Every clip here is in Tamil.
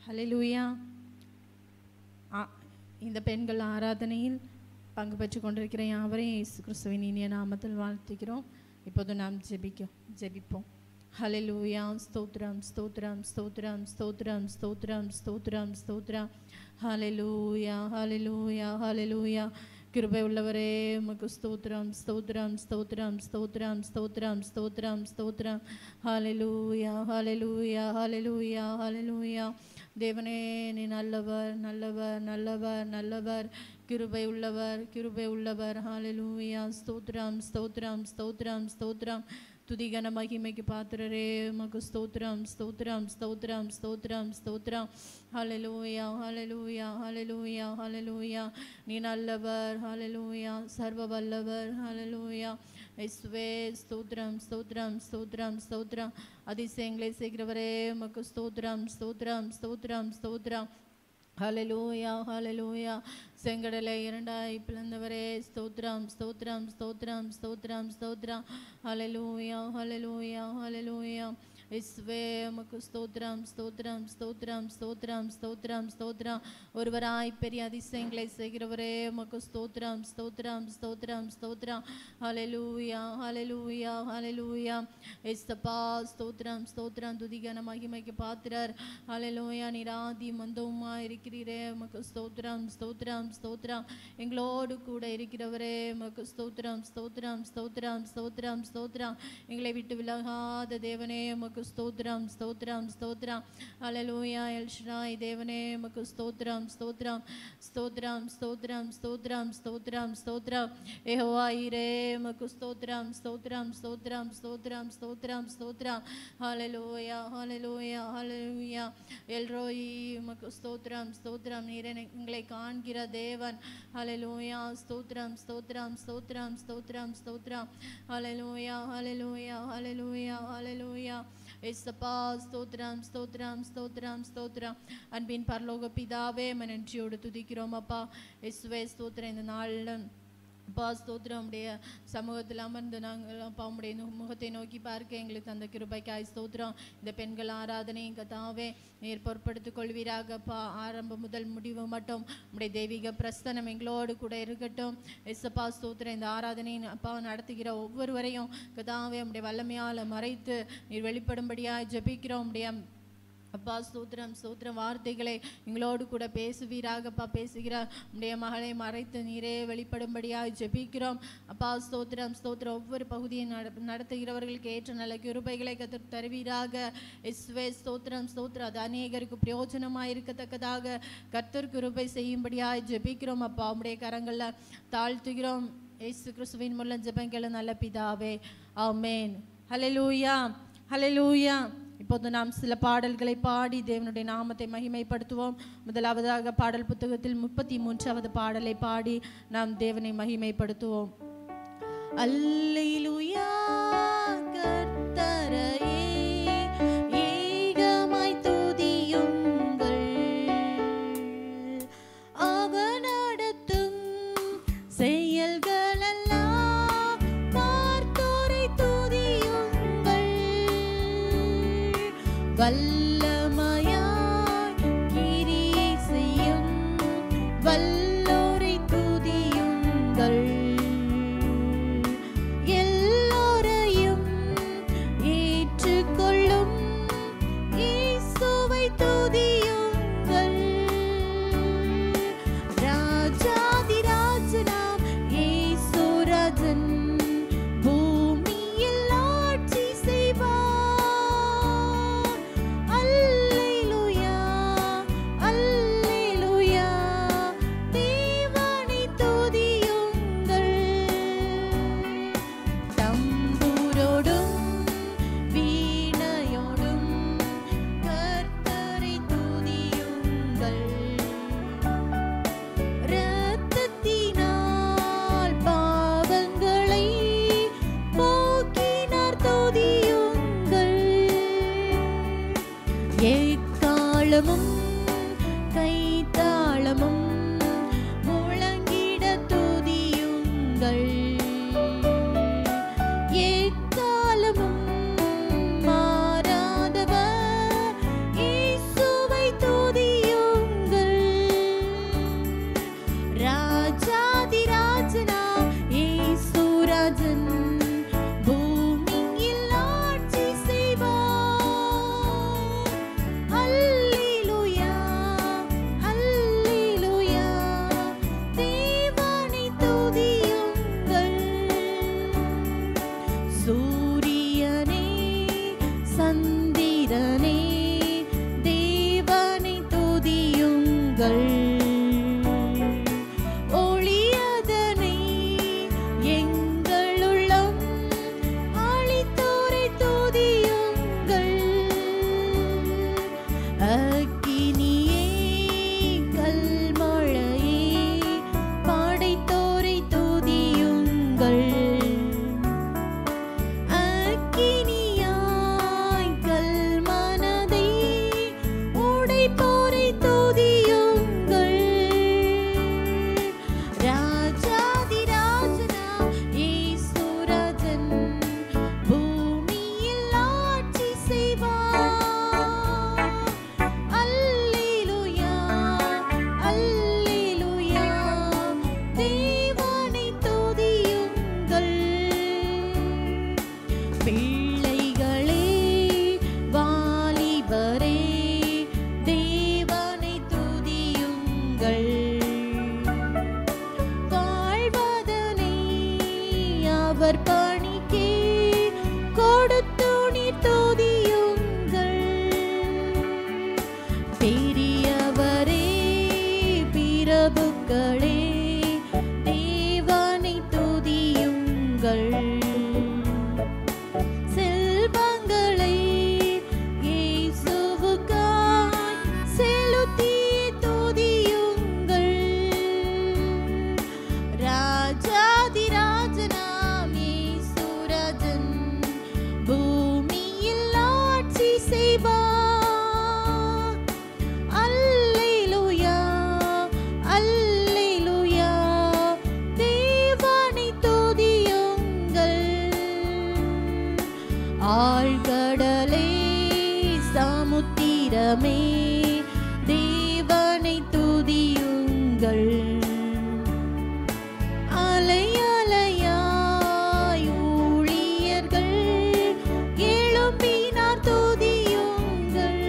ஹல்லேலூயா. இந்த பெண்கள் ஆராதனையில் பங்கு பெற்று கொண்டிருக்கிற யாவரையும் இயேசு கிறிஸ்துவின் இனிய நாமத்தில் வாழ்த்துகிறோம். இப்போது நாம் ஜெபிப்போம். ஹல்லேலூயா. ஸ்தோத்திரம் ஸ்தோத்திரம் ஸ்தோத்திரம் ஸ்தோத்திரம் ஸ்தோத்திரம் ஸ்தோத்திரம் ஸ்தோத்திரம். ஹல்லேலூயா ஹல்லேலூயா ஹல்லேலூயா. கிருபை உள்ளவரே உமக்கு ஸ்தோத்திரம் ஸ்தோத்திரம் ஸ்தோத்திரம் ஸ்தோத்திரம் ஸ்தோத்திரம் ஸ்தோத்திரம் ஸ்தோத்திரம். ஹல்லேலூயா ஹல்லேலூயா ஹல்லேலூயா ஹல்லேலூயா. தேவனே, நீ நல்லவர் நல்லவர் நல்லவர் நல்லவர், கிருபை உள்ளவர் கிருபை உள்ளவர். ஹல்லேலூயா. ஸ்தோத்திரம் ஸ்தோத்திரம் ஸ்தோத்திரம் ஸ்தோத்திரம். துதிகன மகிமைக்கு பாத்திரரே உமக்கு ஸ்தோத்திரம் ஸ்தோத்திரம் ஸ்தோத்திரம் ஸ்தோத்திரம் ஸ்தோத்திரம். ஹல்லேலூயா ஹல்லேலூயா ஹல்லேலூயா ஹல்லேலூயா. நீ நல்லவர். ஹல்லேலூயா. சர்வ வல்லவர். ஹல்லேலூயா. இயேசுவே ஸ்தோத்திரம் ஸ்தோத்திரம் ஸ்தோத்திரம் ஸ்தோத்திரம். அதிசயங்களை செய்கிறவரே உமக்கு ஸ்தோத்திரம் ஸ்தோத்திரம் ஸ்தோத்திரம் ஸ்தோத்திரம். ஹல்லேலூயா ஹல்லேலூயா. செங்கடலை இரண்டாய் பிளந்தவரே ஸ்தோத்திரம் ஸ்தோத்திரம் ஸ்தோத்திரம் ஸ்தோத்திரம் ஸ்தோத்திரம். ஹல்லேலூயா ஹல்லேலூயா ஹல்லேலூயா. இயேசுவே உமக்கு ஸ்தோத்திரம் ஸ்தோத்திரம் ஸ்தோத்திரம் ஸ்தோத்திரம் ஸ்தோத்திரம் ஸ்தோத்திரம். ஒருவராய் பெரிய அதிசயங்களை செய்கிறவரே உமக்கு ஸ்தோத்திரம் ஸ்தோத்திரம் ஸ்தோத்திரம் ஸ்தோத்திரம். ஹல்லேலூயா ஹல்லேலூயா ஹல்லேலூயா. இயேசுப்பா ஸ்தோத்திரம் ஸ்தோத்திரம். துதிகன மகிமைக்கு பாத்திரர். ஹல்லேலூயா. நீராதி மந்தவுமா இருக்கிறீரே உமக்கு ஸ்தோத்திரம் ஸ்தோத்திரம் ஸ்தோத்திரம். எங்களோடு கூட இருக்கிறவரே உமக்கு ஸ்தோத்திரம் ஸ்தோத்திரம் ஸ்தோத்திரம் ஸ்தோத்திரம் ஸ்தோத்திரம். எங்களை விட்டு விலகாத தேவனே உமக்கு ஸ்தோத்திரம் ஸ்தோத்திரம் ஸ்தோத்திரம். ஹல்லேலூயா. எல்ஷடாய் தேவனே உமக்கு ஸ்தோத்திரம் ஸ்தோத்திரம் ஸ்தோத்திரம் ஸ்தோத்திரம் ஸ்தோத்திரம் ஸ்தோத்திரம் ஸ்தோத்திரம். யெகோவா ஈரே உமக்கு ஸ்தோத்திரம் ஸ்தோத்திரம் ஸ்தோத்திரம் ஸ்தோத்திரம் ஸ்தோத்திரம் ஸ்தோத்திரம். ஹல்லேலூயா ஹல்லேலூயா ஹல்லேலூயா. எல்ரோயி உமக்கு ஸ்தோத்திரம் ஸ்தோத்திரம். நீரே எங்களை காண்கிற தேவன். ஹல்லேலூயா. ஸ்தோத்திரம் ஸ்தோத்திரம் ஸ்தோத்திரம் ஸ்தோத்திரம் ஸ்தோத்திரம். ஹல்லேலூயா ஹல்லேலூயா ஹல்லேலூயா ஹல்லேலூயா. இயேசுப்பா ஸ்தோத்திரம் ஸ்தோத்திரம் ஸ்தோத்திரம் ஸ்தோத்திரம். அன்பின் பரலோக பிதாவே, நன்றியோடு துதிக்கிறோம் அப்பா. இயேசுவே ஸ்தோத்திரம். இந்த நாளில் அப்பா ஸ்தோத்திரம், உடைய சமூகத்தில் அமர்ந்து நாங்கள் அப்பா உடைய முகத்தை நோக்கி பார்க்க எங்களுக்கு அந்த கிருபைக்காய் ஸ்தோத்திரம். இந்த பெண்கள் ஆராதனை கத்தாவே நீர் பொறுப்படுத்திக் கொள்வீராகப்பா. ஆரம்பம் முதல் முடிவு மட்டும் உடைய தெய்வீக பிரஸ்தனம் எங்களோடு கூட இருக்கட்டும். எஸ்ப்பா ஸ்தோத்திரம். இந்த ஆராதனை அப்பா நடத்துகிற ஒவ்வொருவரையும் கத்தாவே உடைய வல்லமையால் மறைத்து நீர் வெளிப்படும்படியாய் ஜெபிக்கிறோம். உடைய அப்பா ஸ்தோத்திரம் ஸ்தோத்திரம். வார்த்தைகளை எங்களோடு கூட பேசுவீராகப்பா. பேசுகிற உடைய மகளை மறைத்து நீரே வெளிப்படும்படியாக ஜெபிக்கிறோம் அப்பா. ஸ்தோத்திரம் ஸ்தோத்திரம். ஒவ்வொரு பகுதியை நடத்துகிறவர்களுக்கு ஏற்ற நல்ல கிருபைகளை தருவீராக. இயேசுவே ஸ்தோத்திரம் ஸ்தோத்திரம். அது அநேகருக்கு பிரயோஜனமாக இருக்கத்தக்கதாக கர்த்தர் கிருபை செய்யும்படியாக ஜெபிக்கிறோம் அப்பா. உடைய கரங்களில் தாழ்த்துகிறோம். இயேசு கிறிஸ்துவின் மூலம் ஜெபங்கள் நல்ல பிதாவே, ஆமென். ஹல்லேலூயா ஹல்லேலூயா. இப்போது நாம் சில பாடல்களை பாடி தேவனுடைய நாமத்தை மகிமைப்படுத்துவோம். முதலாவதாக பாடல் புத்தகத்தில் 33வது பாடலை பாடி நாம் தேவனை மகிமைப்படுத்துவோம். அல்லேலூயா. கர்த்தரையே ஏகமாய் துதியுங்கள், அவர் நடத்தும் செயல்களெல்லாம் பார்த்தோரை துதியுங்கள். வல்லமையாய் கிரியை செய்யும் வல்லோரை துதியுங்கள். எல்லோரையும் ஏற்றுக்கொள்ளும் இயேசுவை துதியுங்கள். ராஜாதி ராஜனாம் இயேசு ராஜன் பூமியில் ஆட்சி செய்வார். எக்காலமும் கைத்தாளமும் முழங்கிட துதியுங்கள். எக்காலமும் மாறாதவர் இயேசுவை துதி ஒளியதனை எங்கள் உள்ளம் அளித்தோரை துதியுங்கள். அக்கினியே கல்மழையே படைத்தோரை துதியுங்கள். அக்கினியாய் கல்மனதை உடைப்போரை துதியுங்கள். ராஜாதிராஜனாம் இயேசுராஜன் பூமியில் ஆட்சி செய்வார். அல்லேலூயா அல்லேலூயா தேவனை துதியுங்கள். பிள்ளைகளே வாலிபரே தேவனை துதியுங்கள். வாழ்வதனை அவர் பணிக்கே கொடுத்து நீர் துதியுங்கள். பெரியவரே பிரபுக்களே தேவனை துதியுங்கள். செல்வங்களை இயேசுவுக்காய் செலுத்தி துதியுங்கள். ராஜாதிராஜனாம் இயேசுராஜன் பூமியில் ஆட்சி செய்வார். அல்லேலூயா அல்லேலூயா தேவனை துதியுங்கள். ஆழ்கடலே சமுத்திரமே தேவனை துதியுங்கள். அலை அலையாய் ஊழியர்கள் எழும்பினார் துதியுங்கள்.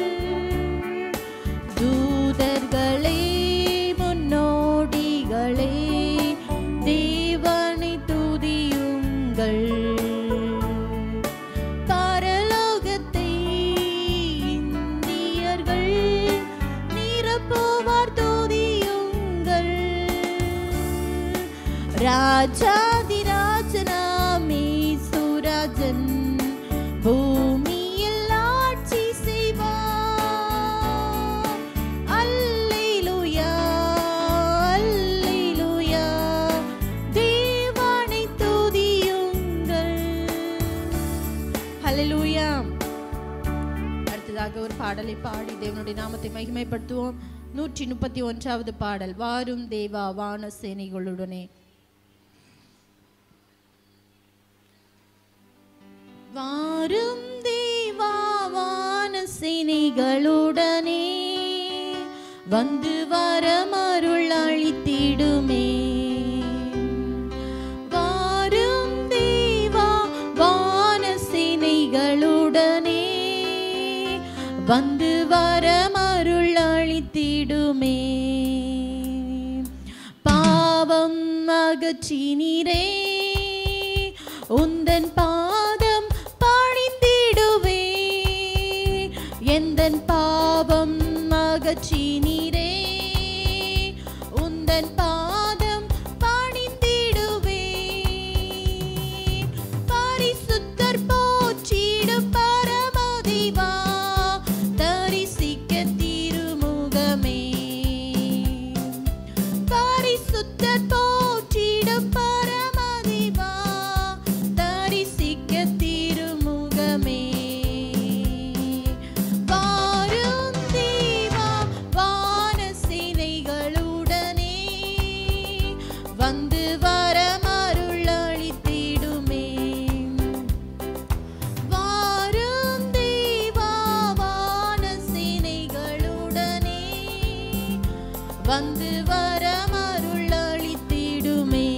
தூதர்களே முன்னோடிகளே தேவனை துதியுங்கள். பரலோகத்தை இந்தியர்கள் நிரப்புவார் துதியுங்கள். ராஜாதிராஜனாம் இயேசுராஜன் பூமியில் ஆட்சி செய்வார். அல்லேலூயா அல்லேலூயா தேவனை துதியுங்கள். ஹல்லேலூயா. அடுத்ததாக ஒரு பாடலை பாடி தேவனுடைய நாமத்தை மகிமைப்படுத்துவோம். 131வது பாடல். வாரும் தேவா வான சேனைகளுடனே. வாரும் தேவா வான சேனைகளுடனே வந்து வரமருள் அளித்திடுமே. வாரும் தேவா வான சேனைகளுடனே வந்து வரமருள் அளித்திடுமே. பாவம் அகற்றினீரே உந்தன் பாதம் பணிந்திடுவே. எந்தன் பாவம் அகற்றினீரே உந்தன் பாதம் பணிந்திடுவே. பரிசுத்தர் போற்றிடும் பரமதேவா தரிசிக்க திருமுகமே. பரிசுத்தர் போற்றிடும் பரமதேவா தரிசிக்க திருமுகமே. வாரும் தேவா வான சேனைகளுடனே வந்து வரமருள் அளித்திடுமே. வாரும் தேவா வான சேனைகளுடனே வந்து வரமருள் அளித்திடுமே.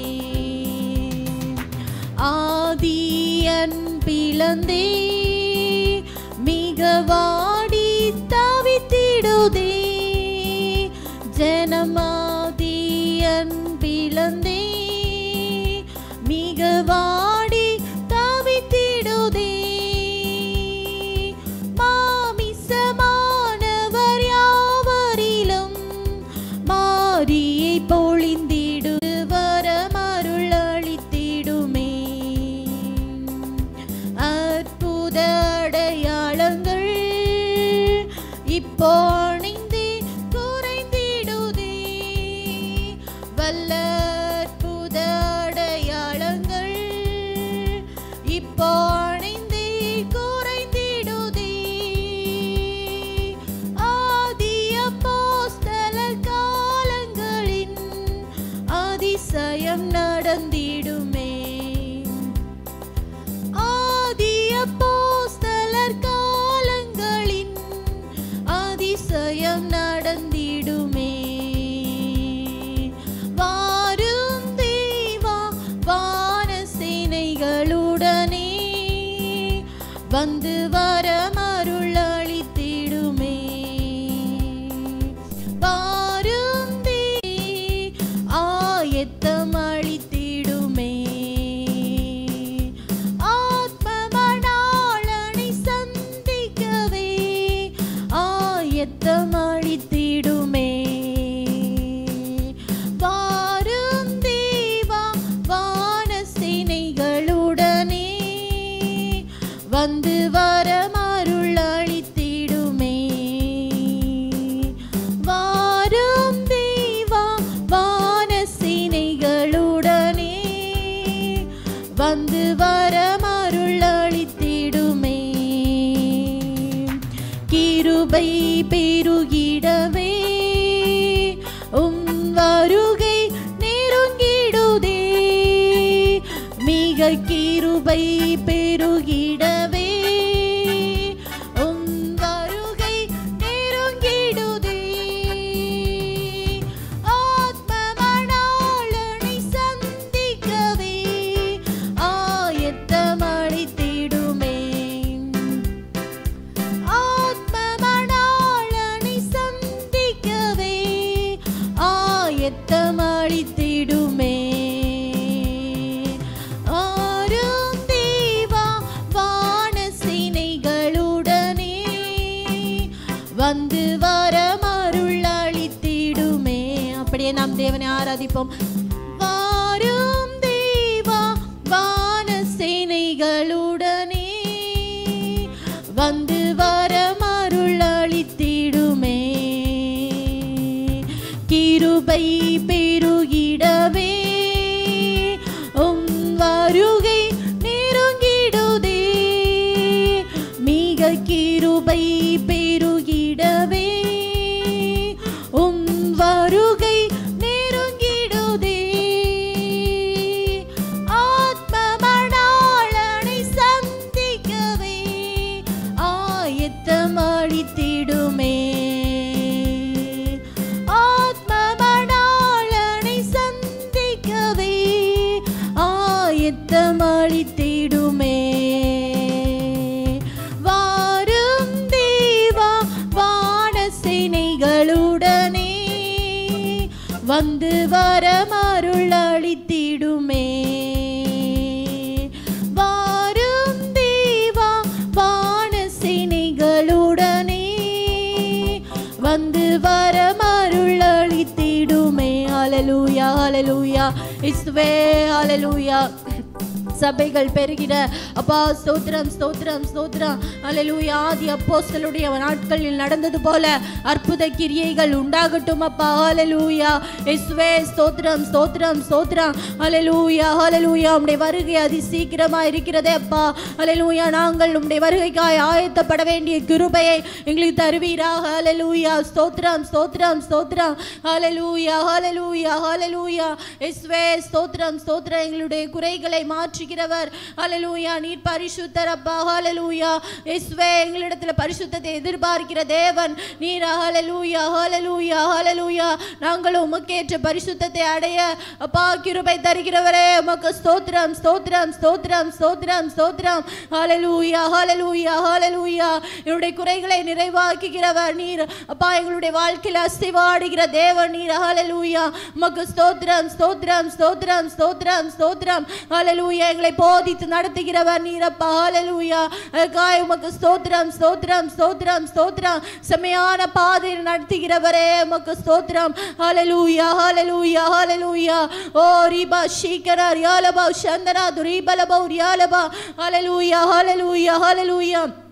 ஆதி அன்பிழந்தே மிக வாடி தவித்திடுதே. ஜனமாதி அன்பிழந்தே மிக வாடி தவித்திடுதே. மாமிசமானவர் யாவரிலும் இப்போ அணிந்தே குறைந்திடுதே வல்ல அற்புத அடையாளங்கள் இப்போ அணிந்தே குறைந்திடுதே ஆதி அப்போஸ்தலர் காலங்களின் அதிசயம் நடந்திடுமே ஆதி அப்போஸ்தலர் காலங்களின் அதிசயம் நடந்திடுமே வாரும் தேவா வான சேனைகளுடனே வந்து வரமருள் அளித்திடுமே வாரும் தே ஆயத்தம் அளித்திடுமே ஆத்ம மணாளனை சந்திக்கவே ஆயத்தம் அளித்திடுமே வாரும் தேவா வான சேனைகளுடனே வந்து வரமருள் அளித்திடுமே வாரும் தேவா வான சேனைகளுடனே வந்து வரமருள் அளித்திடுமே கிருபை பெருகிடவே வருகை நெருங்கிடுதே மிக கிருபை பெருகிடவே வருகை நெருங்கிடுதே ஆத்ம மணாளனை சந்திக்கவே ஆயத்தம் அளித்திடுமே ஆத்ம மணாளனை சந்திக்கவே ஆயத்தம் அளித்திடுமே ஆரும் தேவா வான சேனைகளுடனே வந்து வரமருள் அளித்திடுமே அப்படியே நாம் தேவனை ஆராதிப்போம் வாரும் தேவா வான சேனைகளுடனே வந்து வரமருள் அளித்திடுமே கிருபை பெருகிடவே வருகை நெருங்கிடுதே மிக கிருபை பெருகிடவே வருகை நெருங்கிடுதே ஆத்ம மணாளனை சந்திக்கவே ஆயத்தம் அளித்திடுமே ஆத்ம மணாளனை சந்திக்கவே ஆயத்தம் அளித்திடுமே வாரும் தேவா வான சேனைகளுடனே வந்து வரமருள் அளித்திடுமே வாரும் தேவா வான சேனைகளுடனே வந்து வரமருள் அளித்திடுமே ஹல்லேலூயா ஹல்லேலூயா இயேசுவே ஹல்லேலூயா சபைகள் பெருகிட அப்பா ஸ்தோத்திரம் ஸ்தோத்திரம் ஸ்தோத்திரம் ஹல்லேலூயா ஆதி அப்போஸ்தலருடைய நாட்களில் நடந்தது போல அற்புத கிரியைகள் உண்டாகட்டும் அப்பா ஹல்லேலூயா இயேசுவே ஸ்தோத்திரம் ஸ்தோத்திரம் ஸ்தோத்திரம் ஹல்லேலூயா ஹல்லேலூயா உம்முடைய வருகை அதி சீக்கிரமா இருக்கிறதே அப்பா ஹல்லேலூயா நாங்கள் உம்முடைய வருகைக்காய் ஆயத்தப்பட வேண்டிய கிருபையை எங்களுக்கு தருவீராக ஹல்லேலூயா ஸ்தோத்திரம் ஸ்தோத்திரம் ஸ்தோத்திரம் ஹல்லேலூயா ஹல்லேலூயா ஹல்லேலூயா இயேசுவே ஸ்தோத்திரம் ஸ்தோத்திரம் எங்களுடைய குறைகளை மாற்றி ஹல்லேலூயா நீர் பரிசுத்தர் அப்பா ஹல்லேலூயா இயேசுவே எங்களிடத்தில் பரிசுத்தத்தை எதிர்பார்க்கிற தேவன் நீர் ஹல்லேலூயா ஹல்லேலூயா ஹல்லேலூயா நாங்கள் உமக்கேற்ற பரிசுத்தத்தை அடைய அப்பா கிருபை தருகிறவரே உமக்கு ஸ்தோத்திரம் ஸ்தோத்திரம் ஸ்தோத்திரம் ஸ்தோத்திரம் ஸ்தோத்திரம் ஹல்லேலூயா ஹல்லேலூயா ஹல்லேலூயா என்னுடைய குறைகளை நிறைவாக்குகிறவர் நீர் அப்பா எங்களுடைய வாழ்க்கையில் அசைவாடுகிற தேவன் நீர் ஹல்லேலூயா உமக்கு ஸ்தோத்திரம் ஸ்தோத்திரம் ஸ்தோத்திரம் ஸ்தோத்திரம் ஸ்தோத்திரம் ஹல்லேலூயா எங்களை போதித்து நடத்துகிறவர் நீரப்பா ஹல்லேலூயா அதுக்காக உமக்கு ஸ்தோத்திரம் ஸ்தோத்திரம் ஸ்தோத்திரம் ஸ்தோத்திரம் செம்மையான பாதையில் நடத்துகிறவரே உமக்கு ஸ்தோத்திரம் ஹல்லேலூயா ஹல்லேலூயா ஹல்லேலூயா ஓ ரிபா ஷீகரா ரியாலபா சந்தனா துரிபலபா ரியாலபா ஹல்லேலூயா ஹல்லேலூயா ஹல்லேலூயா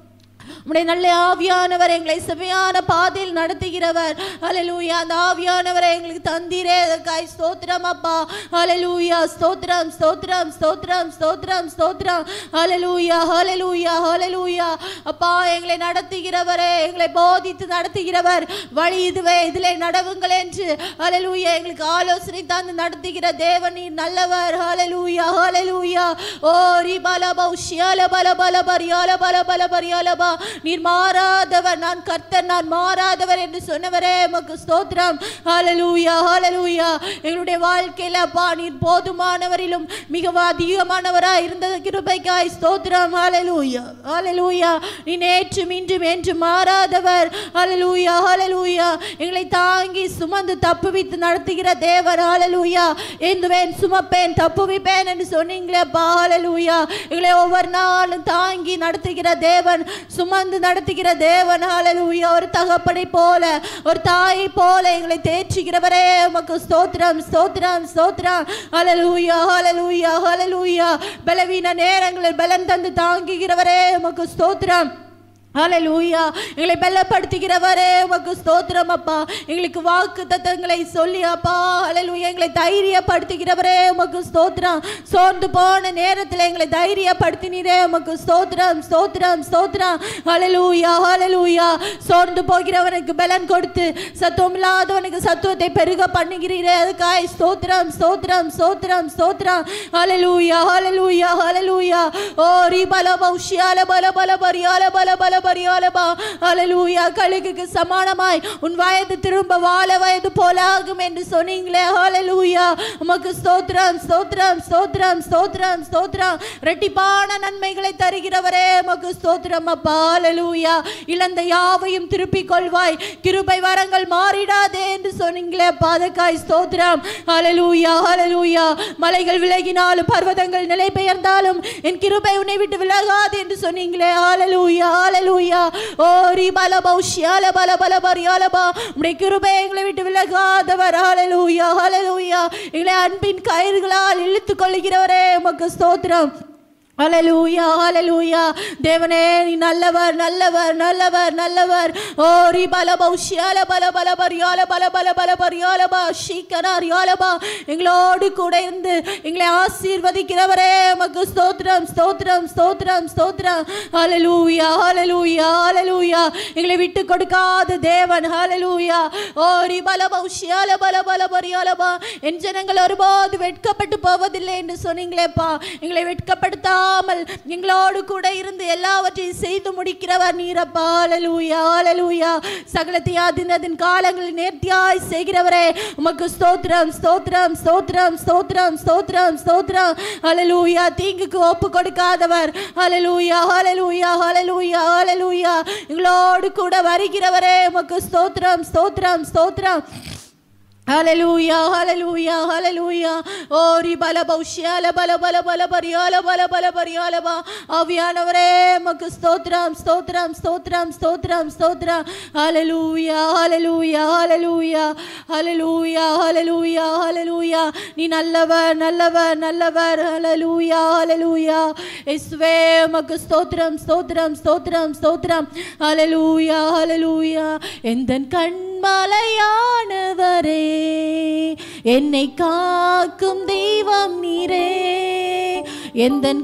உம்முடைய நல்ல ஆவியானவர் எங்களை செவ்வையான பாதையில் நடத்துகிறவர். ஹல்லேலூயா. அந்த ஆவியானவரை எங்களுக்கு தந்தீரே, அதற்காய் ஸ்தோத்திரம் அப்பா. ஹல்லேலூயா. ஸ்தோத்திரம் ஸ்தோத்திரம் ஸ்தோத்திரம் ஸ்தோத்திரம் ஸ்தோத்திரம். ஹல்லேலூயா ஹல்லேலூயா ஹல்லேலூயா. அப்பா, எங்களை நடத்துகிறவரே, எங்களை போதித்து நடத்துகிறவர். வழி இதுவே, இதிலே நடவுங்கள் என்று ஹல்லேலூயா எங்களுக்கு ஆலோசனை தந்து நடத்துகிற தேவன் நீர் நல்லவர். ஹல்லேலூயா ஹல்லேலூயா. ஓ ரிபலப உஷியால பலபல பரியால பலபல பரியாலபா. நீர் மாறாதவர், நான் கர்த்தர், நான் மாறாதவர் என்று சொன்னவரே உமக்கு ஸ்தோத்திரம். ஹல்லேலூயா ஹல்லேலூயா. எங்களுடைய வாழ்க்கையில அப்பா நீர் போதுமானவரிலும் மிகவும் அதிகமானவராய் இருந்த கிருபைக்காய் ஸ்தோத்திரம். ஹல்லேலூயா ஹல்லேலூயா. நீ நேற்றும் இன்றும் என்று மாறாதவர். ஹல்லேலூயா ஹல்லேலூயா. எங்களை தாங்கி சுமந்து தப்புவித்து நடத்துகிற தேவர். ஹல்லேலூயா. ஏந்துவேன் சுமப்பேன் தப்புவிப்பேன் என்று சொன்னீங்களேப்பா. ஹல்லேலூயா. எங்களை ஒவ்வொரு நாளும் தாங்கி நடத்துகிற தேவன், சுமந்து நடத்துகிற தேவன். ஹல்லேலூயா. ஒரு தகப்பனை போல, ஒரு தாயை போல எங்களை தேற்றுகிறவரே உமக்கு ஸ்தோத்திரம் ஸ்தோத்திரம் ஸ்தோத்திரம். ஹல்லேலூயா ஹல்லேலூயா ஹல்லேலூயா. பலவீன நேரங்களில் பலன் தந்து தாங்குகிறவரே உமக்கு ஸ்தோத்திரம். ஹல்லேலூயா. எங்களை பலப்படுத்துகிறவரே உமக்கு ஸ்தோத்திரம் அப்பா. எங்களுக்கு வாக்கு தத்தங்களை சொல்லி அப்பா ஹல்லேலூயா எங்களை தைரியப்படுத்துகிறவரே உமக்கு ஸ்தோத்திரம். சோர்ந்து போன நேரத்தில் எங்களை தைரியப்படுத்தினீரே உமக்கு ஸ்தோத்திரம் ஸ்தோத்திரம் ஸ்தோத்திரம். ஹல்லேலூயா ஹல்லேலூயா. சோர்ந்து போகிறவனுக்கு பலன் கொடுத்து சத்துவம் இல்லாதவனுக்கு சத்துவத்தை பெருக பண்ணுகிறீரே, அதுக்காய் ஸ்தோத்திரம் ஸ்தோத்திரம் ஸ்தோத்திரம் ஸ்தோத்திரம். ஹல்லேலூயா ஹல்லேலூயா ஹல்லேலூயா. ஓ ரிபலப உஷியால பல பல பரியால பல பல பரியாலபா. ஹல்லேலூயா. கழுகுக்கு சமானமாய் உன் வயது திரும்ப வாழ வயது போலாகும் என்று சொன்னீங்களே. ஹல்லேலூயா. உமக்கு ஸ்தோத்திரம் ஸ்தோத்திரம் ஸ்தோத்திரம் ஸ்தோத்திரம் ஸ்தோத்திரம். இரட்டிப்பான நன்மைகளை தருகிறவரே உமக்கு ஸ்தோத்திரம் அப்பா. ஹல்லேலூயா. இழந்த யாவையும் திருப்பிக் கொள்வாய், கிருபை வரங்கள் மாறிடாதே என்று சொன்னீங்களே. பாதக்காய் ஸ்தோத்திரம். ஹல்லேலூயா ஹல்லேலூயா. மலைகள் விலகினாலும் பர்வதங்கள் நிலை பெயர்ந்தாலும் என் கிருபை உன்னை விட்டு விலகாது என்று சொன்னீங்களே. ஹல்லேலூயா ஹல்லேலூயா. ஓ ரிபலப உஷியால பலபல பரியாலபா. உம்முடைய கிருபை எங்களை விட்டு விலகாதவர். ஹல்லேலூயா ஹல்லேலூயா. எங்களை அன்பின் கயிறுகளால் இழுத்துக் கொள்கிறவரே உமக்கு ஸ்தோத்திரம். ஹல்லேலூயா ஹல்லேலூயா. தேவனே நீ நல்லவர் நல்லவர் நல்லவர் நல்லவர். ஓ ரிபலப உஷியால பலபல பரியால பலபல பல பரியாலபா ஷீக்கனார் யாலபா. எங்களோடு கூட இருந்து எங்களை ஆசீர்வதிக்கிறவரே உமக்கு ஸ்தோத்திரம் ஸ்தோத்திரம் ஸ்தோத்திரம் ஸ்தோத்திரம். ஹல்லேலூயா ஹல்லேலூயா ஹல்லேலூயா. எங்களை விட்டு கொடுக்காத தேவன். ஹல்லேலூயா. ஓ ரிபலப உஷியால பலபல பரியாலபா. என் ஜனங்கள் ஒருபோது வெட்கப்பட்டு போவதில்லை என்று சொன்னீங்களேப்பா. எங்களை வெட்கப்படுத்த எங்களோடு கூட இருந்து எல்லாவற்றையும் செய்து முடிக்கிறவர் நீரப்பா. ஹல்லேலூயா ஹல்லேலூயா. சகலத்தை அதின் காலங்களில் நேர்த்தியாய் செய்கிறவரே உமக்கு ஸ்தோத்திரம் ஸ்தோத்திரம் ஸ்தோத்திரம் ஸ்தோத்திரம் ஸ்தோத்திரம் ஸ்தோத்திரம். ஹல்லேலூயா. தீங்குக்கு ஒப்பு கொடுக்காதவர். ஹல்லேலூயா ஹல்லேலூயா ஹல்லேலூயா ஹல்லேலூயா. எங்களோடு கூட வருகிறவரே உமக்கு ஸ்தோத்திரம் ஸ்தோத்திரம் ஸ்தோத்திரம். ஹல்லேலூயா ஹல்லேலூயா ஹல்லேலூயா. ஓ ரிபலப உஷியால பல பல பல பரியால பல பல பரியாலபா. ஆவியானவரே உமக்கு ஸ்தோத்திரம் ஸ்தோத்திரம் ஸ்தோத்திரம் ஸ்தோத்திரம் ஸ்தோத்திரம். ஹல்லேலூயா ஹல்லேலூயா ஹல்லேலூயா ஹல்லேலூயா ஹல்லேலூயா ஹல்லேலூயா. நீ நல்லவர் நல்லவர் நல்லவர். ஹல்லேலூயா ஹல்லேலூயா. இயேசுவே உமக்கு ஸ்தோத்திரம் ஸ்தோத்திரம் ஸ்தோத்திரம் ஸ்தோத்திரம். ஹல்லேலூயா ஹல்லேலூயா. எந்தன் கண்மலையானவரே, என்னை காக்கும் தெய்வம் நீரே. எந்தன்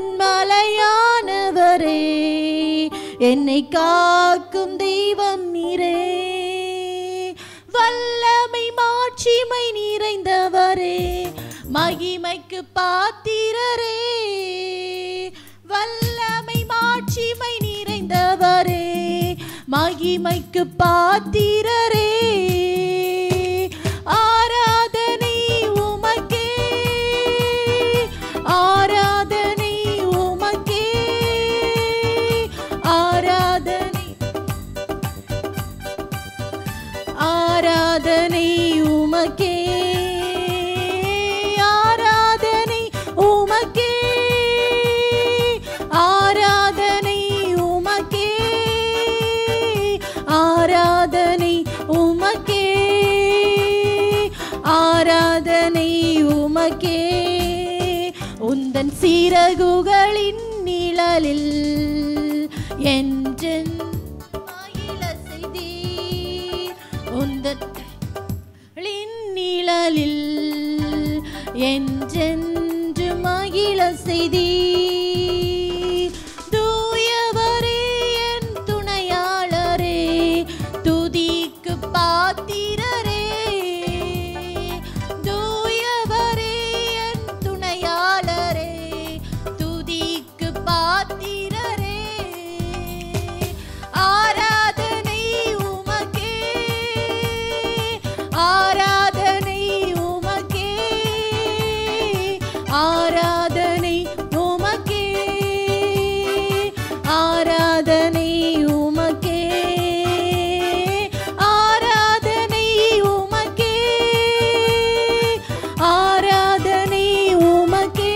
கண்மலையானவரே, என்னை காக்கும் தெய்வம் நீரே. வல்லமை மாட்சிமை நிறைந்தவரே, மகிமைக்கு பாத்திரரே. வல்லமை மாட்சிமை நிறைந்தவரே, மகிமைக்கு பாத்திரரே. ஆராதனை உமக்கே, ஆராதனை உமக்கே, ஆராதனை ஆராதனை உமக்கே, ஆராதனை உமக்கே, ஆராதனை உமக்கே, ஆராதனை உமக்கே, ஆராதனை உமக்கே. உந்தன் சிறகுகளின் நிழலில் என்றென்றும் நேரங்களில் என்றென்று மகிழ செய்தி. தூயவரே என் துணையாளரே, துதிக்கு பாத்திரரே. தூயவரே என் துணையாளரே, துதிக்கு பாத்திரரே. ஆராதனை உமக்கே, ஆராதனை உமக்கே, ஆராதனை உமக்கே, ஆராதனை உமக்கே, ஆராதனை உமக்கே, ஆராதனை உமக்கே,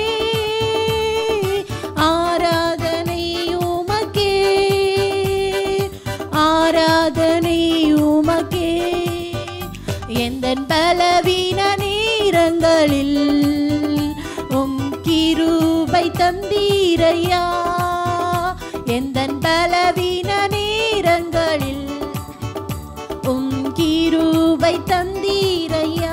ஆராதனை உமக்கே, ஆராதனை உமக்கே. எந்தன் பலவீன நேரங்களில் உம் கிருபை தந்தீரையா. எந்தன் பலவீன நேரங்களில் உம் கிருபை தந்தீரையா.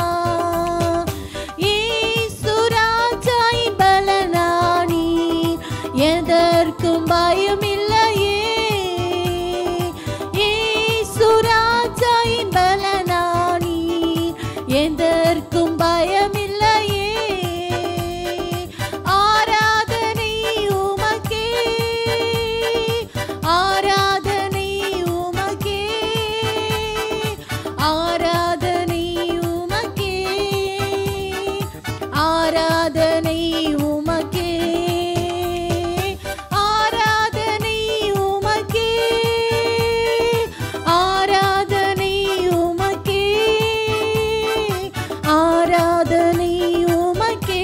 இயேசு ராஜாயின் பலனானி, எதற்கும் பயமில்லையே. இயேசு ராஜாயின் பலனானி, எதற்கும் பயமில்லையே. ஆராதனை உமக்கே, ஆராதனை உமக்கே, ஆராதனை உமக்கே, ஆராதனை உமக்கே, ஆராதனை உமக்கே, ஆராதனை உமக்கே, ஆராதனை உமக்கே,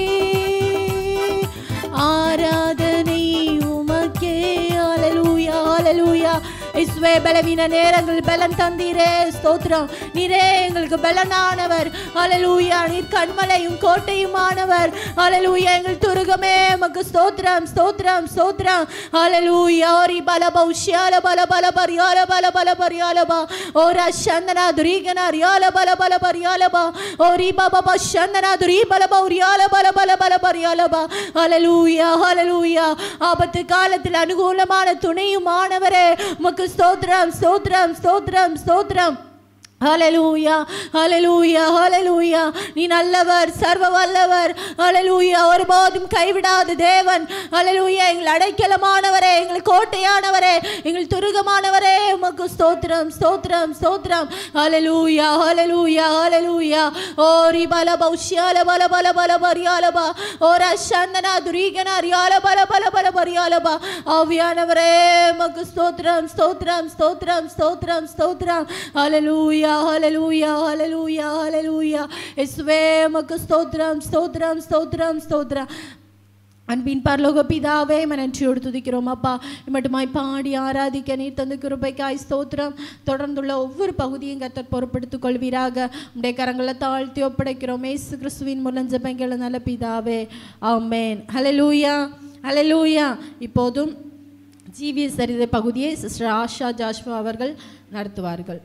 ஆராதனை உமக்கே. ஹல்லேலூயா, ஹல்லேலூயா. இயேசுவே, பலவீன நேரங்கள் பலன் தந்தீரே, ஸ்தோத்திரம். நீரே எங்களுக்கு பலனானவர். ஹல்லேலூயா. நீர் கண்மலையும் கோட்டையுமானவர். ஹல்லேலூயா. எங்கள் துருகமே உமக்கு ஸ்தோத்திரம், ஸ்தோத்திரம், ஸ்தோத்திரம். ஹல்லேலூயா. ஓரி பலப உஷ்யால பல பல பரியால பல பல பரியாலபா. ஓரா சந்தனா துரிகனா ரியால பல பல பரியாலபா. ஓரி பாபா சந்தனா துரி பல பௌரியால பல பல பல பரியாலபா. ஹல்லேலூயா, ஹல்லேலூயா. ஆபத்து காலத்தில் அனுகூலமான துணையுமானவரே உமக்கு ஸ்தோத்திரம், ஸ்தோத்திரம், ஸ்தோத்திரம், ஸ்தோத்திரம். ஹல்லேலூயா, ஹல்லேலூயா, ஹல்லேலூயா. நீ நல்லவர், சர்வ வல்லவர். ஹல்லேலூயா. ஒருபோதும் கைவிடாத தேவன். ஹல்லேலூயா. எங்கள் அடைக்கலமானவரே, எங்கள் கோட்டையானவரே, எங்கள் துருகமானவரே உமக்கு ஸ்தோத்திரம், ஸ்தோத்திரம், ஸ்தோத்திரம். ஹல்லேலூயா, ஹல்லேலூயா, ஹல்லேலூயா. ஓரி பல பௌஷ்யால பல பல பல பரியாலபா. ஓரா சந்தனா துரிகனா ரியால பல பல பல பரியாலபா. ஆவியானவரே உமக்கு ஸ்தோத்திரம், ஸ்தோத்திரம், ஸ்தோத்திரம், ஸ்தோத்திரம், ஸ்தோத்திரம். ஹல்லேலூயா, ஹல்லேலூயா, ஹல்லேலூயா, ஹல்லேலூயா. இயேசுவே உமக்கு ஸ்தோத்திரம், ஸ்தோத்திரம், ஸ்தோத்திரம், ஸ்தோத்திரம். அன்பின் பரலோக பிதாவே, நன்றியோடு துதிக்கிறோம் அப்பா. மட்டுமாய் பாடி ஆராதிக்க நீர் தந்த கிருபைக்காய் ஸ்தோத்திரம். தொடர்ந்துள்ள ஒவ்வொரு பகுதியும் கர்த்தர் பொறுப்படுத்திக் கொள்வீராக. உடைய கரங்களை தாழ்த்தி ஒப்படைக்கிறோம். இயேசு கிறிஸ்துவின் மூலம் ஜெபங்கள் நல்ல பிதாவே, ஆமென். ஹல்லேலூயா, ஹல்லேலூயா. இப்போதும் ஜீவிய சரிதை பகுதியை சிஸ்டர் ஆஷா ஜாஷ்வா அவர்கள் நடத்துவார்கள்.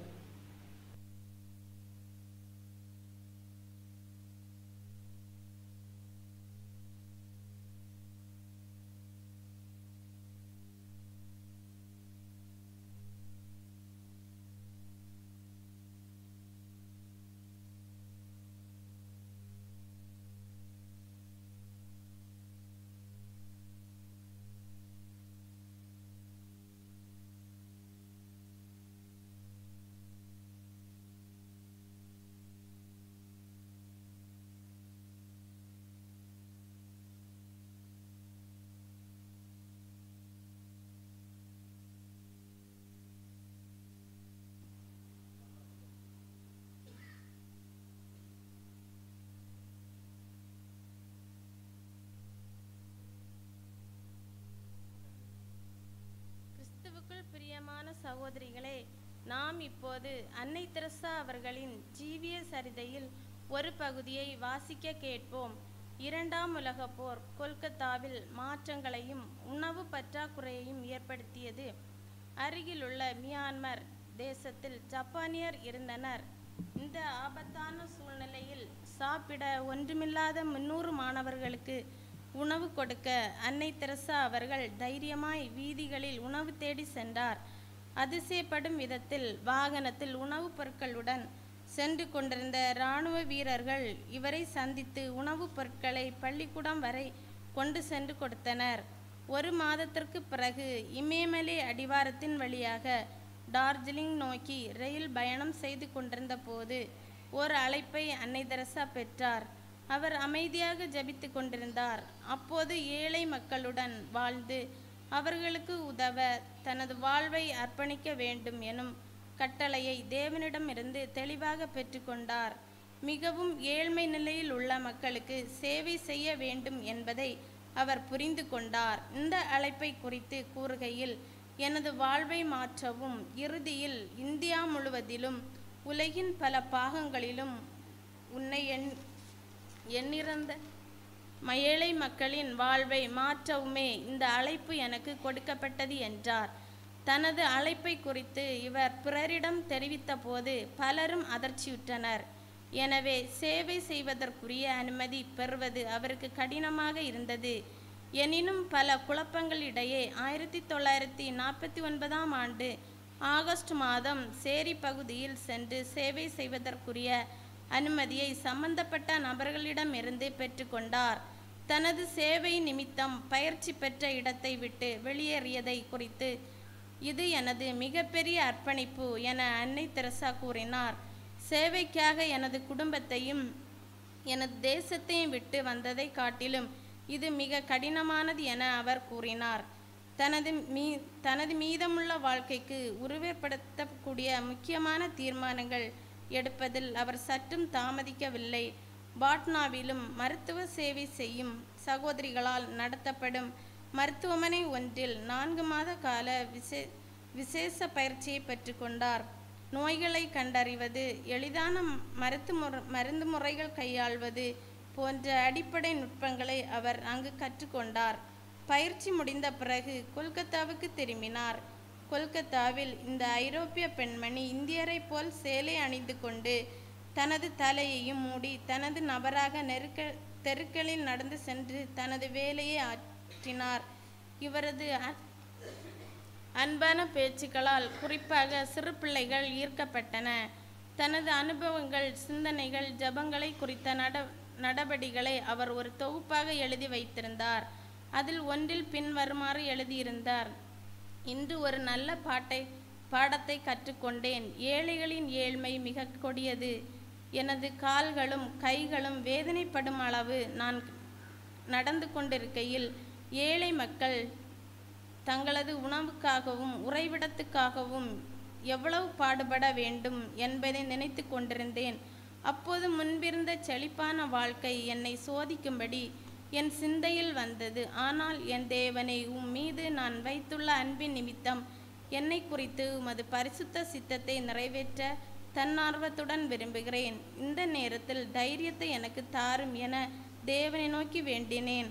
பிரியமான சகோதரிகளே, நாம் இப்போது அன்னை தெரசா அவர்களின் ஜீவிய சரிதையில் ஒரு பகுதியை வாசிக்க கேட்போம். இரண்டாம் உலகப் போர் கொல்கத்தாவில் மாற்றங்களையும் உணவு பற்றாக்குறையையும் ஏற்படுத்தியது. அருகிலுள்ள மியான்மர் தேசத்தில் ஜப்பானியர் இருந்தனர். இந்த ஆபத்தான சூழ்நிலையில் சாப்பிட ஒன்றுமில்லாத 300 மாணவர்களுக்கு உணவு கொடுக்க அன்னை தெரசா அவர்கள் தைரியமாய் வீதிகளில் உணவு தேடி சென்றார். அதிசயப்படும் விதத்தில் வாகனத்தில் உணவுப் பொருட்களுடன் சென்று கொண்டிருந்த இராணுவ வீரர்கள் இவரை சந்தித்து உணவுப் பொருட்களை பள்ளிக்கூடம் வரை கொண்டு சென்று கொடுத்தனர். 1 மாதத்திற்கு பிறகு இமயமலை அடிவாரத்தின் வழியாக டார்ஜிலிங் நோக்கி ரயில் பயணம் செய்து கொண்டிருந்த போது ஒரு அழைப்பை அன்னை தெரசா பெற்றார். அவர் அமைதியாக ஜெபித்து கொண்டிருந்தார். அப்போது ஏழை மக்களுடன் வாழ்ந்து அவர்களுக்கு உதவ தனது வாழ்வை அர்ப்பணிக்க வேண்டும் எனும் கட்டளையை தேவனிடமிருந்து தெளிவாக பெற்றுக்கொண்டார். மிகவும் ஏழ்மை நிலையில் உள்ள மக்களுக்கு சேவை செய்ய வேண்டும் என்பதை அவர் புரிந்து கொண்டார். இந்த அழைப்பை குறித்து கூறுகையில், எனது வாழ்வை மாற்றவும் இறுதியில் இந்தியா முழுவதிலும் உலகின் பல பாகங்களிலும் உன்னை எண்ணிறந்த ஏழை மக்களின் வாழ்வை மாற்றவுமே இந்த அழைப்பு எனக்கு கொடுக்கப்பட்டது என்றார். தனது அழைப்பை குறித்து இவர் பிறரிடம் தெரிவித்த போது பலரும் அதிர்ச்சியுற்றனர். எனவே சேவை செய்வதற்குரிய அனுமதி பெறுவது அவருக்கு கடினமாக இருந்தது. எனினும் பல குழப்பங்களிடையே 1949ஆம் ஆண்டு ஆகஸ்ட் மாதம் சேரி பகுதியில் சென்று சேவை செய்வதற்குரிய அனுமதியை சம்பந்தப்பட்ட நபர்களிடமிருந்து பெற்றுக்கொண்டார். தனது சேவை நிமித்தம் பயிற்சி பெற்ற இடத்தை விட்டு வெளியேறியதை குறித்து, இது எனது மிகப்பெரிய அர்ப்பணிப்பு என அன்னை தெரசா கூறினார். சேவைக்காக எனது குடும்பத்தையும் எனது தேசத்தையும் விட்டு வந்ததை காட்டிலும் இது மிக கடினமானது என அவர் கூறினார். தனது மீதமுள்ள வாழ்க்கைக்கு உருவப்படுத்தக்கூடிய முக்கியமான தீர்மானங்கள் எடுப்பதில் அவர் சற்றும் தாமதிக்கவில்லை. பாட்னாவிலும் மருத்துவ சேவை செய்யும் சகோதரிகளால் நடத்தப்படும் மருத்துவமனை ஒன்றில் 4 மாத கால விசேஷ பயிற்சியை பெற்றுக்கொண்டார். நோய்களை கண்டறிவது, எளிதான மருந்து முறைகள் கையாள்வது போன்ற அடிப்படை நுட்பங்களை அவர் அங்கு கற்றுக்கொண்டார். பயிற்சி முடிந்த பிறகு கொல்கத்தாவுக்கு திரும்பினார். கொல்கத்தாவில் இந்த ஐரோப்பிய பெண்மணி இந்தியரை போல் சேலை அணிந்து கொண்டு தனது தலையையும் மூடி தனது நபராக தெருக்களில் நடந்து சென்று தனது வேலையை ஆற்றினார். இவரது அன்பான பேச்சுக்களால் குறிப்பாக சிறு பிள்ளைகள் ஈர்க்கப்பட்டன. தனது அனுபவங்கள், சிந்தனைகள், ஜபங்களை குறித்த நடவடிக்கைகளை அவர் ஒரு தொகுப்பாக எழுதி வைத்திருந்தார். அதில் ஒன்றில் பின்வருமாறு எழுதியிருந்தார்: இன்று ஒரு நல்ல பாடத்தை கற்றுக்கொண்டேன். ஏழைகளின் ஏழ்மை மிக கொடியது. எனது கால்களும் கைகளும் வேதனைப்படும் அளவு நான் நடந்து கொண்டிருக்கையில் ஏழை மக்கள் தங்களது உணவுக்காகவும் உறைவிடத்துக்காகவும் எவ்வளவு பாடுபட வேண்டும் என்பதை நினைத்து கொண்டிருந்தேன். அப்போது முன்பிருந்த செழிப்பான வாழ்க்கை என்னை சோதிக்கும்படி என் சிந்தையில் வந்தது. ஆனால் என் தேவனை, உம் மீது நான் வைத்துள்ள அன்பின் நிமித்தம் என்னை குறித்து உமது பரிசுத்த சித்தத்தை நிறைவேற்ற தன்னார்வத்துடன் விரும்புகிறேன். இந்த நேரத்தில் தைரியத்தை எனக்கு தாரும் என தேவனை நோக்கி வேண்டினேன்.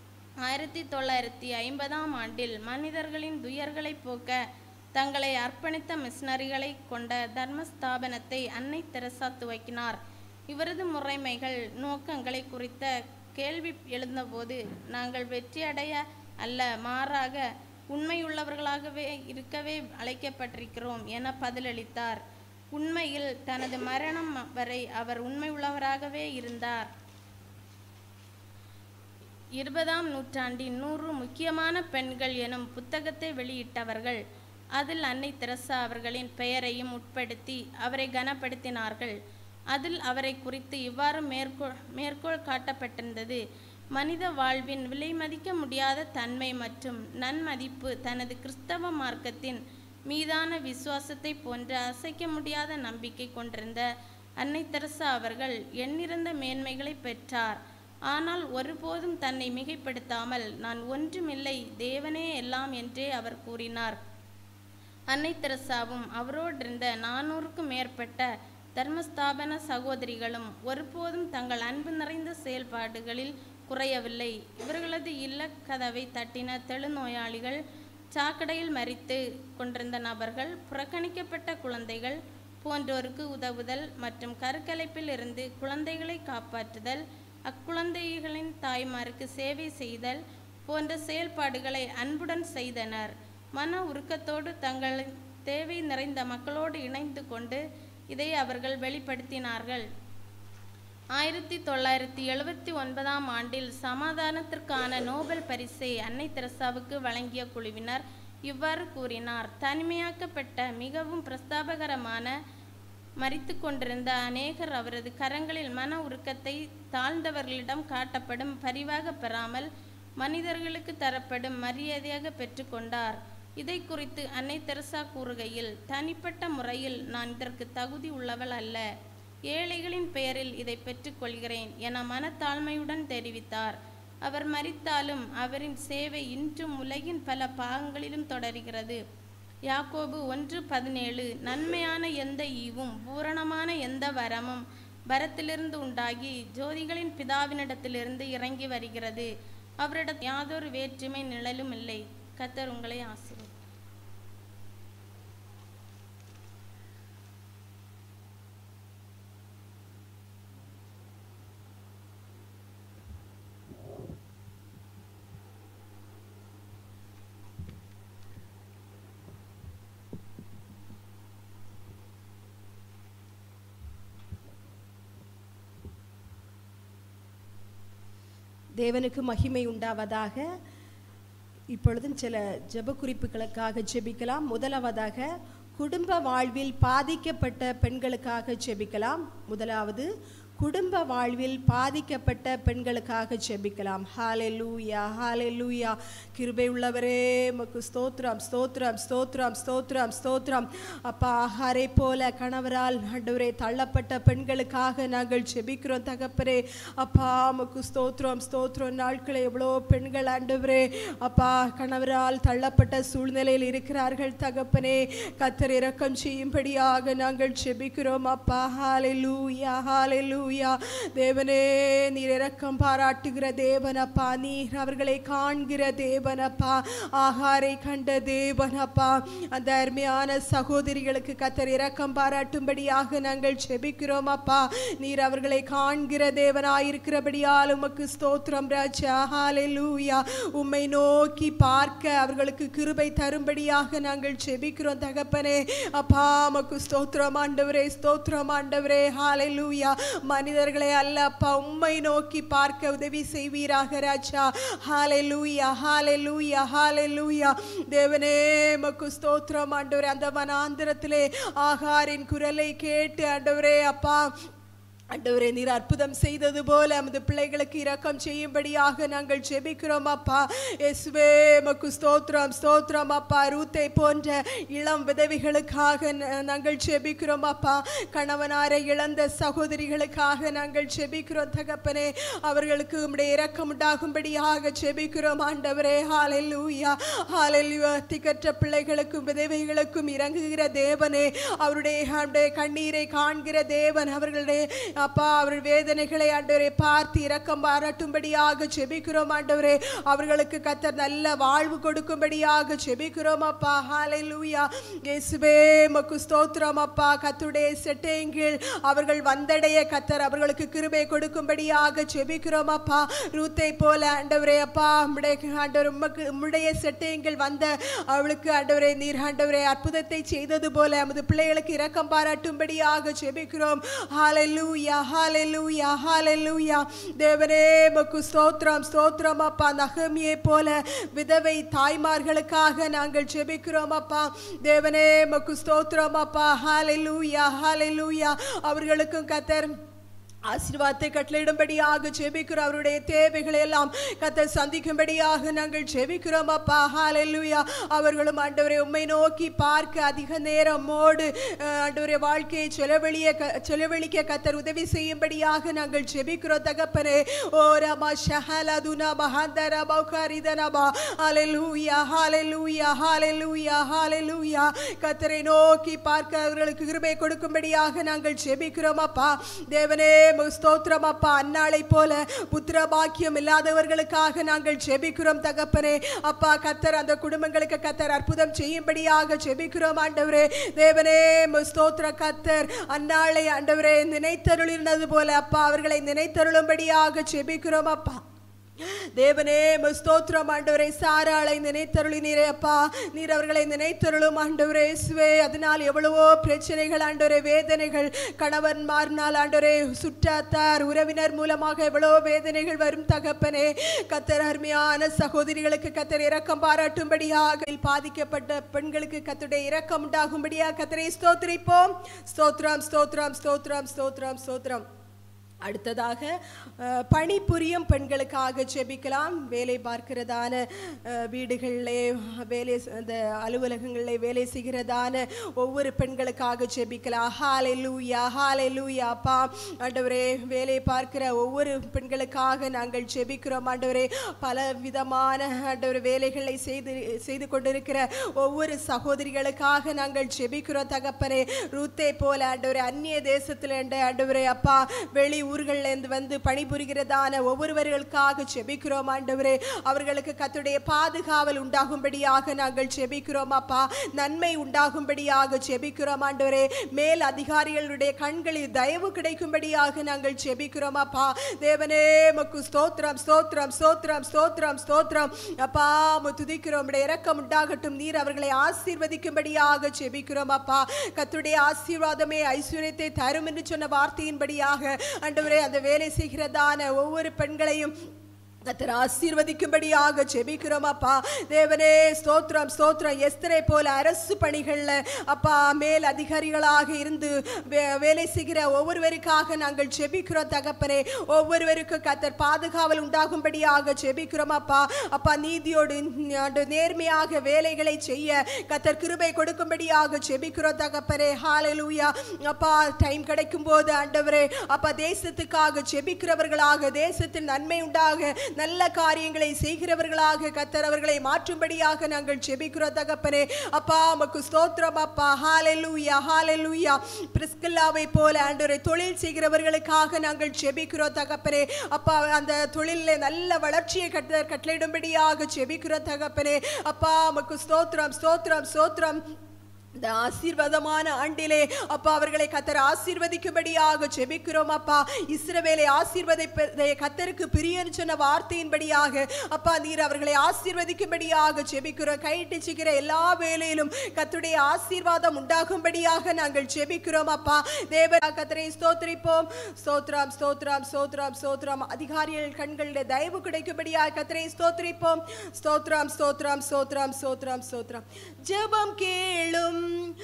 1950ஆம் ஆண்டில் மனிதர்களின் துயர்களை போக்க தங்களை அர்ப்பணித்த மிஷனரிகளை கொண்ட தர்மஸ்தாபனத்தை அன்னை தெரசா துவக்கினார். இவரது முறைமைகள், நோக்கங்களை குறித்த கேள்வி எழுந்தபோது, நாங்கள் வெற்றியடைய அல்ல, மாறாக உண்மையுள்ளவர்களாகவே இருக்கவே அழைக்கப்பட்டிருக்கிறோம் என பதிலளித்தார். உண்மையில் தனது மரணம் வரை அவர் உண்மையுள்ளவராகவே இருந்தார். 20ஆம் நூற்றாண்டின் 100 முக்கியமான பெண்கள் எனும் புத்தகத்தை வெளியிட்டவர்கள் அதில் அன்னை தெரசா அவர்களின் பெயரையும் உட்படுத்தி அவரை கனப்படுத்தினார்கள். அதில் அவரை குறித்து இவ்வாறு மேற்கோள் காட்டப்பட்டிருந்தது: மனித வாழ்வின் விலை மதிக்க முடியாத தன்மை மற்றும் நன்மதிப்பு தனது கிறிஸ்தவ மார்க்கத்தின் மீதான விசுவாசத்தை போன்ற அசைக்க முடியாத நம்பிக்கை கொண்டிருந்த அன்னை தெரசா அவர்கள் எண்ணிறந்த மேன்மைகளை பெற்றார். ஆனால் ஒருபோதும் தன்னை மிகைப்படுத்தாமல், நான் ஒன்றுமில்லை, தேவனே எல்லாம் என்றே அவர் கூறினார். அன்னை தெரசாவும் அவரோடிருந்த 400க்கும் மேற்பட்ட தர்மஸ்தாபன சகோதரிகளும் ஒருபோதும் தங்கள் அன்பு நிறைந்த செயல்பாடுகளில் குறையவில்லை. இவர்களது இல்லக்கதவை தட்டின தொழுநோயாளிகள், சாக்கடையில் மரித்து கொண்டிருந்த நபர்கள், புறக்கணிக்கப்பட்ட குழந்தைகள், போன்றோருக்கு உதவுதல் மற்றும் கருக்கலைப்பில் இருந்து குழந்தைகளை காப்பாற்றுதல், அக்குழந்தைகளின் தாய்மாருக்கு சேவை செய்தல் போன்ற செயல்பாடுகளை அன்புடன் செய்தனர். மன உருக்கத்தோடு தங்களின் தேவை நிறைந்த மக்களோடு இணைந்து கொண்டு இதை அவர்கள் வெளிப்படுத்தினார்கள். 1979 ஆண்டில் சமாதானத்திற்கான நோபல் பரிசை அன்னை தெரசாவுக்கு வழங்கிய குழுவினர் இவ்வாறு கூறினார்: தனிமையாக்கப்பட்ட, மிகவும் பிரஸ்தாபகரமான, மரித்து கொண்டிருந்த அநேகர் அவரது கரங்களில் மன உருக்கத்தை தாழ்ந்தவர்களிடம் காட்டப்படும் பரிவாக பெறாமல் மனிதர்களுக்கு தரப்படும் மரியாதையாக பெற்றுக்கொண்டார். இதை குறித்து அன்னை தெரசா கூறுகையில், தனிப்பட்ட முறையில் நான் இதற்கு தகுதி உள்ளவள் அல்ல, ஏழைகளின் பெயரில் இதை பெற்றுக்கொள்கிறேன் என மனத்தாழ்மையுடன் தெரிவித்தார். அவர் மரித்தாலும் அவரின் சேவை இன்றும் உலகின் பல பாகங்களிலும் தொடர்கிறது. யாக்கோபு 1:17 நன்மையான எந்த ஈவும் பூரணமான எந்த வரமும் வரத்திலிருந்து உண்டாகி ஜோதிகளின் பிதாவினிடத்திலிருந்து இறங்கி வருகிறது. அவரிடம் யாதொரு வேற்றுமை நிழலும் இல்லை. கர்த்தர் உங்களை ஆசீர்வதிப்பார். தேவனுக்கு மகிமை உண்டாவதாக. இப்பொழுதும் சில ஜெப குறிப்புகளுக்காக ஜெபிக்கலாம். முதலாவதாக குடும்ப வாழ்வில் பாதிக்கப்பட்ட பெண்களுக்காக ஜெபிக்கலாம். முதலாவது குடும்ப வாழ்வில் பாதிக்கப்பட்ட பெண்களுக்காக ஜெபிக்கலாம். ஹalleluya ஹalleluya. கிருபை உள்ளவரே, உமக்கு ஸ்தோத்திரம் ஸ்தோத்திரம் ஸ்தோத்திரம் ஸ்தோத்திரம் ஸ்தோத்திரம். அப்பா, ஆகாரை போல கணவரால் ஆண்டவரே தள்ளப்பட்ட பெண்களுக்காக நாங்கள் ஜெபிக்கிறோம் தகப்பரே. அப்பா, உமக்கு ஸ்தோத்திரம் ஸ்தோத்திரம். நாட்களை எவ்வளோ பெண்கள் ஆண்டவரே அப்பா கணவரால் தள்ளப்பட்ட சூழ்நிலையில் இருக்கிறார்கள் தகப்பனே. கர்த்தர் இரக்கம் செய்யும்படியாக நாங்கள் ஜெபிக்கிறோம் அப்பா. ஹalleluya ஹalleluya. தேவனே, நீர் இரக்கம் பாராட்டுகிற தேவனப்பா, நீர் அவர்களை காண்கிற தேவனப்பா, ஆகாரை கண்ட தேவனப்பா. அந்த அருமையான சகோதரிகளுக்கு கர்த்தர் இரக்கம் பாராட்டும்படியாக நாங்கள் ஜெபிக்கிறோம் அப்பா. நீர் அவர்களை காண்கிற தேவனாயிருக்கிறபடியால் உமக்கு ஸ்தோத்திரம் ராஜா. ஹalleluya. உம்மை நோக்கி பார்க்க அவர்களுக்கு கிருபை தரும்படியாக நாங்கள் ஜெபிக்கிறோம் தகப்பனே. அப்பா, உமக்கு ஸ்தோத்திரம் ஆண்டவரே, ஸ்தோத்திரம் ஆண்டவரே. ஹalleluya. மனிதர்களை அல்ல அப்பா, உம்மை நோக்கி பார்க்க உதவி செய்வீராக ராஜா. ஹalleluya ஹalleluya ஹalleluya. தேவனே, உமக்கு ஸ்தோத்திரம் ஆண்டவரே. அந்த வனாந்திரத்திலே ஆகாரின் குரலை கேட்டு ஆண்டவரே அப்பா ஆண்டவரே நீர் அற்புதம் செய்தது போல நமது பிள்ளைகளுக்கு இரக்கம் செய்யும்படியாக நாங்கள் ஜெபிக்கிறோம் அப்பா. இயேசுவே, உமக்கு ஸ்தோத்திரம் ஸ்தோத்திரம் அப்பா. ரூத்தை போன்ற இளம் விதவைகளுக்காக நாங்கள் ஜெபிக்கிறோம் அப்பா. கணவனாரை இழந்த சகோதரிகளுக்காக நாங்கள் ஜெபிக்கிறோம் தகப்பனே. அவர்களுக்கு உம்முடைய இரக்கம் உண்டாகும்படியாக ஜெபிக்கிறோம் ஆண்டவரே. ஹalleluya ஹalleluya. திக்கற்ற பிள்ளைகளுக்கும் விதவைகளுக்கும் இறங்குகிற தேவனே, அவருடைய கண்ணீரை காண்கிற தேவன், அவர்களுடைய அப்பா அவர் வேதனைகளை ஆண்டவரே பார்த்து இரக்கம் பாராட்டும்படியாக ஜெபிக்கிறோம் ஆண்டவரே. அவர்களுக்கு கர்த்தர் நல்ல வாழ்வு கொடுக்கும்படியாக ஜெபிக்கிறோம் அப்பா. ஹalleluya. இயேசுவே, உமக்கு ஸ்தோத்திரம் அப்பா. கர்த்தருடைய செட்டையின் கீழ் அவர்கள் வந்தடைய கர்த்தர் அவர்களுக்கு கிருபை கொடுக்கும்படியாக ஜெபிக்கிறோம் அப்பா. ரூத்தை போல ஆண்டவரே அப்பா ஆண்டவர் உம்முடைய செட்டையின் கீழ் வந்த அவளுக்கு ஆண்டவரே நீர் ஆண்டவரே அற்புதத்தை செய்தது போல நமது பிள்ளைகளுக்கு இரக்கம் பாராட்டும்படியாக ஜெபிக்கிறோம். ஹalleluya ஹalleluya ஹalleluya. தேவனே, உமக்கு ஸ்தோத்திரம் ஸ்தோத்திரம் அப்பா. நகமியை போல விதவை தாய்மார்களுக்காக நாங்கள் ஜெபிக்கிறோம் அப்பா. தேவனே, உமக்கு ஸ்தோத்திரம் அப்பா. ஹalleluya ஹalleluya. அவர்களுக்கும் கர்த்தர் ஆசீர்வாதத்தை கட்டளையிடும்படியாக ஜெபிக்கிறோம். அவருடைய தேவைகளை எல்லாம் கர்த்தர் சந்திக்கும்படியாக நாங்கள் ஜெபிக்கிறோம் அப்பா. ஹalleluya. அவர்களும் ஆண்டவரே உம்மை நோக்கி பார்க்க அதிக நேரம் மோடு ஆண்டவரே வாழ்க்கையை செலவழிக்க கர்த்தர் உதவி செய்யும்படியாக நாங்கள் ஜெபிக்கிறோம் தகப்பனே. ஓ ரமா ஷஹலதுனா மஹந்தர பௌகரிதனபா. ஹalleluya ஹalleluya ஹalleluya ஹalleluya. கர்த்தரை நோக்கி பார்க்க அவர்களுக்கு கிருபை கொடுக்கும்படியாக நாங்கள் ஜெபிக்கிறோம் அப்பா. தேவனே, ஸ்தோத்திரம் அப்பா. அன்னாளை போல புத்திர பாக்கியம் இல்லாதவர்களுக்காக நாங்கள் ஜெபிக்கிறோம் தகப்பனே. அப்பா கத்தர் அந்த குடும்பங்களுக்கு கத்தர் அற்புதம் செய்யும்படியாக ஜெபிக்கிறோம் ஆண்டவரே. தேவனே ஸ்தோத்திர கத்தர் அன்னாளை ஆண்டவரே நினைத்தருளினது போல அப்பா அவர்களை நினைத்தருளும்படியாக ஜெபிக்கிறோம் அப்பா. தேவனே ஸ்தோத்திரம் ஆண்டவரே. சாராளை நினைத்தருளினீரே அப்பா. நீர் அவர்களை நினைத்தருளும் ஆண்டவரே. இயேசுவே அதனால் எவ்வளவோ பிரச்சனைகள் ஆண்டவரே, வேதனைகள், கணவன்மார்னால் ஆண்டவரே, சுற்றாத்தார் உறவினர் மூலமாக எவ்வளவோ வேதனைகள் வரும் தகப்பனே. கத்தர் அருமையான சகோதரிகளுக்கு கத்தர் இரக்கம் பாராட்டும்படியாக, பாதிக்கப்பட்ட பெண்களுக்கு கத்தருடைய இரக்கம் உண்டாகும்படியாக கத்தரை ஸ்தோத்திரிப்போம். ஸ்தோத்திரம் ஸ்தோத்திரம் ஸ்தோத்திரம் ஸ்தோத்திரம் ஸ்தோத்திரம். அடுத்ததாக பணிபுரியும் பெண்களுக்காக ஜெபிக்கலாம். வேலை பார்க்கிறதான வீடுகளிலே வேலை, அந்த அலுவலகங்களிலே வேலை செய்கிறதான ஒவ்வொரு பெண்களுக்காக ஜெபிக்கலாம். ஹல்லேலூயா ஹல்லேலூயா. அப்பா ஆண்டவரே, வேலை பார்க்கிற ஒவ்வொரு பெண்களுக்காக நாங்கள் ஜெபிக்கிறோம் ஆண்டவரே. பல விதமான ஆண்டவர் வேலைகளை செய்து கொண்டிருக்கிற ஒவ்வொரு சகோதரிகளுக்காக நாங்கள் ஜெபிக்கிறோம் தகப்பனே. ரூத்தை போல ஆண்டவரே அந்நிய தேசத்தில் ஆண்டவரே அப்பா வெளி ஊர்களிலிருந்து வந்து பணிபுரிகிறதான ஒவ்வொருவர்களுக்காக ஜெபிக்கிறோம் ஆண்டவரே. அவர்களுக்கு கர்த்தருடைய பாதுகாவல் உண்டாகும்படியாக நாங்கள் ஜெபிக்கிறோம் அப்பா. நன்மை உண்டாகும்படியாக ஜெபிக்கிறோம் ஆண்டவரே. மேல் அதிகாரிகளுடைய கண்களில் தயவு கிடைக்கும்படியாக நாங்கள் ஜெபிக்கிறோம் அப்பா. தேவனே உமக்கு ஸ்தோத்திரம் ஸ்தோத்திரம் ஸ்தோத்திரம் ஸ்தோத்திரம் ஸ்தோத்திரம் அப்பா. துதிக்கிறோம். இரக்கம் உண்டாகட்டும். நீர் அவர்களை ஆசீர்வதிக்கும்படியாக ஜெபிக்கிறோம் அப்பா. கர்த்தருடைய ஆசீர்வாதமே ஐஸ்வர்யத்தை தரும் என்று சொன்ன வார்த்தையின்படியாக ஆண்டவரே அந்த வேலை செய்கிறதான ஒவ்வொரு பெண்களையும் கர்த்தர் ஆசீர்வதிக்கும்படியாக ஜெபிக்கிறோம் அப்பா. தேவனே ஸ்தோத்திரம் ஸ்தோத்திரம். எஸ்தரை போல அரசு பணிகள்ல அப்பா மேல் அதிகாரிகளாக இருந்து வேலை செய்கிற ஒவ்வொருவருக்காக நாங்கள் ஜெபிக்கிறோம் தகப்பனே. ஒவ்வொருவருக்கும் கர்த்தர் பாதுகாவல் உண்டாகும்படியாக ஜெபிக்கிறோம் அப்பா. அப்பா நீதியோடு நேர்மையாக வேலைகளை செய்ய கர்த்தர் கிருபை கொடுக்கும்படியாக ஜெபிக்கிறோம் தகப்பனே. ஹல்லேலூயா. அப்பா டைம் கிடைக்கும் போது ஆண்டவரே அப்பா தேசத்துக்காக ஜெபிக்கிறவர்களாக, தேசத்தில் நன்மை உண்டாக நல்ல காரியங்களை செய்கிறவர்களாக கர்த்தர் அவர்களை மாற்றும்படியாக நாங்கள் ஜெபிக்கிறோம் தகப்பனே. அப்பா உமக்கு ஸ்தோத்திரம் அப்பா. ஹல்லேலூயா ஹல்லேலூயா. பிரிஸ்கில்லாவை போல ஆண்டவரே தொழில் செய்கிறவர்களுக்காக நாங்கள் ஜெபிக்கிறோம் தகப்பனே. அப்பா அந்த தொழிலில் நல்ல வளர்ச்சியை கட்டளையிடும்படியாக ஜெபிக்கிறோம் தகப்பனே. அப்பா உமக்கு ஸ்தோத்திரம் ஸ்தோத்திரம் ஸ்தோத்திரம். இந்த ஆசீர்வாதமான ஆண்டிலே அப்பா அவர்களை கர்த்தர் ஆசீர்வதிக்கும்படியாக ஜெபிக்கிறோம் அப்பா. இஸ்ரவேலை ஆசீர்வதிப்பதை கர்த்தருக்கு பிரியன்னு சொன்ன வார்த்தையின்படியாக அப்பா நீர் அவர்களை ஆசீர்வதிக்கும்படியாக ஜெபிக்கிறோம். கையிட்டுச்சுக்கிற எல்லா வேலையிலும் கர்த்தருடைய ஆசீர்வாதம் உண்டாகும்படியாக நாங்கள் ஜெபிக்கிறோம் அப்பா. தேவ கர்த்தரை ஸ்தோத்திரிப்போம். ஸ்தோத்திரம் ஸ்தோத்திரம் ஸ்தோத்திரம் ஸ்தோத்திரம். அதிகாரிகள் கண்களில் தயவு கிடைக்கும்படியாக கர்த்தரை ஸ்தோத்திரிப்போம். ஸ்தோத்திரம் ஸ்தோத்திரம் ஸ்தோத்திரம் ஸ்தோத்திரம் ஸ்தோத்திரம். ஜெபம் கேளும்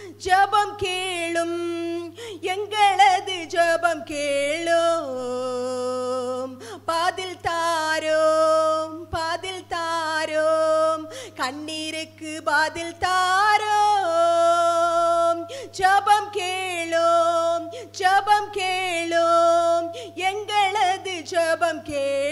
ஜெபம் கேளும் எங்களது ஜெபம் கேளும். பதில் தாரோம் பதில் தாரோம். கண்ணீருக்கு பதில் தாரோம். ஜெபம் கேளும் ஜெபம் கேளும் எங்களது ஜெபம்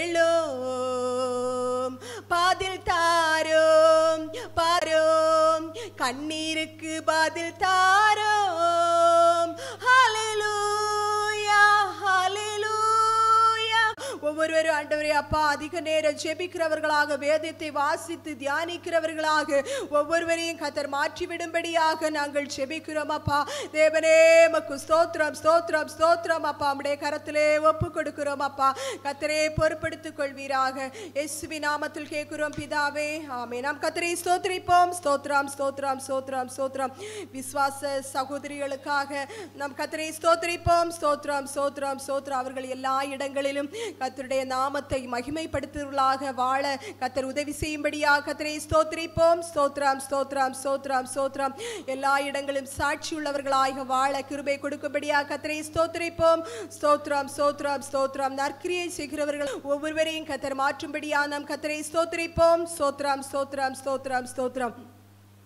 கேளும். பதில் தாரோம் பாரோம். கண்ணீருக்கு பதில் தாரோம். ஹல்லேலூயா ஹல்லேலூயா. ஒவ்வொருவரும் ஆண்டவரே அப்பா அதிக நேரம் ஜெபிக்கிறவர்களாக, வேதத்தை வாசித்து தியானிக்கிறவர்களாக ஒவ்வொருவரையும் கர்த்தர் மாற்றிவிடும்படியாக நாங்கள் ஜெபிக்கிறோம் அப்பா. தேவனே உமக்கு ஸ்தோத்திரம் ஸ்தோத்திரம் ஸ்தோத்திரம் அப்பா. உம்முடைய கரத்திலே ஒப்பு கொடுக்கிறோம் அப்பா. கர்த்தரே பொறுப்படுத்திக் கொள்வீராக. இயேசுவின் நாமத்தில் கேட்கிறோம் பிதாவே, ஆமென். நாம் கர்த்தரை ஸ்தோத்திரிப்போம். ஸ்தோத்திரம் ஸ்தோத்திரம் ஸ்தோத்திரம் ஸ்தோத்திரம். விசுவாச சகோதரிகளுக்காக நாம் கர்த்தரை ஸ்தோத்திரிப்போம். ஸ்தோத்திரம் ஸ்தோத்திரம் ஸ்தோத்திரம். அவர்கள் எல்லா இடங்களிலும் கர்த்தருடைய நாமத்தை மகிமைப்படுத்துவர்களாக வாழ கர்த்தர் உதவி செய்யும்படியாக கர்த்தரை ஸ்தோத்திரிப்போம். ஸ்தோத்திரம் ஸ்தோத்திரம் ஸ்தோத்திரம் ஸ்தோத்திரம். எல்லா இடங்களும் சாட்சி உள்ளவர்களாக வாழ கிருபை கொடுக்கும்படியாக கர்த்தரை ஸ்தோத்திரிப்போம். ஸ்தோத்திரம் ஸ்தோத்திரம் ஸ்தோத்திரம். நற்கிரியை செய்கிறவர்கள் ஒவ்வொருவரையும் கர்த்தர் மாற்றும்படியாக நாம் கர்த்தரை ஸ்தோத்திரிப்போம். ஸ்தோத்திரம் ஸ்தோத்திரம் ஸ்தோத்திரம் ஸ்தோத்திரம்.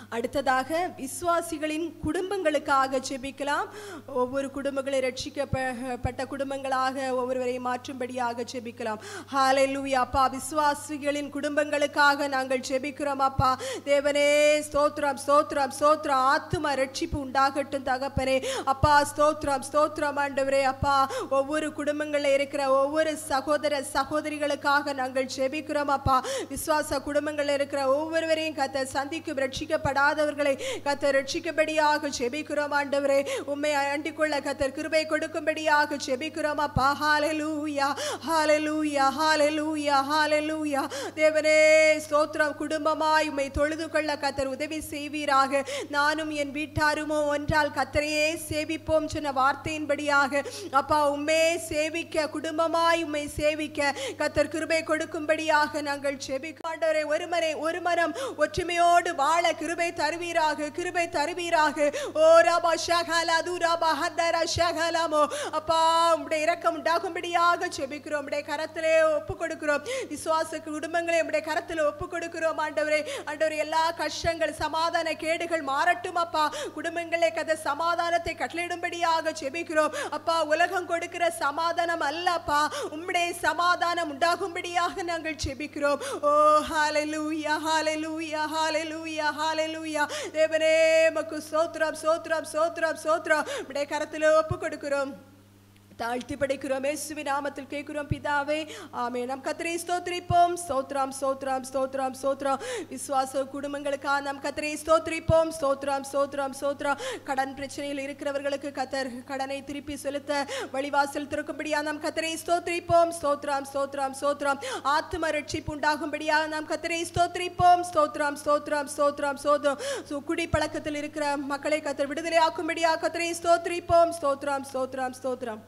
அடுத்ததாக விசுவாசிகளின் குடும்பங்களுக்காக ஜெபிக்கலாம். ஒவ்வொரு குடும்பங்களை ரட்சிக்கப்பட்ட குடும்பங்களாக ஒவ்வொருவரையும் மாற்றும்படியாக ஜெபிக்கலாம். ஹல்லேலூயா. அப்பா, விசுவாசிகளின் குடும்பங்களுக்காக நாங்கள் ஜெபிக்கிறோம். அப்பா தேவனே, ஸ்தோத்திரம் ஸ்தோத்திரம் ஸ்தோத்திரம். ஆத்தும ரட்சிப்பு உண்டாகட்டும் தகப்பனே. அப்பா ஸ்தோத்திரம் ஸ்தோத்திரம் ஆண்டவரே. அப்பா, ஒவ்வொரு குடும்பங்களில் இருக்கிற ஒவ்வொரு சகோதர சகோதரிகளுக்காக நாங்கள் ஜெபிக்கிறோம். அப்பா, விசுவாச குடும்பங்களில் இருக்கிற ஒவ்வொருவரையும் கர்த்தர் சந்திக்கும், ரட்சிக்கப்படாதவர்களை கர்த்தர் ரட்சிக்கும்படியாக ஜெபிக்கிறோம் ஆண்டவரே. உம்மை அண்டிக்கொள்ள கர்த்தர் கிருபை கொடுக்கும்படியாக ஜெபிக்கிறோம் அப்பா. ஹல்லேலூயா ஹல்லேலூயா ஹல்லேலூயா ஹல்லேலூயா. தேவனே ஸ்தோத்திரம். குடும்பமாய் உம்மை தொழுது கொள்ள கர்த்தர் உதவி செய்வீராக. நானும் என் வீட்டாருமோ ஒன்றால் கர்த்தரையே சேவிப்போம் சொன்ன வார்த்தையின்படியாக அப்பா உம்மே சேவிக்க, குடும்பமாய் உம்மை சேவிக்க கர்த்தர் கிருபை கொடுக்கும்படியாக நாங்கள் ஜெபிக்கிறோம் ஆண்டவரே. ஒரு மனம் ஒற்றுமையோடு வாழ கிருபை தருவீராக, கிருபை தருவீராக. ஓ ராபா ஷகலா துராபா ஹதரா ஷகலமோ. அப்பா உம்முடைய இரக்கம் உண்டாகும்படியாக ஜெபிக்கிறோம். உம்முடைய கரத்திலே ஒப்பு கொடுக்கிறோம். விசுவாச குடும்பங்களை உம்முடைய கரத்திலே ஒப்பு கொடுக்கிறோம் ஆண்டவரே. ஆண்டவரே, எல்லா கஷ்டங்கள், சமாதான கேடுகள் மாறட்டும் அப்பா. குடும்பங்களே கத சமாதானத்தை கட்டளையிடும்படியாக ஜெபிக்கிறோம் அப்பா. உலகம் கொடுக்கிற சமாதானம் அல்லப்பா, உம்முடைய சமாதானம் உண்டாகும்படியாக நாங்கள் ஜெபிக்கிறோம். ஓ ஹல்லேலூயா ஹல்லேலூயா ஹல்லேலூயா ஹல்லேலூயா. தேவனே மக்கு ஸ்தோத்திரம் ஸ்தோத்திரம் ஸ்தோத்திரம் ஸ்தோத்திரம். உம்முடைய கரத்திலே ஒப்பு கொடுக்கிறோம், தாழ்த்தி படைக்கிறோம். இயேசுவின் நாமத்தில் கேட்கிறோம் பிதாவே, ஆமென். நாம் கர்த்தரை ஸ்தோத்திரிப்போம். ஸ்தோத்திரம் ஸ்தோத்திரம் ஸ்தோத்திரம் ஸ்தோத்திரம். விசுவாச குடும்பங்களுக்காக நாம் கர்த்தரை ஸ்தோத்திரிப்போம். ஸ்தோத்திரம் ஸ்தோத்திரம் ஸ்தோத்திரம். கடன் பிரச்சனையில் இருக்கிறவர்களுக்கு கர்த்தர் கடனை திருப்பி செலுத்த வழிவாசல் திறக்கும்படியாக நாம் கர்த்தரை ஸ்தோத்திரிப்போம். ஸ்தோத்திரம் ஸ்தோத்திரம் ஸ்தோத்திரம். ஆத்தும ரட்சிப்பு உண்டாகும்படியாக நாம் கர்த்தரை ஸ்தோத்திரிப்போம். ஸ்தோத்திரம் ஸ்தோத்திரம் ஸ்தோத்திரம் ஸ்தோத்திரம். குடி பழக்கத்தில் இருக்கிற மக்களை கர்த்தர் விடுதலை ஆக்கும்படியாக கர்த்தரை ஸ்தோத்திரிப்போம். ஸ்தோத்திரம் ஸ்தோத்திரம் ஸ்தோத்திரம்.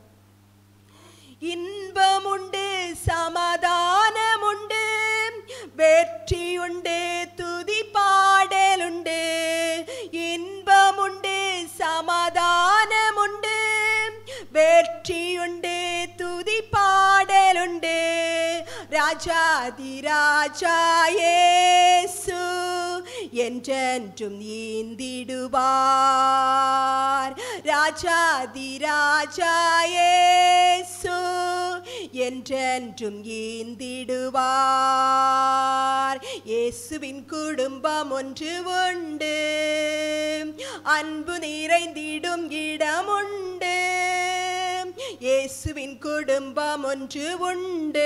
இன்பம் உண்டு, சமாதானம் உண்டு, வெற்றி உண்டு, துதி பாடல் உண்டு. இன்பம் உண்டு, சமாதானம் உண்டு, வெற்றி உண்டு, துதி பாடல் உண்டு. ராஜாதி ராஜா இயேசு என்றென்றும் நீந்திடுவார். ராஜாதி ராஜா இயேசு என்றென்றும் ஈந்திடுவார். இயேசுவின் குடும்பம் ஒன்று உண்டு, அன்பு நிறைந்திடும் இடம் உண்டு. இயேசுவின் குடும்பம் ஒன்று உண்டு,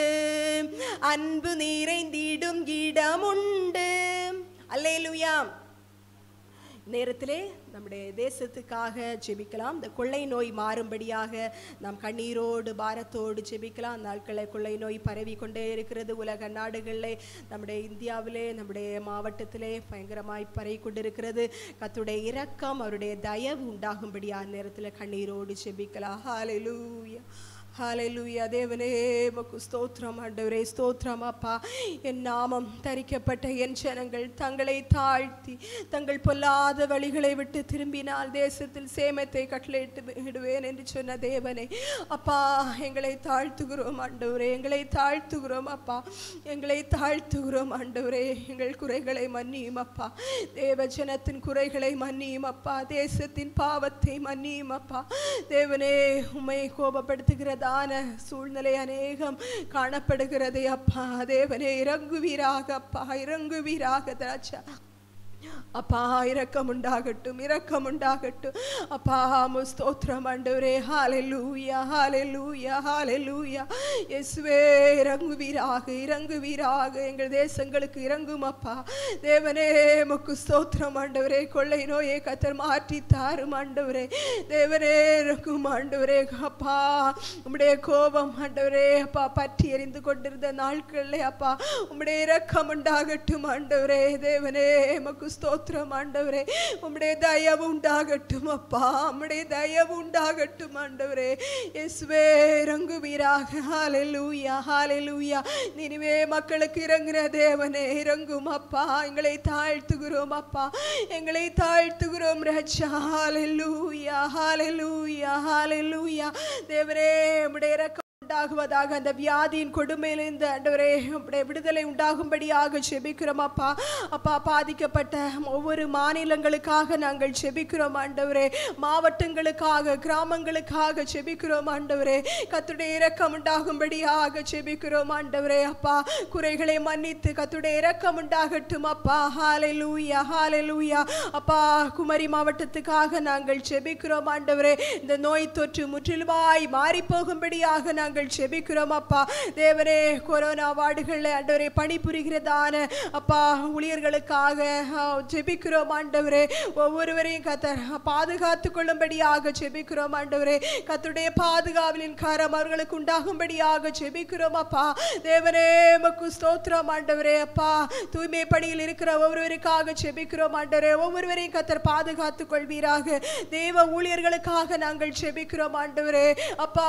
அன்பு நிறைந்திடும் இடம் உண்டு. அல்லேலூயா. நேரத்திலே நம்முடைய தேசத்துக்காக ஜெபிக்கலாம். இந்த கொள்ளை நோய் மாறும்படியாக நாம் கண்ணீரோடு பாரத்தோடு ஜெபிக்கலாம். நாட்களை கொள்ளை நோய் பரவி கொண்டே இருக்கிறது. உலக நாடுகளிலே, நம்முடைய இந்தியாவிலே, நம்முடைய மாவட்டத்திலே பயங்கரமாய் பரவி கொண்டிருக்கிறது. கர்த்தருடைய இரக்கம், அவருடைய தயவு உண்டாகும்படியாக நேரத்தில் கண்ணீரோடு ஜெபிக்கலாம். ஹல்லேலூயா ஹல்லேலூயா. தேவனே மக்கு ஸ்தோத்திரம் ஆண்டவரே. ஸ்தோத்திரம் அப்பா. என் நாமம் தரிக்கப்பட்ட என் ஜனங்கள் தங்களை தாழ்த்தி தங்கள் பொல்லாத வழிகளை விட்டு திரும்பினால் தேசத்தில் சேமத்தை கட்டளையிட்டு விடுவேன் என்று சொன்ன தேவனே, அப்பா எங்களை தாழ்த்துகிறோம் ஆண்டவரே. எங்களை தாழ்த்துகிறோம் அப்பா. எங்களை தாழ்த்துகிறோம் ஆண்டவரே. எங்கள் குறைகளை மன்னியும் அப்பா. தேவ ஜனத்தின் குறைகளை மன்னியும் அப்பா. தேசத்தின் பாவத்தை மன்னியும் அப்பா. தேவனே, உம்மை கோபப்படுத்துகிறதா சூழ்நிலை அநேகம் காணப்படுகிறது அப்பா. தேவனே இறங்குவீராக அப்பா, இறங்குவீராக ராஜா. அப்பா இரக்கம் உண்டாகட்டும், இரக்கம் உண்டாகட்டும் அப்பா. ஸ்தோத்திரம் ஆண்டவரே. ஹல்லேலூயா ஹல்லேலூயா ஹல்லேலூயா. இயேசுவே இறங்குவீராக, இறங்குவீராக. எங்கள் தேசங்களுக்கு இறங்கும் அப்பா. தேவனே மக்கு ஸ்தோத்திரம் ஆண்டவரே. கொள்ளை நோயை கர்த்தர் மாற்றி தாரும் ஆண்டவரே. தேவனே இறங்கும் ஆண்டவரே. அப்பா உம்முடைய கோபம் ஆண்டவரே அப்பா பற்றி எரிந்து கொண்டிருந்த நாட்களில் அப்பா உம்முடைய இரக்கம் உண்டாகட்டும் ஆண்டவரே. தேவனே மக்கு ஸ்தோத்திரம் ஆண்டவரே. உம்முடைய தயவு உண்டாகட்டும் அப்பா. உம்முடைய தயவு உண்டாகட்டும் ஆண்டவரே. இயேசுவே இறங்குவீராக. ஹல்லேலூயா ஹல்லேலூயா. நினிவே மக்களுக்கு இறங்குற தேவனே இறங்கும் அப்பா. எங்களை தாழ்த்துகிறோம் அப்பா, எங்களை தாழ்த்துகிறோம் ராஜா. ஹல்லேலூயா ஹல்லேலூயா ஹல்லேலூயா. தேவனே உம்முடைய இரக்கம் உண்டாகுவதாக. அந்த வியாதியின் கொடுமையிலிருந்து ஆண்டவரே உம்முடைய விடுதலை உண்டாகும்படியாக ஜெபிக்கிறோம் அப்பா. அப்பா, பாதிக்கப்பட்ட ஒவ்வொரு மாநிலங்களுக்காக நாங்கள் ஜெபிக்கிறோம் ஆண்டவரே. மாவட்டங்களுக்காக, கிராமங்களுக்காக ஜெபிக்கிறோம் ஆண்டவரே. கர்த்தருடைய இரக்கம் உண்டாகும்படியாக ஜெபிக்கிறோம் ஆண்டவரே. அப்பா, குறைகளை மன்னித்து கர்த்தருடைய இரக்கம் உண்டாகட்டும் அப்பா. ஹalleluya, ஹalleluya. அப்பா, குமரி மாவட்டத்துக்காக நாங்கள் ஜெபிக்கிறோம் ஆண்டவரே. இந்த நோய் தொற்று முற்றிலுமாய் மாறி போகும்படியாக நாங்கள் ஜெபிக்கிறோம் அப்பா. தேவரே, கொரோனா வார்டுகளில் ஆண்டவரே பணிபுரிகிறதான அப்பா ஊழியர்களுக்காக ஜெபிக்கிறோம் ஆண்டவரே. ஒவ்வொருவரையும் கர்த்தர் பாதுகாத்து கொள்ளும்படியாக ஜெபிக்கிறோம் ஆண்டவரே. கர்த்தருடைய பாதுகாவலின் கரம் அவர்களுக்கு உண்டாகும்படியாக ஜெபிக்கிறோம் அப்பா. தேவனே, உமக்கு ஸ்தோத்திரம் ஆண்டவரே. அப்பா, தூய்மை பணியில் இருக்கிற ஒவ்வொருவருக்காக ஜெபிக்கிறோம் ஆண்டவரே. ஒவ்வொருவரையும் கர்த்தர் பாதுகாத்துக் கொள்வீராக. தேவ ஊழியர்களுக்காக நாங்கள் ஜெபிக்கிறோம் ஆண்டவரே. அப்பா,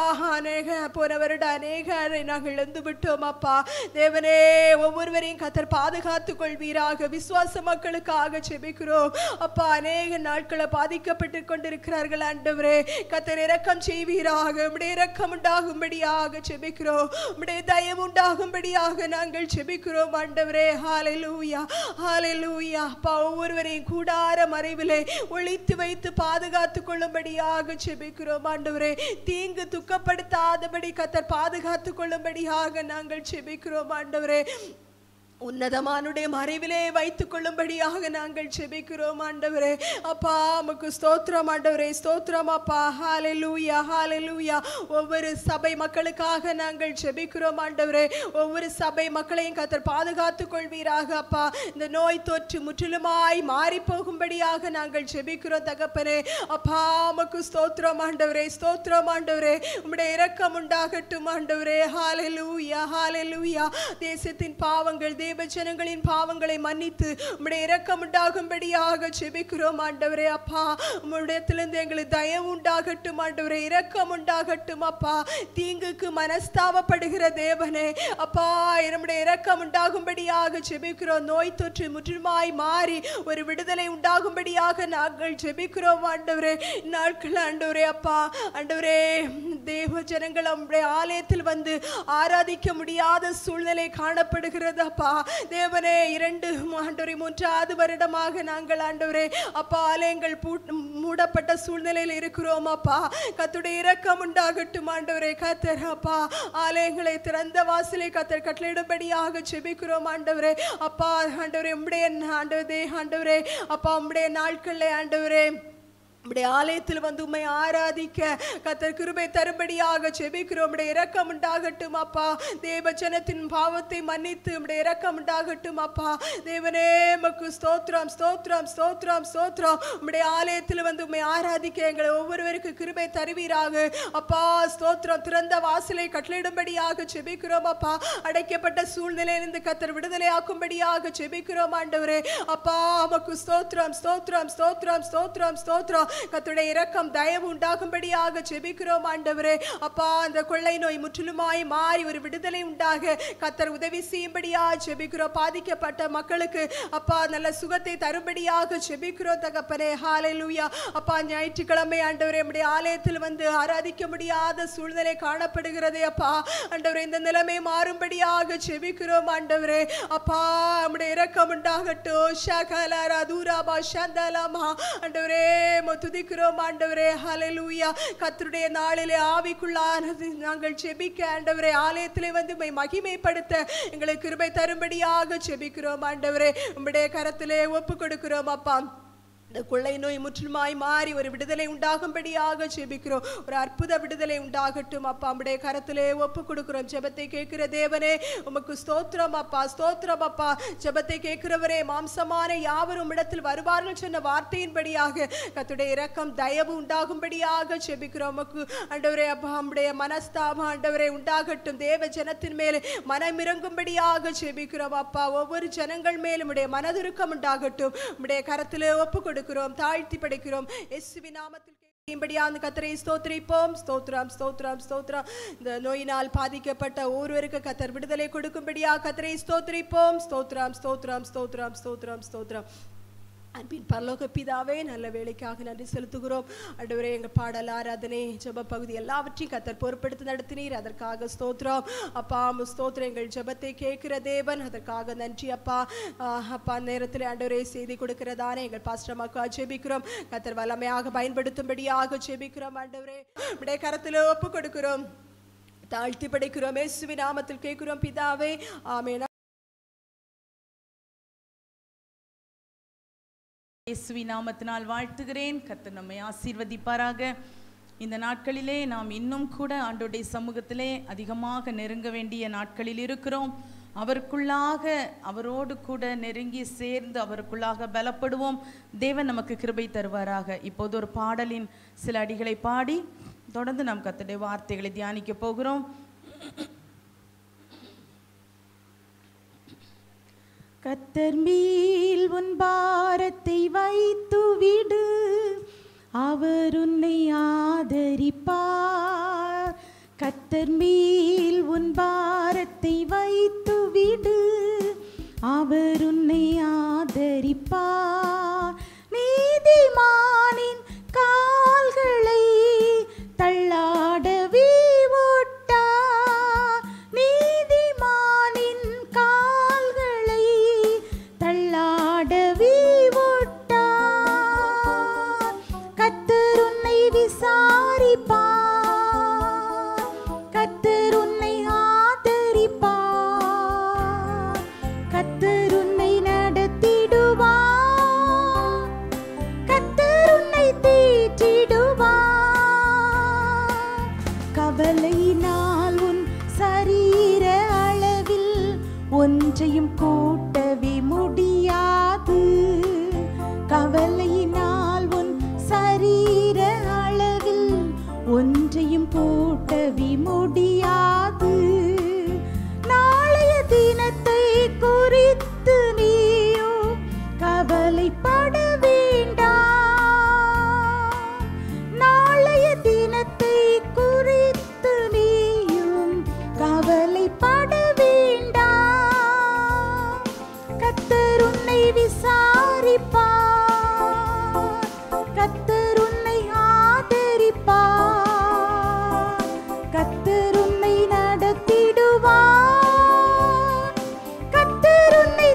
போன வருட அநேகரை நாங்கள் இழந்து விட்டோம் அப்பா. தேவனே, ஒவ்வொருவரையும் கர்த்தர் பாதுகாத்துக் கொள்வீராக. விசுவாச மக்களுக்காக ஜெபிக்கிறோம் அப்பா. அநேக நாட்களை பாதிக்கப்பட்டு கொண்டிருக்கிறார்கள் ஆண்டவரே. கர்த்தர் இரக்கம் செய்வீராக. உம்முடைய இரக்கம் உண்டாகும்படியாக ஜெபிக்கிறோம். உம்முடைய தயவு உண்டாகும்படியாக நாங்கள் ஜெபிக்கிறோம் ஆண்டவரே. ஹalleluya, ஹalleluya. அப்பா, ஒவ்வொருவரையும் கூடார மறைவிலே ஒளித்து வைத்து பாதுகாத்துக் கொள்ளும்படியாக ஜெபிக்கிறோம் ஆண்டவரே. தீங்கு துக்கப்படுத்தாதபடி கர்த்தர் பாதுகாத்துக் கொள்ளும்படியாக நாங்கள் ஜெபிக்கிறோம் ஆண்டவரே. உன்னதமானுடைய மறைவிலே வைத்துக் கொள்ளும்படியாக நாங்கள் ஜெபிக்கிறோம் ஆண்டவரே. அப்பா, உமக்கு ஸ்தோத்திரம் ஆண்டவரே. ஸ்தோத்திரம் அப்பா. ஹalleluya, ஹalleluya. ஒவ்வொரு சபை மக்களுக்காக நாங்கள் ஜெபிக்கிறோம் ஆண்டவரே. ஒவ்வொரு சபை மக்களையும் கர்த்தர் பாதுகாத்துக் கொள்வீராக அப்பா. இந்த நோய் தொற்று முற்றிலுமாய் மாறி போகும்படியாக நாங்கள் ஜெபிக்கிறோம் தகப்பனே. அப்பா, உமக்கு ஸ்தோத்திரம் ஆண்டவரே. ஸ்தோத்திரம் ஆண்டவரே. உம்முடைய இரக்கம் உண்டாகட்டும் ஆண்டவரே. ஹalleluya, ஹalleluya. தேசத்தின் பாவங்கள், ஜனங்களின் பாவங்களை மன்னித்து உம்முடைய இரக்கம் உண்டாகும்படியாக ஜெபிக்கிறோம் ஆண்டவரே. அப்பா, உம்முடையத்திலிருந்து எங்களுக்கு தயவு உண்டாகட்டும் ஆண்டவரே. இரக்கம் உண்டாகட்டும் அப்பா. தீங்குக்கு மனஸ்தாபப்படுகிற தேவனே அப்பா, நம்முடைய இரக்கம் உண்டாகும்படியாக ஜெபிக்கிறோம். நோய் தொற்று முற்றிலுமாய் மாறி ஒரு விடுதலை உண்டாகும்படியாக நாங்கள் ஜெபிக்கிறோம் ஆண்டவரே. நாட்கள் ஆண்டவரே அப்பா, ஆண்டவரே, தேவ ஜனங்கள் உம்முடைய ஆலயத்தில் வந்து ஆராதிக்க முடியாத சூழ்நிலை காணப்படுகிறது அப்பா. தேவனே, 2-3 வருடமாக நாங்கள் ஆண்டவரே அப்பா ஆலயங்கள் மூடப்பட்ட சூழ்நிலையில் இருக்கிறோம் அப்பா. கர்த்தருடைய இரக்கம் உண்டாகட்டும் ஆண்டவரே. கர்த்தர் அப்பா ஆலயங்களை திறந்த வாசலை கர்த்தர் கட்டளையிடும்படியாக ஜெபிக்கிறோம் ஆண்டவரே. அப்பா, ஆண்டவரே, உம்முடைய ஆண்டவரே அப்பா, உம்முடைய நாட்களில் ஆண்டவரே உம்முடைய ஆலயத்தில் வந்து உம்மை ஆராதிக்க கர்த்தர் கிருபை தரும்படியாக ஜெபிக்கிறோம். உம்முடைய இரக்கம் உண்டாகட்டும் அப்பா. தேவ ஜனத்தின் பாவத்தை மன்னித்து உம்முடைய இரக்கம் உண்டாகட்டும் அப்பா. தேவனே, உமக்கு ஸ்தோத்திரம், ஸ்தோத்திரம், ஸ்தோத்திரம், ஸ்தோத்திரம். உம்முடைய ஆலயத்தில் வந்து உம்மை ஆராதிக்க எங்களை ஒவ்வொருவருக்கு கிருபை தருவீராக அப்பா. ஸ்தோத்திரம். திறந்த வாசலை கட்டளையிடும்படியாக ஜெபிக்கிறோம் அப்பா. அடைக்கப்பட்ட சூழ்நிலையிலிருந்து கர்த்தர் விடுதலையாக்கும்படியாக ஜெபிக்கிறோம் ஆண்டவரே. அப்பா, உமக்கு ஸ்தோத்திரம், ஸ்தோத்திரம், ஸ்தோத்திரம், ஸ்தோத்திரம், ஸ்தோத்திரம். கர்த்தருடைய இரக்கம் தயவு உண்டாகும்படியாக ஜெபிக்கிறோம் ஆண்டவரே. அப்பா, அந்த கொள்ளை நோய் முற்றிலுமாய் மாறி ஒரு விடுதலை உண்டாக கர்த்தர் உதவி செய்யும்படியாக ஜெபிக்கிறோம். பாதிக்கப்பட்ட மக்களுக்கு அப்பா நல்ல சுகத்தை தரும்படியாக ஜெபிக்கிறோம் தகப்பனே. ஹalleluya. அப்பா, ஞாயிற்றுக்கிழமை ஆண்டவரே நம்முடைய ஆலயத்தில் வந்து ஆராதிக்க முடியாத சூழ்நிலை காணப்படுகிறதே அப்பா. ஆண்டவரே, இந்த நிலைமை மாறும்படியாக ஜெபிக்கிறோம் ஆண்டவரே. அப்பா, நம்முடைய இரக்கம் உண்டாகட்டும். ஷகலரா தூராபா ஷந்தலமா ஆண்டவரே துதிக்கிறோம் ஆண்டவரே. ஹalleluya. கர்த்தருடைய நாளிலே ஆவிக்குள்ளானது நாங்கள் ஜெபிக்க ஆண்டவரே ஆலயத்திலே வந்து உம்மை மகிமைப்படுத்த எங்களுக்கு கிருபை தரும்படியாக ஜெபிக்கிறோம் ஆண்டவரே. உம்முடைய கரத்திலே ஒப்பு கொடுக்கிறோம் அப்பா. இந்த கொள்ளை நோய் முற்றிலுமாய் மாறி ஒரு விடுதலை உண்டாகும்படியாக ஜெபிக்கிறோம். ஒரு அற்புத விடுதலை உண்டாகட்டும் அப்பா. உம்முடைய கரத்திலே ஒப்பு கொடுக்கிறோம். ஜெபத்தை கேட்கிற தேவனே உமக்கு ஸ்தோத்திரம் அப்பா. ஸ்தோத்திரம் அப்பா. ஜெபத்தை கேட்கிறவரே, மாம்சமான யாவரும் இடத்தில் வருவார்கள் சொன்ன வார்த்தையின்படியாக கர்த்தருடைய இரக்கம் தயவு உண்டாகும்படியாக ஜெபிக்கிறோம். உமக்கு ஆண்டவரே அப்பா, உம்முடைய மனஸ்தாபம் ஆண்டவரே உண்டாகட்டும். தேவ ஜனத்தின் மேலே மனமிறங்கும்படியாக ஜெபிக்கிறோம் அப்பா. ஒவ்வொரு ஜனங்கள் மேலும் உம்முடைய மனதுருக்கம் உண்டாகட்டும். உம்முடைய கரத்திலே ஒப்பு கொடுக்கிறோம், தாழ்த்தி படைக்கிறோம். இயேசுவின் நாமத்தில் கர்த்தரை ஸ்தோத்திரிப்போம். ஸ்தோத்திரம், ஸ்தோத்திரம், ஸ்தோத்திரம். இந்த நோயினால் பாதிக்கப்பட்ட ஒருவருக்கு கர்த்தர் விடுதலை கொடுக்கும்படியாக கர்த்தரை ஸ்தோத்திரிப்போம். ஸ்தோத்திரம், ஸ்தோத்திரம், ஸ்தோத்திரம், ஸ்தோத்திரம், ஸ்தோத்திரம். அன்பின் பரலோக பிதாவே, நல்ல வேலைக்காக நன்றி செலுத்துகிறோம். ஆண்டவரே, எங்கள் பாடல், ஆராதனை, ஜெப பகுதி எல்லாவற்றையும் கர்த்தர் பொறுப்பெடுத்து நடத்தினீர். அதற்காக ஸ்தோத்திரம் அப்பா. ஸ்தோத்திரம். எங்கள் ஜெபத்தை கேட்கிற தேவன், அதற்காக நன்றி அப்பா. அப்பா, நேரத்தில் ஆண்டவரே செய்தி கொடுக்கிறதானே எங்கள் பாஸ்டர்மாக்கா ஜெபிக்கிறோம். கர்த்தர் வல்லமையாக பயன்படுத்தும்படியாக ஜெபிக்கிறோம். ஆண்டவரே, உடைய கரத்தில் ஒப்பு கொடுக்கிறோம், தாழ்த்தி படைக்கிறோம். இயேசுவின் நாமத்தில் கேட்கிறோம் பிதாவே, ஆமென். இயேசுவின் நாமத்தினால் வாழ்த்துகிறேன். கர்த்தர் நம்மை ஆசீர்வதிப்பாராக. இந்த நாட்களிலே நாம் இன்னும் கூட ஆண்டவருடைய சமூகத்திலே அதிகமாக நெருங்க வேண்டிய நாட்களில் இருக்கிறோம். அவருக்குள்ளாக, அவரோடு கூட நெருங்கி சேர்ந்து அவருக்குள்ளாக பலப்படுவோம். தேவன் நமக்கு கிருபை தருவாராக. இப்போது ஒரு பாடலின் சில அடிகளை பாடி தொடர்ந்து நாம் கர்த்தருடைய வார்த்தைகளை தியானிக்க போகிறோம். கர்த்தர் மேல் உன் பாரத்தை வைத்துவிடு, அவர் உன்னை ஆதரிப்பார். கர்த்தர் மேல் உன் பாரத்தை வைத்துவிடு, அவர் உன்னை ஆதரிப்பார். நீதிமானின் கால்களை தள்ளாடவே ஓட்டார். நீதிமானின் கால்களை தள்ளாடவே ஓட்டார். கர்த்தர் உன்னை விசாரிப்பார், கர்த்தர் உன்னை ஆதரிப்பார். கர்த்தர் உன்னை நடத்திடுவார், கர்த்தர் உன்னை தேற்றிடுவார். கவலையினால் உன் சரீர அளவில் ஒன்றையும் கூட்டவே முடியாது. கவலையினால் உன் சரீர அளவில் ஒன்றையும் கூட்டவே முடியாது. நாளைய தினத்தை குறித்து நீயோ கவலைப்பட வேண்டாம். நாளைய தினத்தை குறித்து நீயும் கவலைப்பட வேண்டாம். கர்த்தர் உன்னை விசாரிப்பார், கர்த்தர் உன்னை ஆதரிப்பார். கர்த்தர் உன்னை நடத்திடுவார், கர்த்தர் உன்னை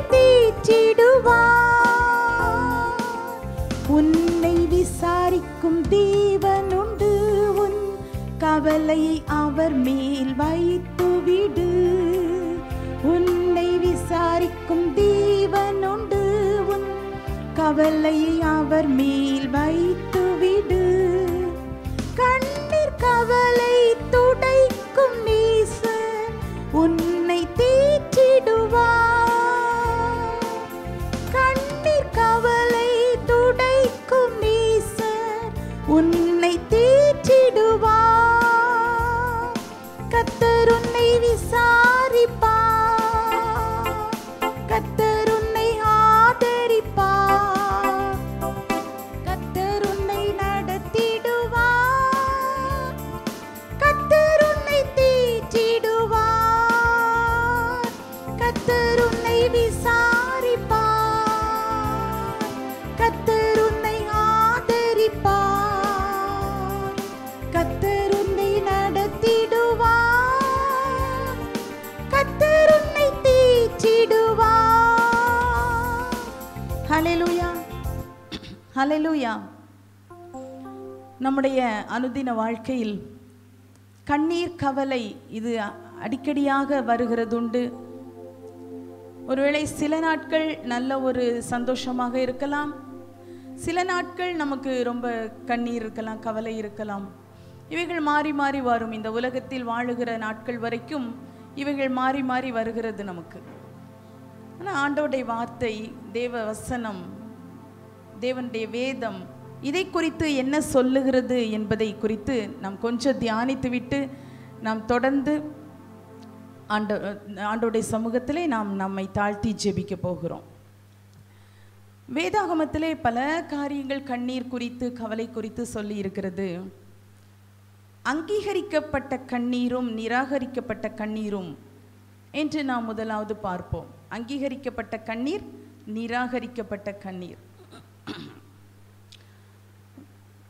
தேற்றிடுவார். உன்னை விசாரிக்கும் தேவனுண்டு, உன் கவலையை அவர் மேல் வைத்துவிடு. உன்னை விசாரிக்கும் தேவனுண்டு, உன் கவலையை அவர் மேல் வைத்துவிடு. கண்ணீர் கவலை துடைக்கும் நேசர் உன்னை தேற்றிடுவார். கண்ணீர் கவலை துடைக்கும் நேசர் உன்னை தேற்றிடுவார். கர்த்தர் உன்னை விசாரிப்பார், கர்த்தர் உன்னை ஆதரிப்பார். கர்த்தர் உன்னை நடத்திடுவார், கர்த்தர் உன்னை தேற்றிடுவார். கர்த்தர் உன்னை விசாரிப்பார், கர்த்தர் உன்னை ஆதரிப்பார். கர்த்தர் உன்னை நடத்திடுவார், கர்த்தர் உன்னை தேற்றிடுவார். ஹல்லேலூயா, ஹல்லேலூயா. நம்முடைய அனுதின வாழ்க்கையில் கண்ணீர் கவலை இது அடிக்கடியாக வருகிறதுண்டு. ஒருவேளை சில நாட்கள் நல்ல ஒரு சந்தோஷமாக இருக்கலாம், சில நாட்கள் நமக்கு ரொம்ப கண்ணீர் இருக்கலாம், கவலை இருக்கலாம். இவைகள் மாறி மாறி வரும். இந்த உலகத்தில் வாழுகிற நாட்கள் வரைக்கும் இவைகள் மாறி மாறி வருகிறது நமக்கு. ஆனால் ஆண்டவருடைய வார்த்தை, தேவ வசனம், தேவனுடைய வேதம் இதை குறித்து என்ன சொல்லுகிறது என்பதை குறித்து நாம் கொஞ்சம் தியானித்துவிட்டு நாம் தொடர்ந்து ஆண்டவருடைய சமூகத்திலே நாம் நம்மை தாழ்த்தி ஜெபிக்க போகிறோம். வேதாகமத்திலே பல காரியங்கள் கண்ணீர் குறித்து, கவலை குறித்து சொல்லி இருக்கிறது. அங்கீகரிக்கப்பட்ட கண்ணீரும் நிராகரிக்கப்பட்ட கண்ணீரும் என்று நாம் முதலாவது பார்ப்போம். அங்கீகரிக்கப்பட்ட கண்ணீர், நிராகரிக்கப்பட்ட கண்ணீர்.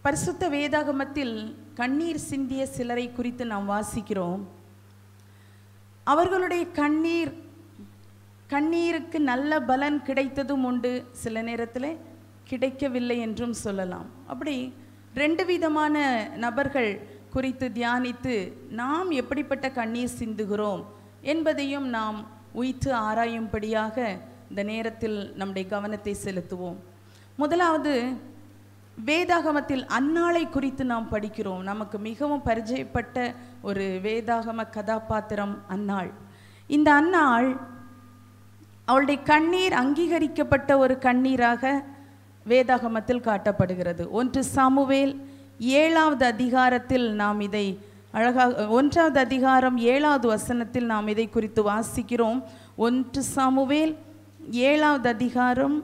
பரிசுத்த வேதாகமத்தில் கண்ணீர் சிந்திய சிலரை குறித்து நாம் வாசிக்கிறோம். அவர்களுடைய கண்ணீருக்கு நல்ல பலன் கிடைத்ததும் உண்டு, சில நேரத்தில் கிடைக்கவில்லை என்றும் சொல்லலாம். அப்படி 2 விதமான நபர்கள் குறித்து தியானித்து நாம் எப்படிப்பட்ட கண்ணீர் சிந்துகிறோம் என்பதையும் நாம் உய்த்து ஆராயும்படியாக இந்த நேரத்தில் நம்முடைய கவனத்தை செலுத்துவோம். முதலாவது, வேதாகமத்தில் அன்னாளை குறித்து நாம் படிக்கிறோம். நமக்கு மிகவும் பரிச்சயப்பட்ட ஒரு வேதாகம கதாபாத்திரம் அன்னாள். இந்த அன்னாள் அவளுடைய கண்ணீர் அங்கீகரிக்கப்பட்ட ஒரு கண்ணீராக வேதாகமத்தில் காட்டப்படுகிறது. 1 சாமுவேல் 7வது அதிகாரத்தில் நாம் இதை அழகாக 1வது அதிகாரம் 7வது வசனத்தில் நாம் இதை குறித்து வாசிக்கிறோம். 1 சாமுவேல் 7வது அதிகாரம்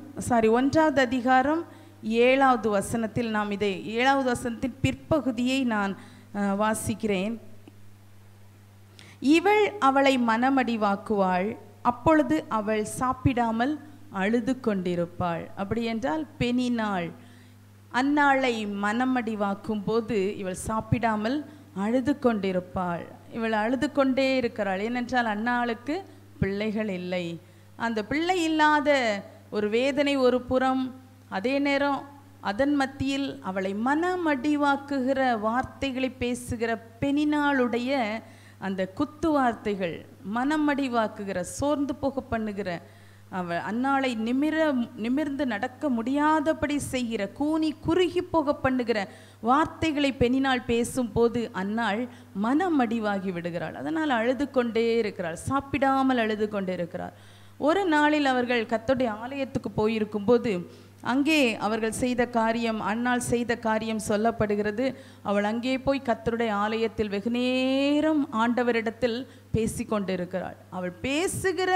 7வது வசனத்தில் நாம் இதை 7வது வசனத்தின் பிற்பகுதியை நான் வாசிக்கிறேன். இவள் அவளை மனமடிவாக்குவாள், அப்பொழுது அவள் சாப்பிடாமல் அழுது கொண்டிருப்பாள். அப்படி என்றால் பெனினாள் அன்னாளை மனமடிவாக்கும் போது இவள் சாப்பிடாமல் அழுது கொண்டிருப்பாள். இவள் அழுது கொண்டே இருக்கிறாள். ஏனென்றால் அன்னாளுக்கு பிள்ளைகள் இல்லை. அந்த பிள்ளை இல்லாத ஒரு வேதனை ஒரு புறம், அதே நேரம் அதன் மத்தியில் அவளை மனமடிவாக்குகிற வார்த்தைகளை பேசுகிற பெனினாளுடைய அந்த குத்து வார்த்தைகள், மனமடிவாக்குகிற, சோர்ந்து போக பண்ணுகிற, அவள் அன்னாளை நிமிர்ந்து நடக்க முடியாதபடி செய்கிற, கூனி குறுகி போக பண்ணுகிற வார்த்தைகளை பெனினாள் பேசும்போது அன்னாள் மனமடிவாகி விடுகிறாள். அதனால் அழுது கொண்டே இருக்கிறாள், சாப்பிடாமல் அழுது கொண்டே இருக்கிறாள். ஒரு நாளில் அவர்கள் கர்த்தருடைய ஆலயத்துக்கு போயிருக்கும்போது அங்கே அவர்கள் செய்த காரியம், அன்னாள் செய்த காரியம் சொல்லப்படுகிறது. அவள் அங்கே போய் கர்த்தருடைய ஆலயத்தில் வெகுநேரம் ஆண்டவரிடத்தில் பேசி கொண்டிருக்கிறாள். அவள் பேசுகிற,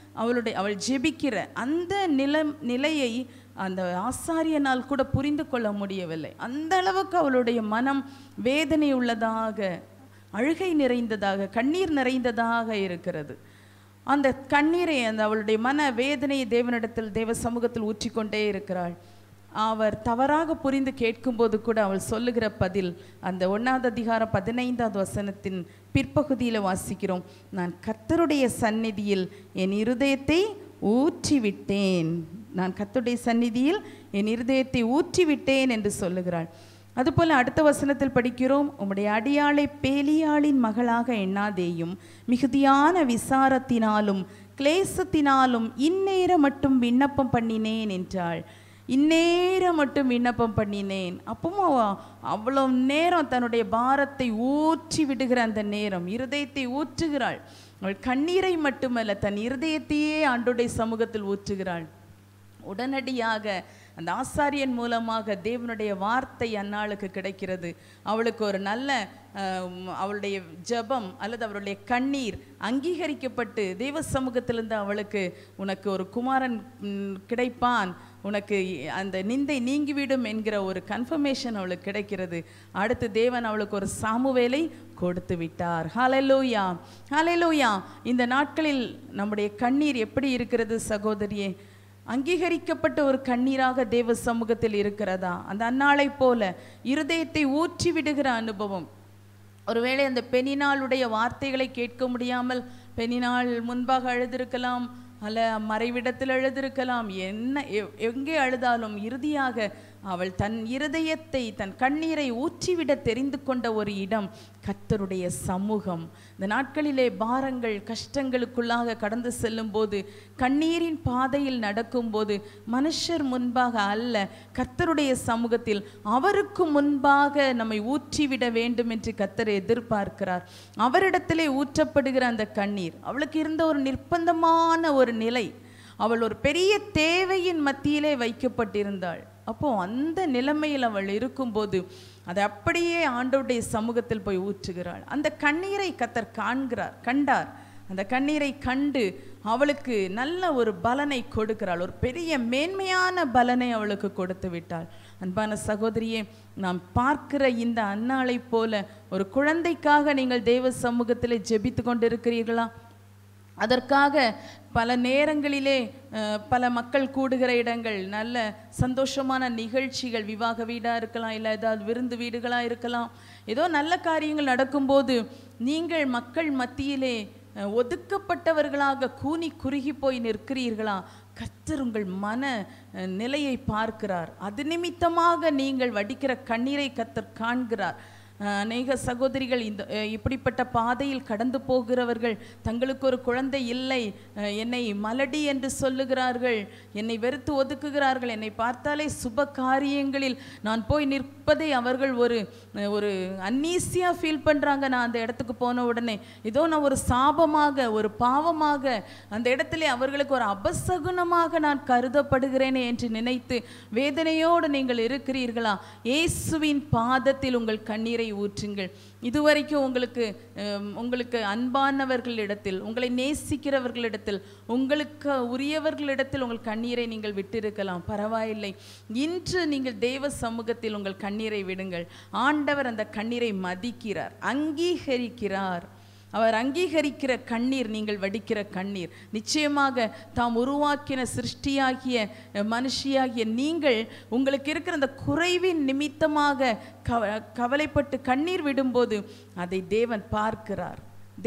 அவள் ஜெபிக்கிற அந்த நிலையை அந்த ஆசாரியனால் கூட புரிந்து கொள்ள முடியவில்லை. அந்த அளவுக்கு அவளுடைய மனம் வேதனை உள்ளதாக, அழுகை நிறைந்ததாக, கண்ணீர் நிறைந்ததாக இருக்கிறது. அந்த கண்ணீரை, அந்த அவளுடைய மன வேதனையை தேவனிடத்தில், தேவ சமூகத்தில் ஊற்றிக்கொண்டே இருக்கிறாள். அவர் தவறாக புரிந்து கேட்கும்போது கூட அவள் சொல்லுகிற பதில், அந்த 1வது அதிகாரம் 15வது வசனத்தின் பிற்பகுதியில் வாசிக்கிறோம். நான் கர்த்தருடைய சந்நிதியில் என் இருதயத்தை ஊற்றிவிட்டேன், நான் கர்த்தருடைய சந்நிதியில் என் இருதயத்தை ஊற்றிவிட்டேன் என்று சொல்லுகிறாள். அதுபோல் அடுத்த வசனத்தில் படிக்கிறோம், உம்முடைய அடியாளை பேலியாளின் மகளாக எண்ணாதேயும், மிகுதியான விசாரத்தினாலும் கிளேசத்தினாலும் இந்நேரம் மட்டும் விண்ணப்பம் பண்ணினேன் என்றாள். இந்நேரம் மட்டும் விண்ணப்பம் பண்ணினேன். அப்பவும் அவ்வளோ நேரம் தன்னுடைய பாரத்தை ஊற்றி விடுகிற அந்த நேரம், இருதயத்தை ஊற்றுகிறாள். அவள் கண்ணீரை மட்டுமல்ல, தன் இருதயத்தையே ஆண்டவருடைய சமூகத்தில் ஊற்றுகிறாள். உடனடியாக அந்த ஆசாரியன் மூலமாக தேவனுடைய வார்த்தை அன்னாளுக்கு கிடைக்கிறது. அவளுக்கு ஒரு நல்ல அவளுடைய ஜெபம் அல்லது அவளுடைய கண்ணீர் அங்கீகரிக்கப்பட்டு தேவ சமூகத்திலிருந்து அவளுக்கு, உனக்கு ஒரு குமாரன் கிடைப்பான், உனக்கு அந்த நிந்தை நீங்கிவிடும் என்கிற ஒரு கன்ஃபர்மேஷன் அவளுக்கு கிடைக்கிறது. அடுத்து தேவன் அவளுக்கு ஒரு சாமுவேலை கொடுத்து விட்டார். ஹல்லேலூயா, ஹல்லேலூயா. இந்த நாட்களில் நம்முடைய கண்ணீர் எப்படி இருக்கிறது சகோதரியே? அங்கீகரிக்கப்பட்ட ஒரு கண்ணீராக தேவ சமூகத்தில் இருக்கிறதா? அந்த அன்னாளை போல இருதயத்தை ஊற்றி விடுகிற அனுபவம். ஒருவேளை அந்த பெனினாளுடைய வார்த்தைகளை கேட்க முடியாமல் பெனினாள் முன்பாக அழுதிருக்கலாம், அல்ல மறைவிடத்தில் அழுதிருக்கலாம், எங்கே அழுதாலும் இறுதியாக அவள் தன் இருதயத்தை, தன் கண்ணீரை ஊற்றிவிட தெரிந்து கொண்ட ஒரு இடம் கர்த்தருடைய சமூகம். இந்த நாட்களிலே பாரங்கள், கஷ்டங்களுக்குள்ளாக கடந்து செல்லும் போது, கண்ணீரின் பாதையில் நடக்கும்போது, மனுஷர் முன்பாக அல்ல, கர்த்தருடைய சமூகத்தில் அவருக்கு முன்பாக நம்மை ஊற்றிவிட வேண்டும் என்று கர்த்தர் எதிர்பார்க்கிறார். அவரிடத்திலே ஊற்றப்படுகிற அந்த கண்ணீர், அவளுக்கு இருந்த ஒரு நிர்பந்தமான ஒரு நிலை, அவள் ஒரு பெரிய தேவையின் மத்தியிலே வைக்கப்பட்டிருந்தாள். அப்போ அந்த நிலைமையில் அவள் இருக்கும்போது அதை அப்படியே ஆண்டவருடைய சமூகத்தில் போய் ஊற்றுகிறாள். அந்த கண்ணீரை கர்த்தர் கண்டார். அந்த கண்ணீரை கண்டு அவளுக்கு நல்ல ஒரு பலனை கொடுக்கிறாள். ஒரு பெரிய மேன்மையான பலனை அவளுக்கு கொடுத்து விட்டாள். அன்பான சகோதரியே, நாம் பார்க்கிற இந்த அன்னாளை போல ஒரு குழந்தைக்காக நீங்கள் தேவ சமூகத்தில் ஜெபித்து கொண்டிருக்கிறீர்களா? அதற்காக பல நேரங்களிலே பல மக்கள் கூடுகிற இடங்கள், நல்ல சந்தோஷமான நிகழ்ச்சிகள், விவாக வீடாக இருக்கலாம், இல்லை ஏதாவது விருந்து வீடுகளாக இருக்கலாம், ஏதோ நல்ல காரியங்கள் நடக்கும்போது நீங்கள் மக்கள் மத்தியிலே ஒதுக்கப்பட்டவர்களாக கூனி குறுகி போய் நிற்கிறீர்களா? கர்த்தர் உங்கள் மன நிலையை பார்க்கிறார். அது நிமித்தமாக நீங்கள் வடிக்கிற கண்ணீரை கர்த்தர் காண்கிறார். அநேக சகோதரிகள் இப்படிப்பட்ட பாதையில் கடந்து போகிறவர்கள் தங்களுக்கு ஒரு குழந்தை இல்லை, என்னை மலடி என்று சொல்லுகிறார்கள், என்னை வெறுத்து ஒதுக்குகிறார்கள், என்னை பார்த்தாலே சுப காரியங்களில் நான் போய் நிற்பதை அவர்கள் ஒரு அன்னீசியாக ஃபீல் பண்ணுறாங்க. நான் அந்த இடத்துக்கு போன உடனே ஏதோ நான் ஒரு சாபமாக, ஒரு பாவமாக, அந்த இடத்துல அவர்களுக்கு ஒரு அபசகுனமாக நான் கருதப்படுகிறேனே என்று நினைத்து வேதனையோடு நீங்கள் இருக்கிறீர்களா? இயேசுவின் பாதத்தில் உங்கள் கண்ணீரை ஊற்றுங்கள். இதுவரைக்கும் உங்களுக்கு அன்பானவர்களிடத்தில், உங்களை நேசிக்கிறவர்களிடத்தில், உங்களுக்கு உரியவர்களிடத்தில் உங்கள் கண்ணீரை நீங்கள் விட்டிருக்கலாம், பரவாயில்லை. இன்று நீங்கள் தேவ சமூகத்தில் உங்கள் கண்ணீரை விடுங்கள். ஆண்டவர் அந்த கண்ணீரை மதிக்கிறார், அங்கீகரிக்கிறார். அவர் அங்கீகரிக்கிற கண்ணீர் நீங்கள் வடிக்கிற கண்ணீர். நிச்சயமாக தாம் உருவாக்கின சிருஷ்டியாகிய மனுஷியாகிய நீங்கள் உங்களுக்கு இருக்கிற அந்த குறைவின் நிமித்தமாக கவலைப்பட்டு கண்ணீர் விடும்போது அதை தேவன் பார்க்கிறார்.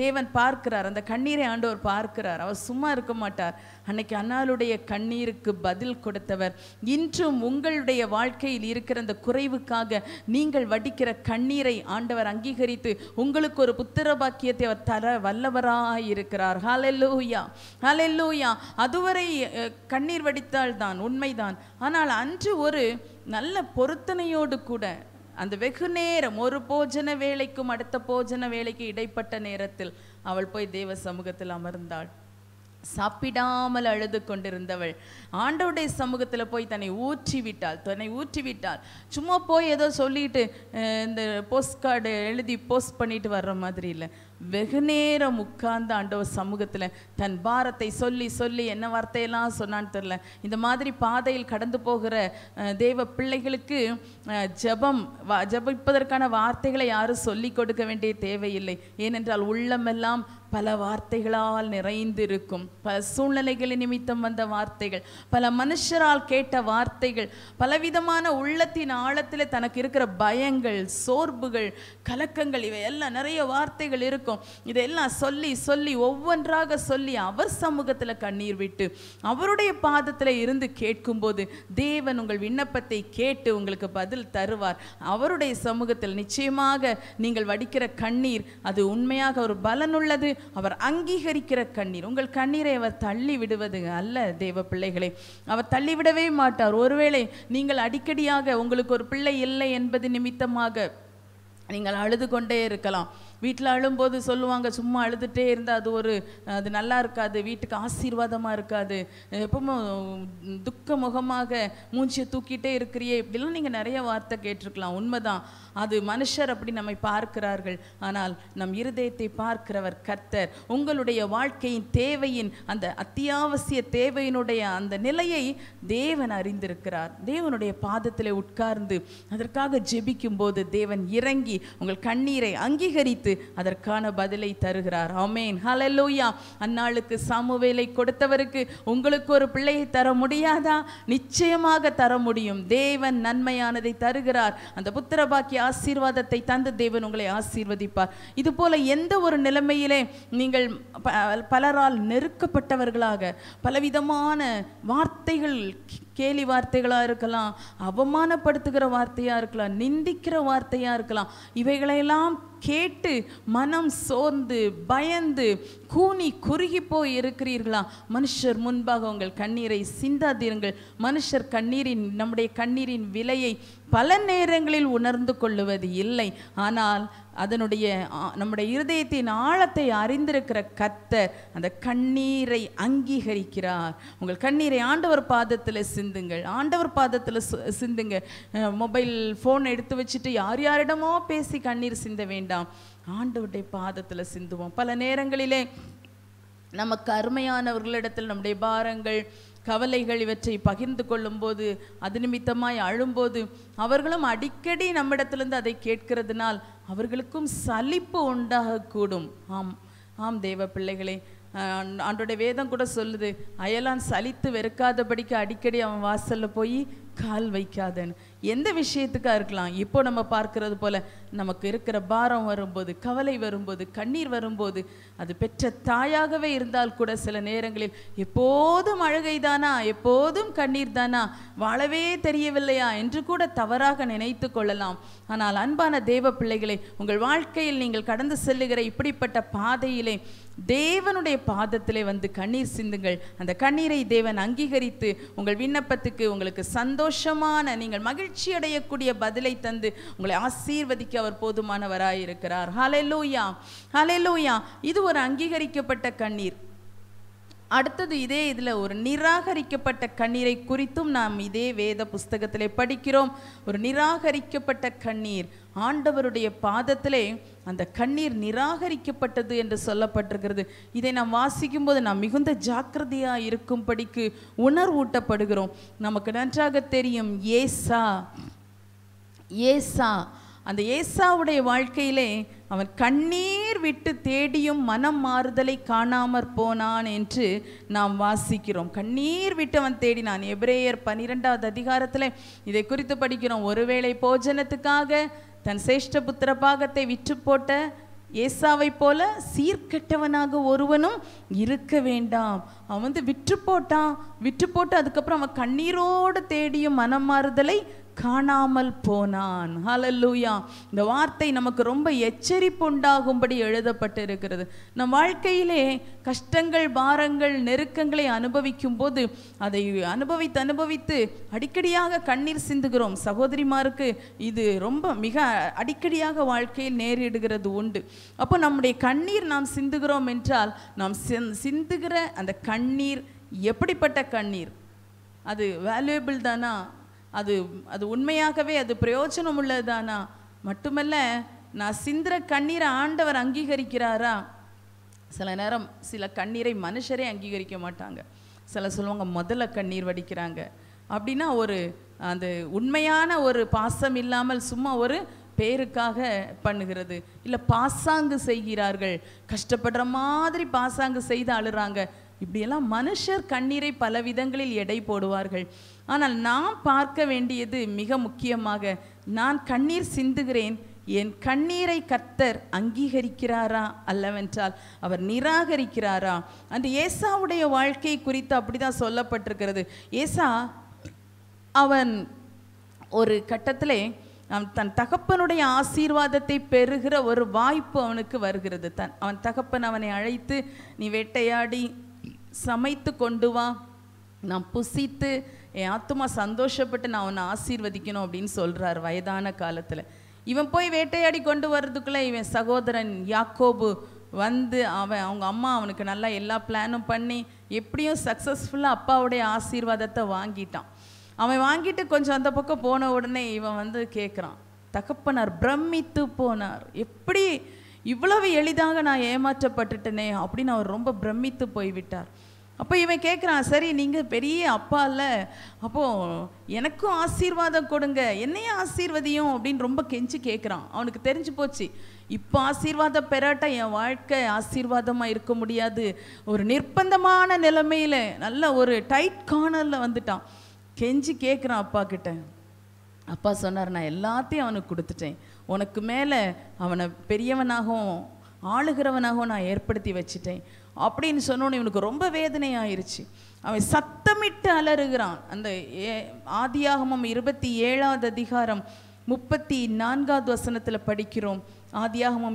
அந்த கண்ணீரை ஆண்டவர் பார்க்கிறார். அவர் சும்மா இருக்க மாட்டார். அன்னைக்கு அன்னாளுடைய கண்ணீருக்கு பதில் கொடுத்தவர் இன்றும் உங்களுடைய வாழ்க்கையில் இருக்கிற அந்த குறைவுக்காக நீங்கள் வடிக்கிற கண்ணீரை ஆண்டவர் அங்கீகரித்து உங்களுக்கு ஒரு புத்திர பாக்கியத்தை அவர் தர வல்லவராய் இருக்கிறார். ஹல்லேலூயா, ஹல்லேலூயா. அதுவரை கண்ணீர் வடித்தால் தான் உண்மைதான். ஆனால் அன்று ஒரு நல்ல பொருத்தனையோடு கூட அந்த வெகு நேரம், ஒரு போஜன வேளைக்கும் அடுத்த போஜன வேளைக்கு இடைப்பட்ட நேரத்தில் அவள் போய் தேவ சமூகத்தில் அமர்ந்தாள். சாப்பிடாமல் அழுது கொண்டிருந்தவள் ஆண்டவருடைய சமூகத்தில் போய் தன்னை ஊற்றி விட்டாள். சும்மா போய் ஏதோ சொல்லிட்டு இந்த போஸ்ட் கார்டு எழுதி போஸ்ட் பண்ணிட்டு வர்ற மாதிரி இல்லை. வெகு நேரம் உட்கார்ந்து ஆண்டவர் சமூகத்தில் தன் பாரத்தை சொல்லி என்ன வார்த்தையெல்லாம் சொன்னான்னு தெரியல. இந்த மாதிரி பாதையில் கடந்து போகிற தேவ பிள்ளைகளுக்கு ஜெபிப்பதற்கான வார்த்தைகளை யாரும் சொல்லி கொடுக்க வேண்டிய தேவையில்லை. ஏனென்றால் உள்ளமெல்லாம் பல வார்த்தைகளால் நிறைந்திருக்கும். பல சூழ்நிலைகளின் நிமித்தம் வந்த வார்த்தைகள், பல மனுஷரால் கேட்ட வார்த்தைகள், பலவிதமான உள்ளத்தின் ஆழத்தில் தனக்கு இருக்கிற பயங்கள், சோர்வுகள், கலக்கங்கள், இவையெல்லாம் நிறைய வார்த்தைகள் இருக்கும். இதெல்லாம் சொல்லி ஒவ்வொன்றாக சொல்லி அவர் சமூகத்தில் கண்ணீர் விட்டு அவருடைய பாதத்தில் இருந்து கேட்கும்போது தேவன் உங்கள் விண்ணப்பத்தை கேட்டு உங்களுக்கு பதில் தருவார். அவருடைய சமூகத்தில் நிச்சயமாக நீங்கள் வடிக்கிற கண்ணீர் அது உண்மையாக ஒரு பலனுள்ளது. அவர் அங்கீகரிக்கிற கண்ணீர். உங்கள் கண்ணீரை அவர் தள்ளி விடுவது அல்ல தேவ பிள்ளைகளை, அவர் தள்ளிவிடவே மாட்டார். ஒருவேளை நீங்கள் அடிக்கடியாக உங்களுக்கு ஒரு பிள்ளை இல்லை என்பது நிமித்தமாக நீங்கள் அழுது கொண்டே இருக்கலாம். வீட்டில் அழும்போது சொல்லுவாங்க, சும்மா அழுதுகிட்டே இருந்தால் அது நல்லா இருக்காது, வீட்டுக்கு ஆசீர்வாதமாக இருக்காது, எப்பவும் துக்க முகமாக மூஞ்சியை தூக்கிட்டே இருக்கிறியே, இப்படிலாம் நீங்கள் நிறைய வார்த்தை கேட்டிருக்கலாம். உண்மைதான், அது மனுஷர் அப்படி நம்மை பார்க்கிறார்கள். ஆனால் நம் இருதயத்தை பார்க்கிறவர் கர்த்தர். உங்களுடைய வாழ்க்கையின் தேவையின் அந்த அத்தியாவசிய தேவையினுடைய அந்த நிலையை தேவன் அறிந்திருக்கிறார். தேவனுடைய பாதத்தில் உட்கார்ந்து அதற்காக ஜெபிக்கும் போது தேவன் இறங்கி உங்கள் கண்ணீரை அங்கீகரித்து அதற்கான பதிலை தருகிறார். ஆமென், ஹல்லேலூயா. அன்னாளுக்கு சாமுவேலை கொடுத்தவருக்கு உங்களுக்கு ஒரு பிள்ளையை தர முடியாதா? நிச்சயமாக தர முடியும். தேவன் நன்மையானதை தருகிறார். அந்த புத்திரபாக்கிய ஆசீர்வாதத்தை தந்து தேவன் உங்களை ஆசீர்வதிப்பார். இது போல எந்த ஒரு நிலைமையிலே நீங்கள் பலரால் நெருக்கப்பட்டவர்களாக பலவிதமான வார்த்தைகள், கேலி வார்த்தைகளாக இருக்கலாம், அவமானப்படுத்துகிற வார்த்தையாக இருக்கலாம், நிந்திக்கிற வார்த்தையாக இருக்கலாம், இவைகளையெல்லாம் கேட்டு மனம் சோர்ந்து பயந்து கூனி குறுகி போய் இருக்கிறீர்களா? மனுஷர் முன்பாக உங்கள் கண்ணீரை சிந்தாதீர்கள். மனுஷர் நம்முடைய கண்ணீரின் விலையை பல நேரங்களில் உணர்ந்து கொள்ளுவது இல்லை. ஆனால் நம்முடைய இருதயத்தின் ஆழத்தை அறிந்திருக்கிற கர்த்தர் அந்த கண்ணீரை அங்கீகரிக்கிறார். உங்கள் கண்ணீரை ஆண்டவர் பாதத்தில் சிந்துங்கள், ஆண்டவர் பாதத்தில் சிந்துங்க. மொபைல் ஃபோன் எடுத்து வச்சுட்டு யாரிடமோ பேசி கண்ணீர் சிந்த வேண்டாம், ஆண்டவருடைய பாதத்தில் சிந்துவோம். பல நேரங்களிலே நமக்கு அருமையானவர்களிடத்தில் நம்முடைய பாரங்கள், கவலைகள் இவற்றை பகிர்ந்து கொள்ளும் போது, அது நிமித்தமாய் அழும்போது அவர்களும் அடிக்கடி நம்மிடத்திலிருந்து அதை கேட்கிறதுனால் அவர்களுக்கும் சலிப்பு உண்டாகக்கூடும். ஆம் தேவ பிள்ளைகளே, ஆண்டோட வேதம் கூட சொல்லுது, அயலான் சலித்து வெறுக்காதபடிக்கு அடிக்கடி அவன் வாசலில் போய் கால் வைக்காதன்னு. எந்த விஷயத்துக்காக இருக்கலாம். இப்போ நம்ம பார்க்கறது போல நமக்கு இருக்கிற பாரம் வரும்போது, கவலை வரும்போது, கண்ணீர் வரும்போது, அது பெற்ற தாயாகவே இருந்தால் கூட சில நேரங்களில் எப்போதும் அழுகை தானா, எப்போதும் கண்ணீர் தானா, வாழவே தெரியவில்லையா என்று கூட தவறாக நினைத்து கொள்ளலாம். ஆனால் அன்பான தேவ பிள்ளைகளை, உங்கள் வாழ்க்கையில் நீங்கள் கடந்து செல்லுகிற இப்படிப்பட்ட பாதையிலே தேவனுடைய பாதத்திலே வந்து கண்ணீர் சிந்துங்கள். அந்த கண்ணீரை தேவன் அங்கீகரித்து உங்கள் விண்ணப்பத்துக்கு உங்களுக்கு சந்தோஷமான, நீங்கள் மகிழ்ச்சி அடையக்கூடிய பதிலை தந்து உங்களை ஆசீர்வதிக்க அவர் போதுமானவராயிருக்கிறார். ஹல்லேலூயா, ஹல்லேலூயா. இது ஒரு அங்கீகரிக்கப்பட்ட கண்ணீர். அடுத்தது இதே இதில் ஒரு நிராகரிக்கப்பட்ட கண்ணீரை குறித்தும் நாம் இதே வேத புஸ்தகத்திலே படிக்கிறோம். ஒரு நிராகரிக்கப்பட்ட கண்ணீர், ஆண்டவருடைய பாதத்திலே அந்த கண்ணீர் நிராகரிக்கப்பட்டது என்று சொல்லப்பட்டிருக்கிறது. இதை நாம் வாசிக்கும் போது நாம் மிகுந்த ஜாக்கிரதையாக இருக்கும்படிக்கு உணர்வூட்டப்படுகிறோம். நமக்கு நன்றாக தெரியும், ஏசா அந்த ஏசாவுடைய வாழ்க்கையிலே அவன் கண்ணீர் விட்டு தேடியும் மனம் மாறுதலை காணாமற் போனான் என்று நாம் வாசிக்கிறோம். கண்ணீர் விட்டு அவன் தேடினான். எபிரேயர் 12வது அதிகாரத்தில் இதை குறித்து படிக்கிறோம். ஒருவேளை போஜனத்துக்காக தன் சேஷ்ட புத்திர பாகத்தை விற்று போட்ட ஏசாவை போல சீர்கெட்டவனாக ஒருவனும் இருக்க வேண்டாம். அவன் வந்து விற்று போட்டு அதுக்கப்புறம் அவன் கண்ணீரோடு தேடியும் மனம் மாறுதலை காணாமல் போனான். ஹல்லேலூயா. இந்த வார்த்தை நமக்கு ரொம்ப எச்சரிப்பு உண்டாகும்படி எழுதப்பட்டு இருக்கிறது. நம் வாழ்க்கையிலே கஷ்டங்கள், பாரங்கள், நெருக்கங்களை அனுபவிக்கும் போது அதை அனுபவித்து அடிக்கடியாக கண்ணீர் சிந்துகிறோம். சகோதரிமாருக்கு இது ரொம்ப மிக அடிக்கடியாக வாழ்க்கையில் நேரிடுகிறது உண்டு. அப்போ நம்முடைய கண்ணீர் நாம் சிந்துகிறோம் என்றால், நாம் சிந்துகிற அந்த கண்ணீர் எப்படிப்பட்ட கண்ணீர்? அது வேல்யூபிள் தானா? அது உண்மையாகவே அது பிரயோஜனம் உள்ளதானா? மட்டுமல்ல, நான் சிந்துற கண்ணீரை ஆண்டவர் அங்கீகரிக்கிறாரா? சில நேரம் சில கண்ணீரை மனுஷரே அங்கீகரிக்க மாட்டாங்க. சில சொல்லுவாங்க முதல்ல கண்ணீர் வடிக்கிறாங்க அப்படின்னா ஒரு அந்த உண்மையான ஒரு பாசம் இல்லாமல் சும்மா ஒரு பேருக்காக பண்ணுகிறது. இல்லை பாசாங்கு செய்கிறார்கள், கஷ்டப்படுற மாதிரி பாசாங்கு செய்து அழுறாங்க. இப்படியெல்லாம் மனுஷர் கண்ணீரை பல விதங்களில் எடை போடுவார்கள். ஆனால் நாம் பார்க்க வேண்டியது மிக முக்கியமாக, நான் கண்ணீர் சிந்துகிறேன், என் கண்ணீரை கர்த்தர் அங்கீகரிக்கிறாரா அல்லவென்றால் அவர் நிராகரிக்கிறாரா? அந்த ஏசாவுடைய வாழ்க்கை குறித்து அப்படிதான் சொல்லப்பட்டிருக்கிறது. ஏசா அவன் ஒரு கட்டத்திலே தன் தகப்பனுடைய ஆசீர்வாதத்தை பெறுகிற ஒரு வாய்ப்பு அவனுக்கு வருகிறது. அவன் தகப்பன் அவனை அழைத்து, நீ வேட்டையாடி சமைத்து கொண்டு வா, நான் புசித்து என் ஆத்துமா சந்தோஷப்பட்டு நான் அவனை ஆசீர்வதிக்கணும் அப்படின்னு சொல்கிறார் வயதான காலத்தில். இவன் போய் வேட்டையாடி கொண்டு வர்றதுக்குள்ளே இவன் சகோதரன் யாக்கோபு வந்து அவங்க அம்மா அவனுக்கு நல்லா எல்லா பிளானும் பண்ணி எப்படியும் சக்ஸஸ்ஃபுல்லாக அப்பாவுடைய ஆசீர்வாதத்தை வாங்கிட்டான். அவன் வாங்கிட்டு கொஞ்சம் அந்த பக்கம் போன உடனே இவன் வந்து கேட்குறான். தகப்பனார் பிரமித்து போனார். எப்படி இவ்வளவு எளிதாக நான் ஏமாற்றப்பட்டுட்டேனே அப்படின்னு அவர் ரொம்ப பிரமித்து போய்விட்டார். அப்போ இவன் கேட்குறான், சரி நீங்கள் பெரிய அப்பா இல்லை, அப்போது எனக்கும் ஆசீர்வாதம் கொடுங்க, என்னையும் ஆசீர்வதியும் அப்படின்னு ரொம்ப கெஞ்சி கேட்குறான். அவனுக்கு தெரிஞ்சு போச்சு, இப்போ ஆசீர்வாதம் பெறாட்டா என் வாழ்க்கை ஆசீர்வாதமாக இருக்க முடியாது. ஒரு நிர்பந்தமான நிலைமையில் நல்ல ஒரு டைட் கார்னரில் வந்துட்டான். கெஞ்சி கேட்குறான் அப்பா கிட்ட. அப்பா சொன்னார், நான் எல்லாத்தையும் அவனுக்கு கொடுத்துட்டேன், உனக்கு மேலே அவனை பெரியவனாகவும் ஆளுகிறவனாகவும் நான் ஏற்படுத்தி வச்சுட்டேன் அப்படின்னு சொன்னோன்னு இவனுக்கு ரொம்ப வேதனை ஆயிடுச்சு. அவன் சத்தமிட்டு அலறுகிறான். அந்த ஆதியாகமம் 27வது அதிகாரம் 34வது வசனத்தில் படிக்கிறோம். ஆதியாகமம்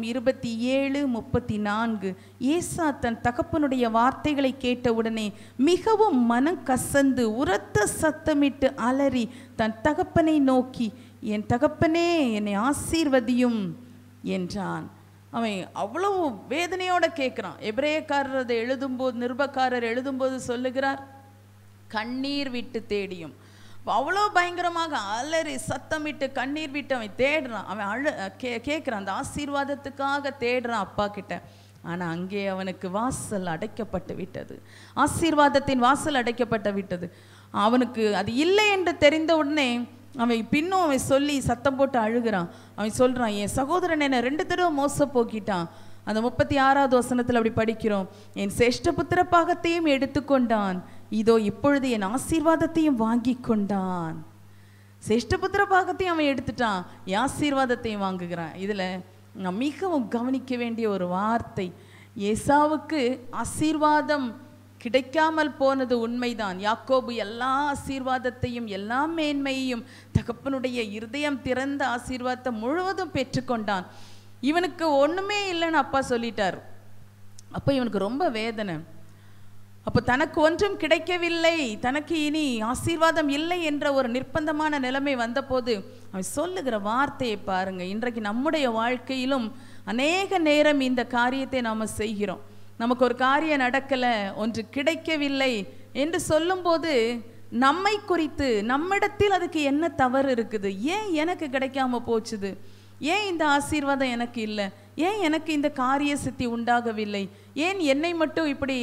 27:34. ஏசா தன் தகப்பனுடைய வார்த்தைகளை கேட்டவுடனே மிகவும் மனம் கசந்து உரத்த சத்தமிட்டு அலறி தன் தகப்பனை நோக்கி, என் தகப்பனே என்னை ஆசீர்வதியும் என்றான். அவன் அவ்வளோ வேதனையோடு கேட்குறான். எபிரேயக்காரர் அதை எழுதும்போது, நிருபக்காரர் எழுதும்போது சொல்லுகிறார், கண்ணீர் விட்டு தேடியும். அவ்வளோ பயங்கரமாக அலறி சத்தமிட்டு கண்ணீர் விட்டு அவன் தேடுறான். அவன் கேட்குறான், அந்த ஆசீர்வாதத்துக்காக தேடுறான் அப்பா கிட்ட. ஆனால் அங்கே அவனுக்கு வாசல் அடைக்கப்பட்டு விட்டது. ஆசீர்வாதத்தின் வாசல் அடைக்கப்பட்டு விட்டது. அவனுக்கு அது இல்லை என்று தெரிந்த உடனே அவன் சொல்லி சத்தம் போட்டு அழுகிறான். அவன் சொல்கிறான், என் சகோதரன் என்னை 2 தடவை மோசம் போக்கிட்டான், அந்த 36வது வசனத்தில் அப்படி படிக்கிறோம், என் சேஷ்டபுத்திர பாகத்தையும் எடுத்துக்கொண்டான், இதோ இப்பொழுது என் ஆசீர்வாதத்தையும் வாங்கி கொண்டான். சேஷ்டபுத்திர பாகத்தையும் அவன் எடுத்துட்டான், என் ஆசீர்வாதத்தையும் வாங்குகிறான். இதில் நான் மிகவும் கவனிக்க வேண்டிய ஒரு வார்த்தை, ஏசாவுக்கு ஆசீர்வாதம் கிடைக்காமல் போனது உண்மைதான். யாக்கோபு எல்லா ஆசீர்வாதத்தையும் எல்லா மேன்மையையும் தகப்பனுடைய இருதயம் திறந்த ஆசீர்வாதத்தை முழுவதும் பெற்றுக்கொண்டான். இவனுக்கு ஒன்றுமே இல்லைன்னு அப்பா சொல்லிட்டார். அப்போ இவனுக்கு ரொம்ப வேதனை. அப்போ தனக்கு ஒன்றும் கிடைக்கவில்லை, தனக்கு இனி ஆசீர்வாதம் இல்லை என்ற ஒரு நிர்பந்தமான நிலைமை வந்தபோது அவன் சொல்லுகிற வார்த்தையை பாருங்க. இன்றைக்கு நம்முடைய வாழ்க்கையிலும் அநேக நேரம் இந்த காரியத்தை நாம் செய்கிறோம். நமக்கு ஒரு காரியம் நடக்கலை, ஒன்று கிடைக்கவில்லை என்று சொல்லும்போது நம்மை குறித்து நம்மிடத்தில் அதுக்கு என்ன தவறு இருக்குது, ஏன் எனக்கு கிடைக்காம போச்சுது, ஏன் இந்த ஆசீர்வாதம் எனக்கு இல்லை, ஏன் எனக்கு இந்த காரிய சித்தி உண்டாகவில்லை, ஏன் என்னை மட்டும் இப்படி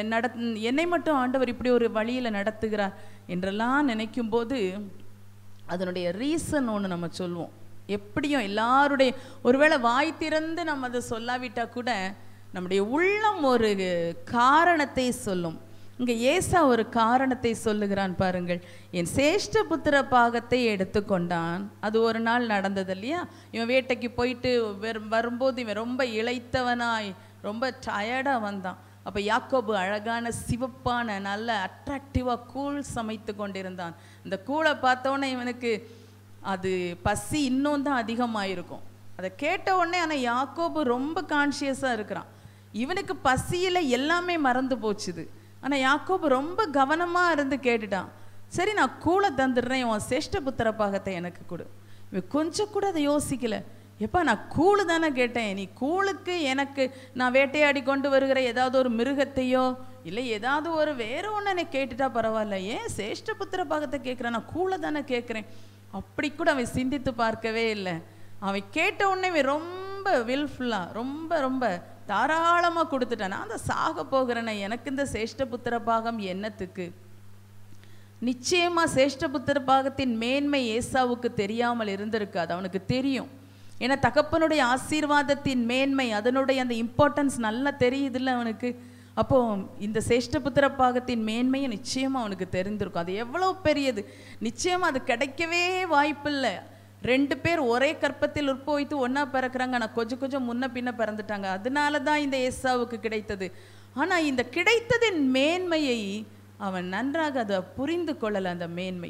என்னை மட்டும் ஆண்டவர் இப்படி ஒரு வழியில் நடத்துகிறார் என்றெல்லாம் நினைக்கும் போது அதனுடைய ரீசன் ஒன்று நம்ம சொல்லுவோம். எப்படியும் எல்லாருடைய ஒருவேளை வாய் திறந்து நம்ம அதை சொல்லாவிட்டா கூட நம்முடைய உள்ளம் ஒரு காரணத்தை சொல்லும். இங்கே ஏசா ஒரு காரணத்தை சொல்லுகிறான் பாருங்கள். என் சேஷ்ட புத்திர பாகத்தை எடுத்துக்கொண்டான். அது ஒரு நாள் நடந்தது இல்லையா? இவன் வேட்டைக்கு போயிட்டு வரும்போது இவன் ரொம்ப இளைத்தவனாய் ரொம்ப டயர்டாக வந்தான். அப்போ யாக்கோபு அழகான சிவப்பான நல்ல அட்ராக்டிவாக கூழ் சமைத்து கொண்டிருந்தான். இந்த கூழை பார்த்தோன்னே இவனுக்கு அது பசி இன்னும் தான் அதிகமாயிருக்கும். அதை கேட்ட உடனே ஆனால் யாக்கோபு ரொம்ப கான்ஷியஸாக இருக்கிறான். இவனுக்கு பசியில் எல்லாமே மறந்து போச்சுது. ஆனால் யாக்கோபு ரொம்ப கவனமாக இருந்து கேட்டுட்டான். சரி, நான் கூழை தந்துடுறேன், உன் சேஷ்ட புத்திர பாகத்தை எனக்கு கொடு. இவன் கொஞ்சம் கூட அதை யோசிக்கலை. எப்பா, நான் கூழு தானே கேட்டேன், நீ கூழுக்கு எனக்கு நான் வேட்டையாடி கொண்டு வருகிற ஏதாவது ஒரு மிருகத்தையோ இல்லை ஏதாவது ஒரு வேற ஒன்று என்னை கேட்டுட்டா பரவாயில்ல, ஏன் சேஷ்ட புத்திர பாகத்தை கேட்குறேன், நான் கூழை தானே கேட்குறேன். அப்படி கூட அவன் சிந்தித்து பார்க்கவே இல்லை. அவன் கேட்ட உடனே அவன் ரொம்ப வில்ஃபுல்லாக ரொம்ப ரொம்ப தாராளமாக கொடுத்துட்டான். நான் தான் சாக போகிறேன்னு, எனக்கு இந்த சேஷ்ட புத்திர பாகம் என்னத்துக்கு? நிச்சயமாக சேஷ்ட புத்திர பாகத்தின் மேன்மை ஏசாவுக்கு தெரியாமல் இருந்திருக்காது. அவனுக்கு தெரியும். ஏன்னா தகப்பனுடைய ஆசீர்வாதத்தின் மேன்மை, அதனுடைய அந்த இம்பார்ட்டன்ஸ் நல்லா தெரியுதுல்ல அவனுக்கு. அப்போ இந்த சேஷ்ட புத்திர பாகத்தின் மேன்மையும் நிச்சயமாக அவனுக்கு தெரிந்திருக்கும். அது எவ்வளோ பெரியது, நிச்சயமாக அது கிடைக்கவே வாய்ப்பில்லை. 2 பேர் ஒரே கற்பத்தில் உற்பவித்து ஒன்றா பிறக்கிறாங்க, ஆனால் கொஞ்சம் கொஞ்சம் முன்ன பின்ன பிறந்துட்டாங்க. அதனால தான் இந்த ஏசாவுக்கு கிடைத்தது. ஆனால் இந்த கிடைத்ததின் மேன்மையை அவன் நன்றாக அதை புரிந்து கொள்ளலை. அந்த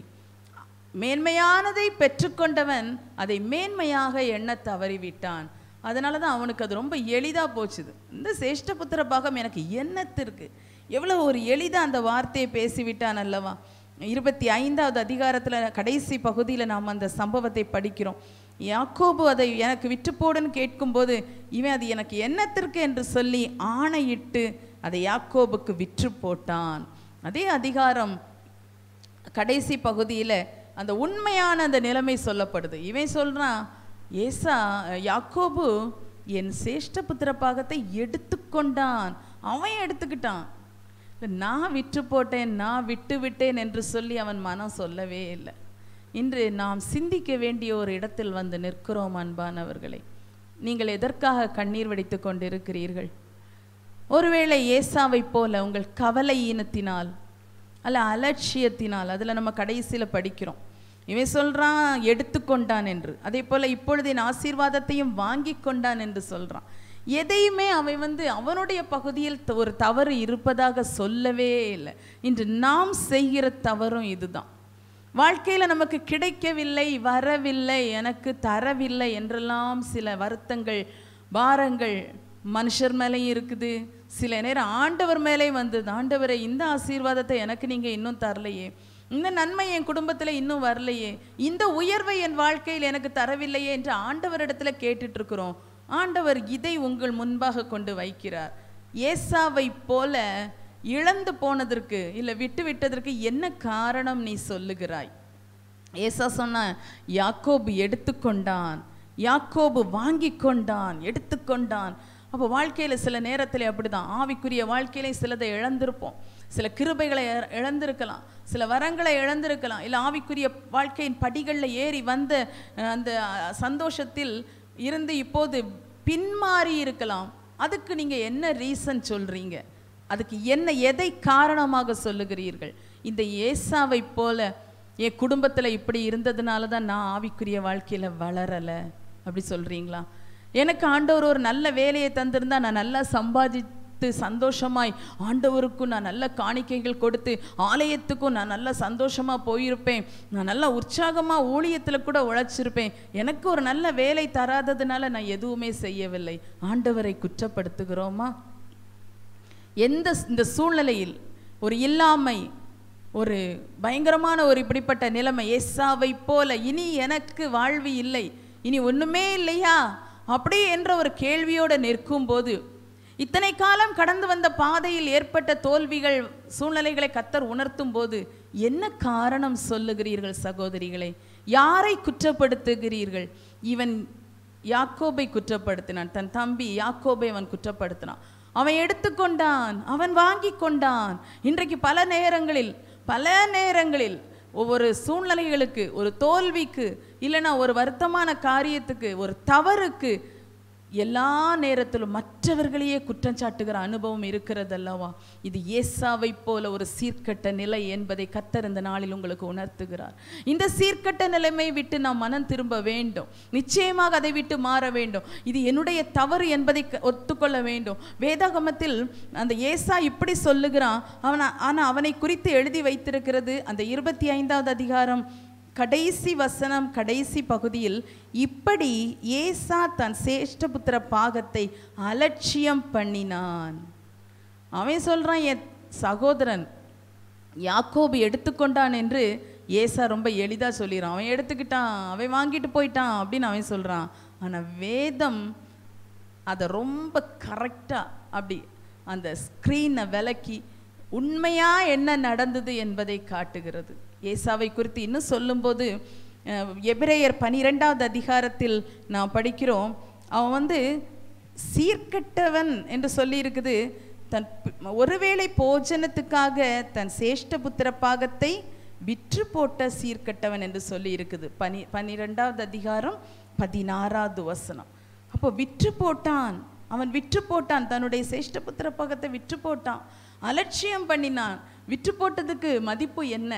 மேன்மையானதை பெற்றுக்கொண்டவன் அதை மேன்மையாக எண்ண தவறிவிட்டான். அதனால தான் அவனுக்கு அது ரொம்ப எளிதாக போச்சுது. இந்த சேஷ்ட புத்திர பாகம் எனக்கு என்னத்திற்கு, எவ்வளோ ஒரு எளிதாக அந்த வார்த்தையை பேசிவிட்டான் அல்லவா? 25வது அதிகாரத்தில் கடைசி பகுதியில் நாம் அந்த சம்பவத்தை படிக்கிறோம். யாக்கோபு அதை எனக்கு விற்று போடுன்னு கேட்கும்போது இவன் அது எனக்கு என்னத்திற்கு என்று சொல்லி ஆணையிட்டு அதை யாக்கோபுக்கு விற்று போட்டான். அதே அதிகாரம் கடைசி பகுதியில் அந்த உண்மையான அந்த நிலைமை சொல்லப்படுது. இவன் சொல்கிறான், யாக்கோபு என் சேஷ்ட புத்திர பாகத்தை எடுத்துக்கொண்டான், அவன் எடுத்துக்கிட்டான், நான் விற்று போட்டேன், நான் விட்டு விட்டேன் என்று சொல்லி அவன் மனம் சொல்லவே இல்லை. இன்று நாம் சிந்திக்க வேண்டிய ஒரு இடத்தில் வந்து நிற்கிறோம். அன்பானவர்களை, நீங்கள் எதற்காக கண்ணீர் வடித்து கொண்டிருக்கிறீர்கள்? ஒருவேளை ஏசாவை போல உங்கள் கவலை ஈனத்தினால் அல்ல அலட்சியத்தினால், அதில் நம்ம கடைசியில் படிக்கிறோம், இவன் சொல்கிறான் எடுத்துக்கொண்டான் என்று. அதே போல் இப்பொழுது என் ஆசீர்வாதத்தையும் வாங்கி கொண்டான் என்று சொல்கிறான். எதையுமே அவன் அவனுடைய பகுதியில் ஒரு தவறு இருப்பதாக சொல்லவே இல்லை. இன்று நாம் செய்கிற தவறும் இதுதான். வாழ்க்கையில் நமக்கு கிடைக்கவில்லை, வரவில்லை, எனக்கு தரவில்லை என்றெல்லாம் சில வருத்தங்கள் பாரங்கள் மனுஷர் மேலேயும் இருக்குது. சில நேரம் ஆண்டவர் மேலே வந்தது, ஆண்டவரை இந்த ஆசீர்வாதத்தை எனக்கு நீங்கள் இன்னும் தரலையே, இந்த நன்மை என் குடும்பத்தில் இன்னும் வரலையே, இந்த உயர்வை என் வாழ்க்கையில் எனக்கு தரவில்லையே என்று ஆண்டவரிடத்தில் கேட்டுட்ருக்குறோம். ஆண்டவர் இதை உங்கள் முன்பாக கொண்டு வைக்கிறார். ஏசாவை போல இழந்து போனதற்கு இல்லை விட்டு விட்டதற்கு என்ன காரணம் நீ சொல்லுகிறாய்? ஏசா சொன்ன யாக்கோபு எடுத்துக்கொண்டான், யாக்கோபு வாங்கி கொண்டான், எடுத்துக்கொண்டான். அப்போ வாழ்க்கையில் சில நேரத்தில் அப்படிதான், ஆவிக்குரிய வாழ்க்கையிலே சிலதை இழந்திருப்போம். சில கிருபைகளை இழந்திருக்கலாம், சில வரங்களை இழந்திருக்கலாம், இல்லை ஆவிக்குரிய வாழ்க்கையின் படிகளில் ஏறி வந்த அந்த சந்தோஷத்தில் இருந்து இப்போது பின்மாறி இருக்கலாம். அதுக்கு நீங்கள் என்ன ரீசன் சொல்கிறீங்க? அதுக்கு எதை காரணமாக சொல்லுகிறீர்கள்? இந்த ஏசாவை போல என் குடும்பத்தில் இப்படி இருந்ததுனால தான் நான் ஆவிக்குரிய வாழ்க்கையில் வளரலை அப்படி சொல்கிறீங்களா? எனக்கு ஆண்டவர் ஒரு நல்ல வேலையை தந்திருந்தா நான் நல்லா சம்பாதித்து சந்தோஷமாய் ஆண்டவருக்கும் நான் நல்ல காணிக்கைகள் கொடுத்து ஆலயத்துக்கும் நான் நல்லா சந்தோஷமாக போயிருப்பேன், நான் நல்லா உற்சாகமாக ஊழியத்தில் கூட உழைச்சிருப்பேன். எனக்கு ஒரு நல்ல வேலை தராததுனால நான் எதுவுமே செய்யவில்லை. ஆண்டவரை குற்றப்படுத்துகிறோமா? இந்த சூழ்நிலையில் ஒரு இல்லாமை, ஒரு பயங்கரமான ஒரு இப்படிப்பட்ட நிலைமை, ஏசாவை போல இனி எனக்கு வாழ்வு இல்லை, இனி ஒன்றுமே இல்லையா அப்படி என்ற ஒரு கேள்வியோடு நிற்கும் போது, இத்தனை காலம் கடந்து வந்த பாதையில் ஏற்பட்ட தோல்விகள் சூழ்நிலைகளை கர்த்தர் உணர்த்தும் போது என்ன காரணம் சொல்லுகிறீர்கள் சகோதரிகளே? யாரை குற்றப்படுத்துகிறீர்கள்? இவன் யாக்கோபை குற்றப்படுத்தினான், தன் தம்பி யாக்கோபை அவன் குற்றப்படுத்தினான். அவன் எடுத்துக்கொண்டான், அவன் வாங்கி கொண்டான். இன்றைக்கு பல நேரங்களில் ஒவ்வொரு சூழ்நிலைகளுக்கு, ஒரு தோல்விக்கு, இல்லைன்னா ஒரு வருத்தமான காரியத்துக்கு, ஒரு தவறுக்கு எல்லா நேரத்திலும் மற்றவர்களையே குற்றம் சாட்டுகிற அனுபவம் இருக்கிறது அல்லவா? இது ஏசாவை போல ஒரு சீர்கட்ட நிலை என்பதை கர்த்தர் இந்த நாளில் உங்களுக்கு உணர்த்துகிறார். இந்த சீர்கட்ட நிலைமை விட்டு நாம் மனம் திரும்ப வேண்டும். நிச்சயமாக அதை விட்டு மாற வேண்டும். இது என்னுடைய தவறு என்பதை ஒத்துக்கொள்ள வேண்டும். வேதாகமத்தில் அந்த ஏசா இப்படி சொல்லுகிறான். ஆனால் அவனை குறித்து எழுதி வைத்திருக்கிறது அந்த 25வது அதிகாரம் கடைசி வசனம், கடைசி பகுதியில் இப்படி ஏசா தன் சேஷ்டபுத்திர பாகத்தை அலட்சியம் பண்ணினான். அவன் சொல்றான், என் சகோதரன் யாக்கோபு எடுத்துக்கொண்டான் என்று ஏசா ரொம்ப எளிதா சொல்லிடுறான். அவன் எடுத்துக்கிட்டான், அவன் வாங்கிட்டு போயிட்டான் அப்படின்னு அவன் சொல்றான். ஆனா வேதம் அதை ரொம்ப கரெக்டா அப்படி அந்த ஸ்கிரீனை விலக்கி உண்மையா என்ன நடந்தது என்பதை காட்டுகிறது. ஏசாவை குறித்து இன்னும் சொல்லும்போது எபிரேயர் 12வது அதிகாரத்தில் நாம் படிக்கிறோம், அவன் சீர்கெட்டவன் என்று சொல்லி இருக்குது. தன் ஒருவேளை போஜனத்துக்காக தன் சேஷ்டபுத்திர பாகத்தை விற்று போட்ட சீர்கெட்டவன் என்று சொல்லி இருக்குது. 12வது அதிகாரம் 16வது வசனம். அப்போ விற்று போட்டான், அவன் விற்று போட்டான், தன்னுடைய சேஷ்டபுத்திர பாகத்தை விற்று போட்டான், அலட்சியம் பண்ணினான். விற்று போட்டதுக்கு மதிப்பு என்ன?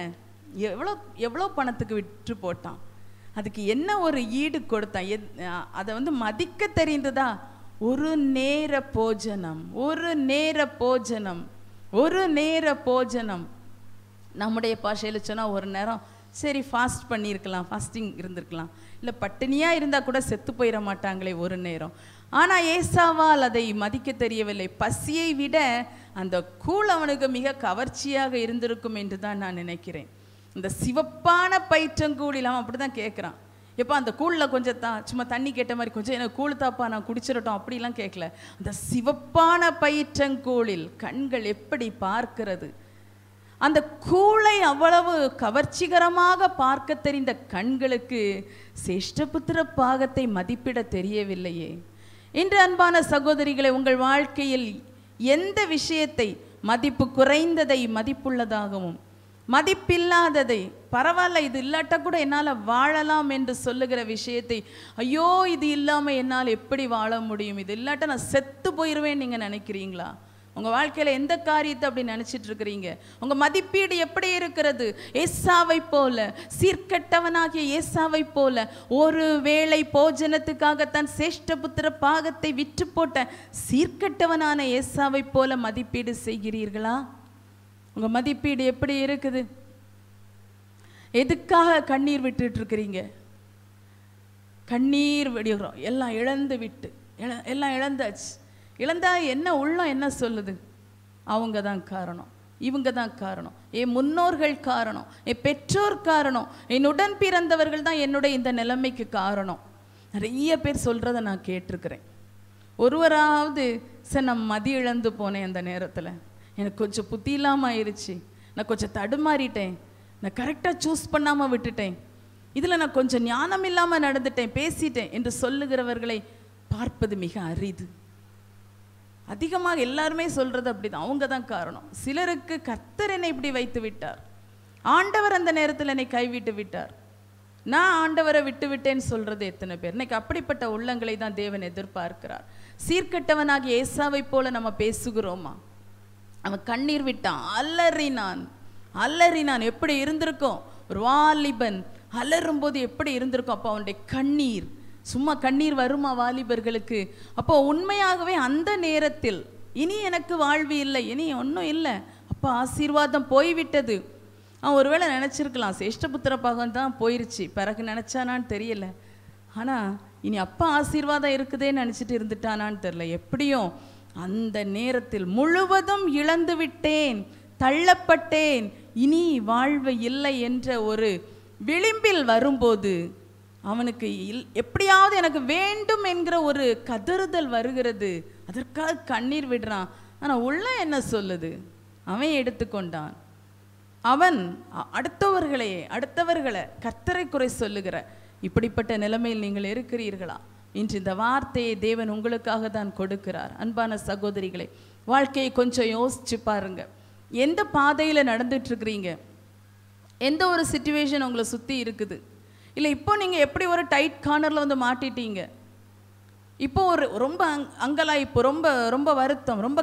எவ்வளோ பணத்துக்கு விற்று போட்டான்? அதுக்கு என்ன ஒரு ஈடு கொடுத்தான்? அதை மதிக்க தெரிந்ததா? ஒரு நேர போஜனம், ஒரு நேர போஜனம், ஒரு நேர போஜனம். நம்முடைய பாஷையில் சொன்னால் ஒரு நேரம் சரி ஃபாஸ்ட் பண்ணியிருக்கலாம், ஃபாஸ்டிங் இருந்திருக்கலாம், இல்லை பட்டினியாக இருந்தால் கூட செத்து போயிட மாட்டாங்களே ஒரு நேரம். ஆனால் ஏசாவால் அதை மதிக்க தெரியவில்லை. பசியை விட அந்த கூழ் அவனுக்கு மிக கவர்ச்சியாக இருந்திருக்கும் என்று தான் நான் நினைக்கிறேன். இந்த சிவப்பான பயிற்றங்கூழில் அவன் அப்படி தான் கேட்குறான். எப்போ அந்த கூழில் கொஞ்சம் சும்மா தண்ணி கேட்ட மாதிரி கொஞ்சம் எனக்கு கூழ் தாப்பா நான் குடிச்சிடட்டும் அப்படிலாம் கேட்கல. அந்த சிவப்பான பயிற்றங்கூழில் கண்கள் எப்படி பார்க்கிறது? அந்த கூளை அவ்வளவு கவர்ச்சிகரமாக பார்க்க தெரிந்த கண்களுக்கு சேஷ்டபுத்திர பாகத்தை மதிப்பிட தெரியவில்லையே. இன்று அன்பான சகோதரிகளை, உங்கள் வாழ்க்கையில் எந்த விஷயத்தை மதிப்பு குறைந்ததை மதிப்புள்ளதாகவும் மதிப்பில்லாததை பரவாயில்ல இது இல்லாட்ட கூட என்னால் வாழலாம் என்று சொல்லுகிற விஷயத்தை ஐயோ இது இல்லாமல் என்னால் எப்படி வாழ முடியும், இது இல்லாட்ட நான் செத்து போயிடுவேன் நீங்கள் நினைக்கிறீங்களா? உங்கள் வாழ்க்கையில் எந்த காரியத்தை அப்படி நினச்சிட்டு இருக்கிறீங்க? உங்கள் மதிப்பீடு எப்படி இருக்கிறது? ஏசாவை போல, சீர்கெட்டவனாகிய ஏசாவை போல, ஒரு வேளை போஜனத்துக்காக தன் சேஷ்டபுத்திர பாகத்தை விற்று போட்ட சீர்கெட்டவனான ஏசாவை போல மதிப்பீடு செய்கிறீர்களா? உங்கள் மதிப்பீடு எப்படி இருக்குது? எதுக்காக கண்ணீர் விட்டுட்டு இருக்கிறீங்க? கண்ணீர் விடுகிறோம், எல்லாம் இழந்து விட்டு, எல்லாம் இழந்தாச்சு. இழந்தா என்ன உள்ளம் என்ன சொல்லுது? அவங்க தான் காரணம், இவங்க தான் காரணம், என் முன்னோர்கள் காரணம், என் பெற்றோர் காரணம், என் உடன் பிறந்தவர்கள் தான் என்னுடைய இந்த நிலைமைக்கு காரணம். நிறைய பேர் சொல்கிறத நான் கேட்டிருக்கிறேன். ஒருவராவது சார் நான் மதி இழந்து போனேன், அந்த நேரத்தில் எனக்கு கொஞ்சம் புத்தி இல்லாமல் ஆயிடுச்சு, நான் கொஞ்சம் தடுமாறிட்டேன், நான் கரெக்டாக சூஸ் பண்ணாமல் விட்டுட்டேன், இதில் நான் கொஞ்சம் ஞானம் இல்லாமல் நடந்துட்டேன், பேசிட்டேன் என்று சொல்லுகிறவர்களை பார்ப்பது மிக அரிது. அதிகமாக எல்லாருமே சொல்கிறது அப்படி தான், அவங்க தான் காரணம். சிலருக்கு கர்த்தர் என்னை இப்படி வைத்து விட்டார், ஆண்டவர் அந்த நேரத்தில் என்னை கைவிட்டு விட்டார், நான் ஆண்டவரை விட்டு விட்டேன்னு சொல்றது எத்தனை பேர்? இன்னைக்கு அப்படிப்பட்ட உள்ளங்களை தான் தேவன் எதிர்பார்க்கிறார். சீர்கெட்டவனாகிய ஏசாவை போல நம்ம பேசுகிறோமா? அவன் கண்ணீர் விட்டான், அலறினான். எப்படி இருந்திருக்கும்? ஒரு வாலிபன் அலறும் போது எப்படி இருந்திருக்கும்? அப்போ அவனுடைய கண்ணீர், சும்மா கண்ணீர் வருமா வாலிபர்களுக்கு? அப்போ உண்மையாகவே அந்த நேரத்தில் இனி எனக்கு வாழ்வு இல்லை, இனி ஒன்றும் இல்லை, அப்போ ஆசீர்வாதம் போய்விட்டது. அவன் ஒருவேளை நினச்சிருக்கலாம் சேஷ்டபுத்திர பாகம் தான் போயிருச்சு, பிறகு நினச்சானான்னு தெரியல. ஆனால் இனி அப்பா ஆசீர்வாதம் இருக்குதேன்னு நினச்சிட்டு இருந்துட்டானான்னு தெரியல. எப்படியும் அந்த நேரத்தில் முழுவதும் இழந்து விட்டேன், தள்ளப்பட்டேன், இனி வாழ்வு இல்லை என்ற ஒரு விளிம்பில் வரும்போது அவனுக்கு எப்படியாவது எனக்கு வேண்டும் என்கிற ஒரு கதறுதல் வருகிறது. அதற்காக கண்ணீர் விடுறான். ஆனால் உள்ள என்ன சொல்லுது? அவன் எடுத்துக்கொண்டான். அவன் அடுத்தவர்களை கர்த்தரை குறை சொல்லுகிற இப்படிப்பட்ட நிலைமையில் நீங்கள் இருக்கிறீர்களா? இன்று இந்த வார்த்தையை தேவன் உங்களுக்காக தான் கொடுக்கிறார். அன்பான சகோதரிகளே, வாழ்க்கையை கொஞ்சம் யோசிச்சு பாருங்க. எந்த பாதையில் நடந்துட்டு இருக்கிறீங்க? எந்த ஒரு சிச்சுவேஷன் உங்களை சுற்றி இருக்குது? இல்லை இப்போ நீங்கள் எப்படி ஒரு டைட் கார்னரில் வந்து மாட்டிட்டீங்க? இப்போ ஒரு ரொம்ப அங்கலாய்ப்பு, ரொம்ப ரொம்ப வருத்தம், ரொம்ப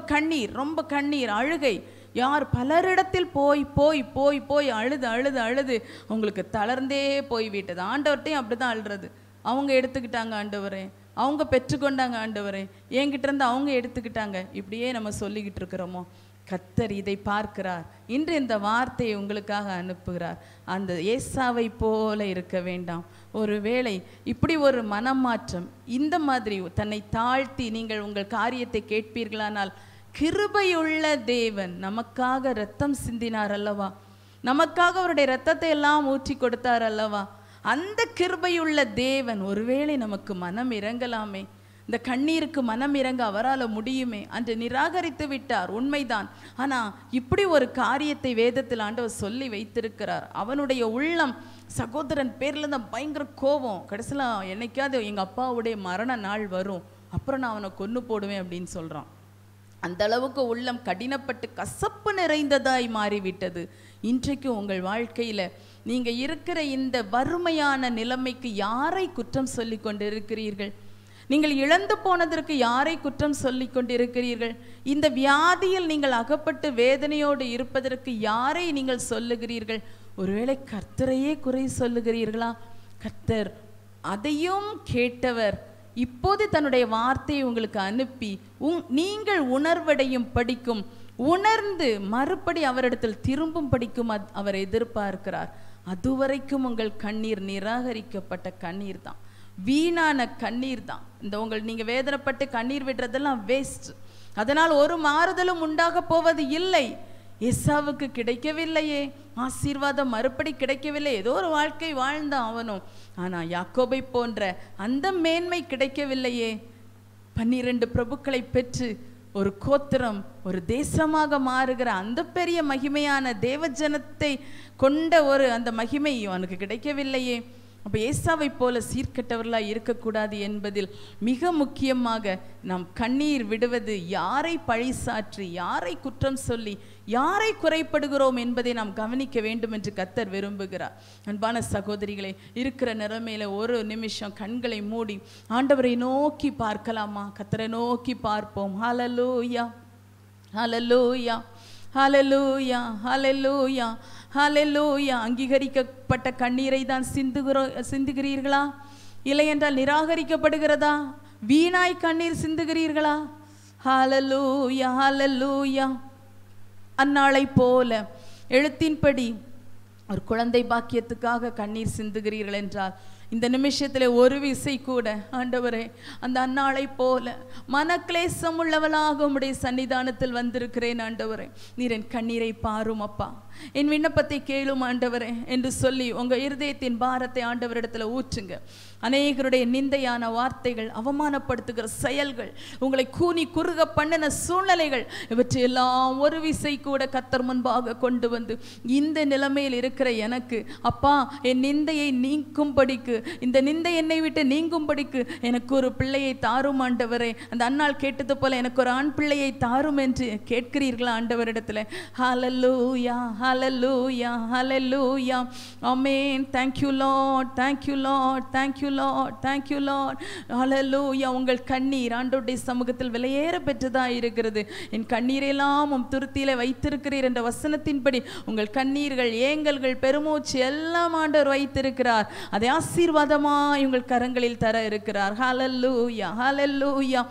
கண்ணீர் அழுகை. யார் பலரிடத்தில் போய் போய் போய் போய் அழுது அழுது அழுது உங்களுக்கு தளர்ந்தே போய்விட்டது. ஆண்டவர்கிட்டையும் அப்படி தான் அழுறது. அவங்க எடுத்துக்கிட்டாங்க ஆண்டவரே, அவங்க பெற்றுக்கொண்டாங்க ஆண்டவரே, என்கிட்ட இருந்து அவங்க எடுத்துக்கிட்டாங்க, இப்படியே நம்ம சொல்லிக்கிட்டு இருக்கிறோமோ? கர்த்தர் இதை பார்க்கிறார். இன்று இந்த வார்த்தையை உங்களுக்காக அனுப்புகிறார். அந்த ஏசாவை போல இருக்க வேண்டாம். ஒருவேளை இப்படி ஒரு மனமாற்றம், இந்த மாதிரி தன்னை தாழ்த்தி நீங்கள் உங்கள் காரியத்தை கேட்பீர்களானால், கிருபையுள்ள தேவன் நமக்காக இரத்தம் சிந்தினார் அல்லவா? நமக்காக அவருடைய இரத்தத்தை எல்லாம் ஊற்றி கொடுத்தார் அல்லவா? அந்த கிருபையுள்ள தேவன் ஒருவேளை நமக்கு மனம் இறங்கலாமே. இந்த கண்ணீருக்கு மனம் இறங்க அவரால் முடியுமே. அன்று நிராகரித்து விட்டார், உண்மைதான். ஆனால் இப்படி ஒரு காரியத்தை வேதத்தில் ஆண்டவர் சொல்லி வைத்திருக்கிறார். அவனுடைய உள்ளம் சகோதரன் பேரில் தான் பயங்கர கோபம். கடைசியில் என்னைக்காவது எங்கள் அப்பாவுடைய மரண நாள் வரும், அப்புறம் நான் அவனை கொன்று போடுவேன் அப்படின்னு சொல்கிறான். அந்த அளவுக்கு உள்ளம் கடினப்பட்டு கசப்பு நிறைந்ததாய் மாறிவிட்டது. இன்றைக்கு உங்கள் வாழ்க்கையில் நீங்கள் இருக்கிற இந்த வறுமையான நிலைமைக்கு யாரை குற்றம் சொல்லி கொண்டிருக்கிறீர்கள்? நீங்கள் இழந்து போனதற்கு யாரை குற்றம் சொல்லி கொண்டிருக்கிறீர்கள்? இந்த வியாதியில் நீங்கள் அகப்பட்டு வேதனையோடு இருப்பதற்கு யாரை நீங்கள் சொல்லுகிறீர்கள்? ஒருவேளை கர்த்தரையே குறை சொல்லுகிறீர்களா? கர்த்தர் அதையும் கேட்டவர் இப்போது தன்னுடைய வார்த்தையை உங்களுக்கு அனுப்பி நீங்கள் உணர்வடையும் படிக்கும், உணர்ந்து மறுபடி அவரிடத்தில் திரும்பும் படிக்கும் அவர் எதிர்பார்க்கிறார். அதுவரைக்கும் உங்கள் கண்ணீர் நிராகரிக்கப்பட்ட கண்ணீர் தான், வீணான கண்ணீர் தான். நீங்கள் வேதனைப்பட்டு கண்ணீர் விடுறதெல்லாம் வேஸ்ட். அதனால் ஒரு மாறுதலும் உண்டாக போவது இல்லை. ஏசாவுக்கு கிடைக்கவில்லையே ஆசீர்வாதம், மறுபடி கிடைக்கவில்லை. ஏதோ ஒரு வாழ்க்கை வாழ்ந்தான் அவனும். ஆனால் யாக்கோபை போன்ற அந்த மேன்மை கிடைக்கவில்லையே. 12 பிரபுக்களை பெற்று ஒரு கோத்திரம், ஒரு தேசமாக மாறுகிற அந்த பெரிய மகிமையான தேவஜனத்தை கொண்ட ஒரு அந்த மகிமை அவனுக்கு கிடைக்கவில்லையே. அப்போ ஏசாவை போல சீர்கெட்டவர்களாக இருக்கக்கூடாது என்பதில் மிக முக்கியமாக நாம் கண்ணீர் விடுவது யாரை பழிசாற்றி, யாரை குற்றம் சொல்லி, யாரை குறைப்படுகிறோம் என்பதை நாம் கவனிக்க வேண்டும் என்று கர்த்தர் விரும்புகிறார். அன்பான சகோதரிகளை, இருக்கிற நிலைமையில ஒரு நிமிஷம் கண்களை மூடி ஆண்டவரை நோக்கி பார்க்கலாமா? கர்த்தரை நோக்கி பார்ப்போம். ஹல்லேலூயா, ஹல்லேலூயா, ஹல்லேலூயா, ஹல்லேலூயா, ஹல்லேலூயா. அங்கீகரிக்கப்பட்ட கண்ணீரை தான் சிந்துகிறீர்களா? இல்லை என்றால் நிராகரிக்கப்படுகிறதா? வீணாய் கண்ணீர் சிந்துகிறீர்களா? ஹல்லேலூயா, ஹல்லேலூயா. அந்நாளை போல எழுத்தின்படி ஒரு குழந்தை பாக்கியத்துக்காக கண்ணீர் சிந்துகிறீர்கள் என்றால், இந்த நிமிஷத்தில் ஒரு விசை கூட ஆண்டவரே, அந்த அந்நாளை போல மனக்லேசம் உள்ளவளாக உம்முடைய சன்னிதானத்தில் வந்திருக்கிறேன் ஆண்டவரே, நீர் என் கண்ணீரை பாரும் அப்பா, என் விண்ணப்பத்தை கேளும் ஆண்டவரே என்று சொல்லி உங்கள் இருதயத்தின் பாரத்தை ஆண்டவரிடத்தில் ஊற்றுங்க. அநேகருடைய நிந்தையான வார்த்தைகள், அவமானப்படுத்துகிற செயல்கள், உங்களை கூனி குறுக பண்ணின சூழ்நிலைகள், இவற்றையெல்லாம் ஒரு விசை கூட கர்த்தர் முன்பாக கொண்டு வந்து இந்த நிலைமையில் இருக்கிற எனக்கு, அப்பா என் நிந்தையை நீக்கும்படிக்கு, இந்த நிந்தை என்னை விட்டு நீங்கும்படிக்கு எனக்கு ஒரு பிள்ளையை தாரும் ஆண்டவரே. அந்த அன்னாள் கேட்டது போல எனக்கு ஒரு ஆண் பிள்ளையை தாரும் என்று கேட்கிறீர்களா ஆண்டவரிடத்தில்? ஹல்லேலூயா, ஹல்லேலூயா, ஹல்லேலூயா. ஆமென். Thank you Lord, thank you Lord, thank you Lord, thank you Lord. ஹல்லேலூயா. உங்கள் கண்ணீர் ஆண்டவருடைய சமூகத்தில் விலையேற பெற்றதா இருக்கிறது. என் கண்ணீரெல்லாம் உம் துருத்தியிலே வைத்திருக்கிறீர் என்ற வசனத்தின்படி உங்கள் கண்ணீர்கள், ஏங்கல்கள், பெருமூச்சு எல்லாம் ஆண்டவர் வைத்திருக்கிறார். அதை ஆசீர்வாதமாய் உங்கள் கரங்களில் தர இருக்கிறார். ஹல்லேலூயா, ஹல்லேலூயா,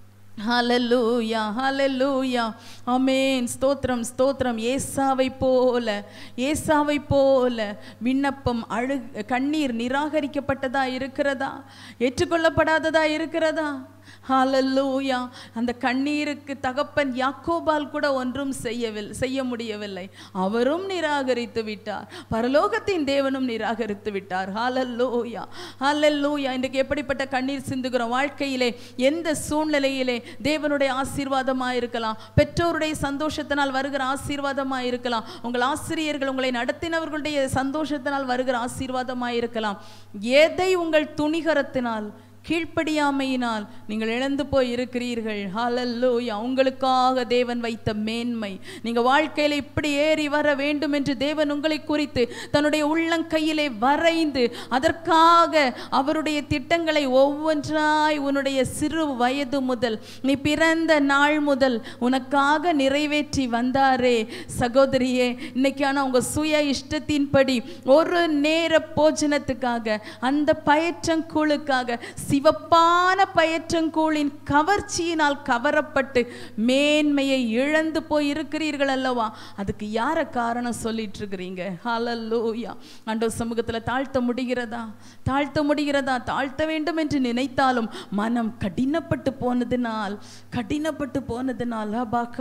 ஹல்லேலூயா, ஹல்லேலூயா. ஆமென். ஸ்தோத்திரம், ஸ்தோத்திரம். ஏசாவை போல, ஏசாவை போல விண்ணப்பம் கண்ணீர் நிராகரிக்கப்பட்டதா இருக்கிறதா? ஏற்றுக்கொள்ளப்படாததா இருக்கிறதா? ஹல்லேலூயா. அந்த கண்ணீருக்கு தகப்பன் யாக்கோபால் கூட ஒன்றும் செய்ய முடியவில்லை. அவரும் நிராகரித்து விட்டார். பரலோகத்தின் தேவனும் நிராகரித்து விட்டார். ஹல்லேலூயா, ஹல்லேலூயா. இன்றைக்கு எப்படிப்பட்ட கண்ணீர் சிந்துகிறோம் வாழ்க்கையிலே, எந்த சூழ்நிலையிலே தேவனுடைய ஆசீர்வாதமாக இருக்கலாம், பெற்றோருடைய சந்தோஷத்தினால் வருகிற ஆசீர்வாதமாக இருக்கலாம், உங்கள் ஆசிரியர்கள் உங்களை நடத்தினவர்களுடைய சந்தோஷத்தினால் வருகிற ஆசீர்வாதமாக இருக்கலாம். எதை உங்கள் துணிகரத்தினால், கீழ்ப்படியாமையினால் நீங்கள் இழந்து போய் இருக்கிறீர்கள். ஹல்லேலூயா. உங்களுக்காக தேவன் வைத்த மேன்மை, நீங்கள் வாழ்க்கையில் இப்படி ஏறி வர வேண்டும் என்று தேவன் உங்களை குறித்து தன்னுடைய உள்ளங்கையிலே வரைந்து அதற்காக அவருடைய திட்டங்களை ஒவ்வொன்றாய் உன்னுடைய சிறு வயது முதல், நீ பிறந்த நாள் முதல் உனக்காக நிறைவேற்றி வந்தாரே சகோதரியே. இன்னைக்கு ஆனால் உங்கள் சுய இஷ்டத்தின்படி ஒரு நேர போஜனத்துக்காக, அந்த பயற்றங்கூழுக்காக, சிவப்பான பயற்றங்கூழின் கவர்ச்சியினால் கவரப்பட்டு மேன்மையை இழந்து போய் இருக்கிறீர்கள் அல்லவா? அதுக்கு யார காரணம் சொல்லிட்டு இருக்கிறீங்க? ஹல்லேலூயா. ஆண்டவர் சமூகத்தில் தாழ்த்த முடிகிறதா? தாழ்த்த முடிகிறதா? தாழ்த்த வேண்டும் என்று நினைத்தாலும் மனம் கடினப்பட்டு போனதினால், கடினப்பட்டு போனதினால்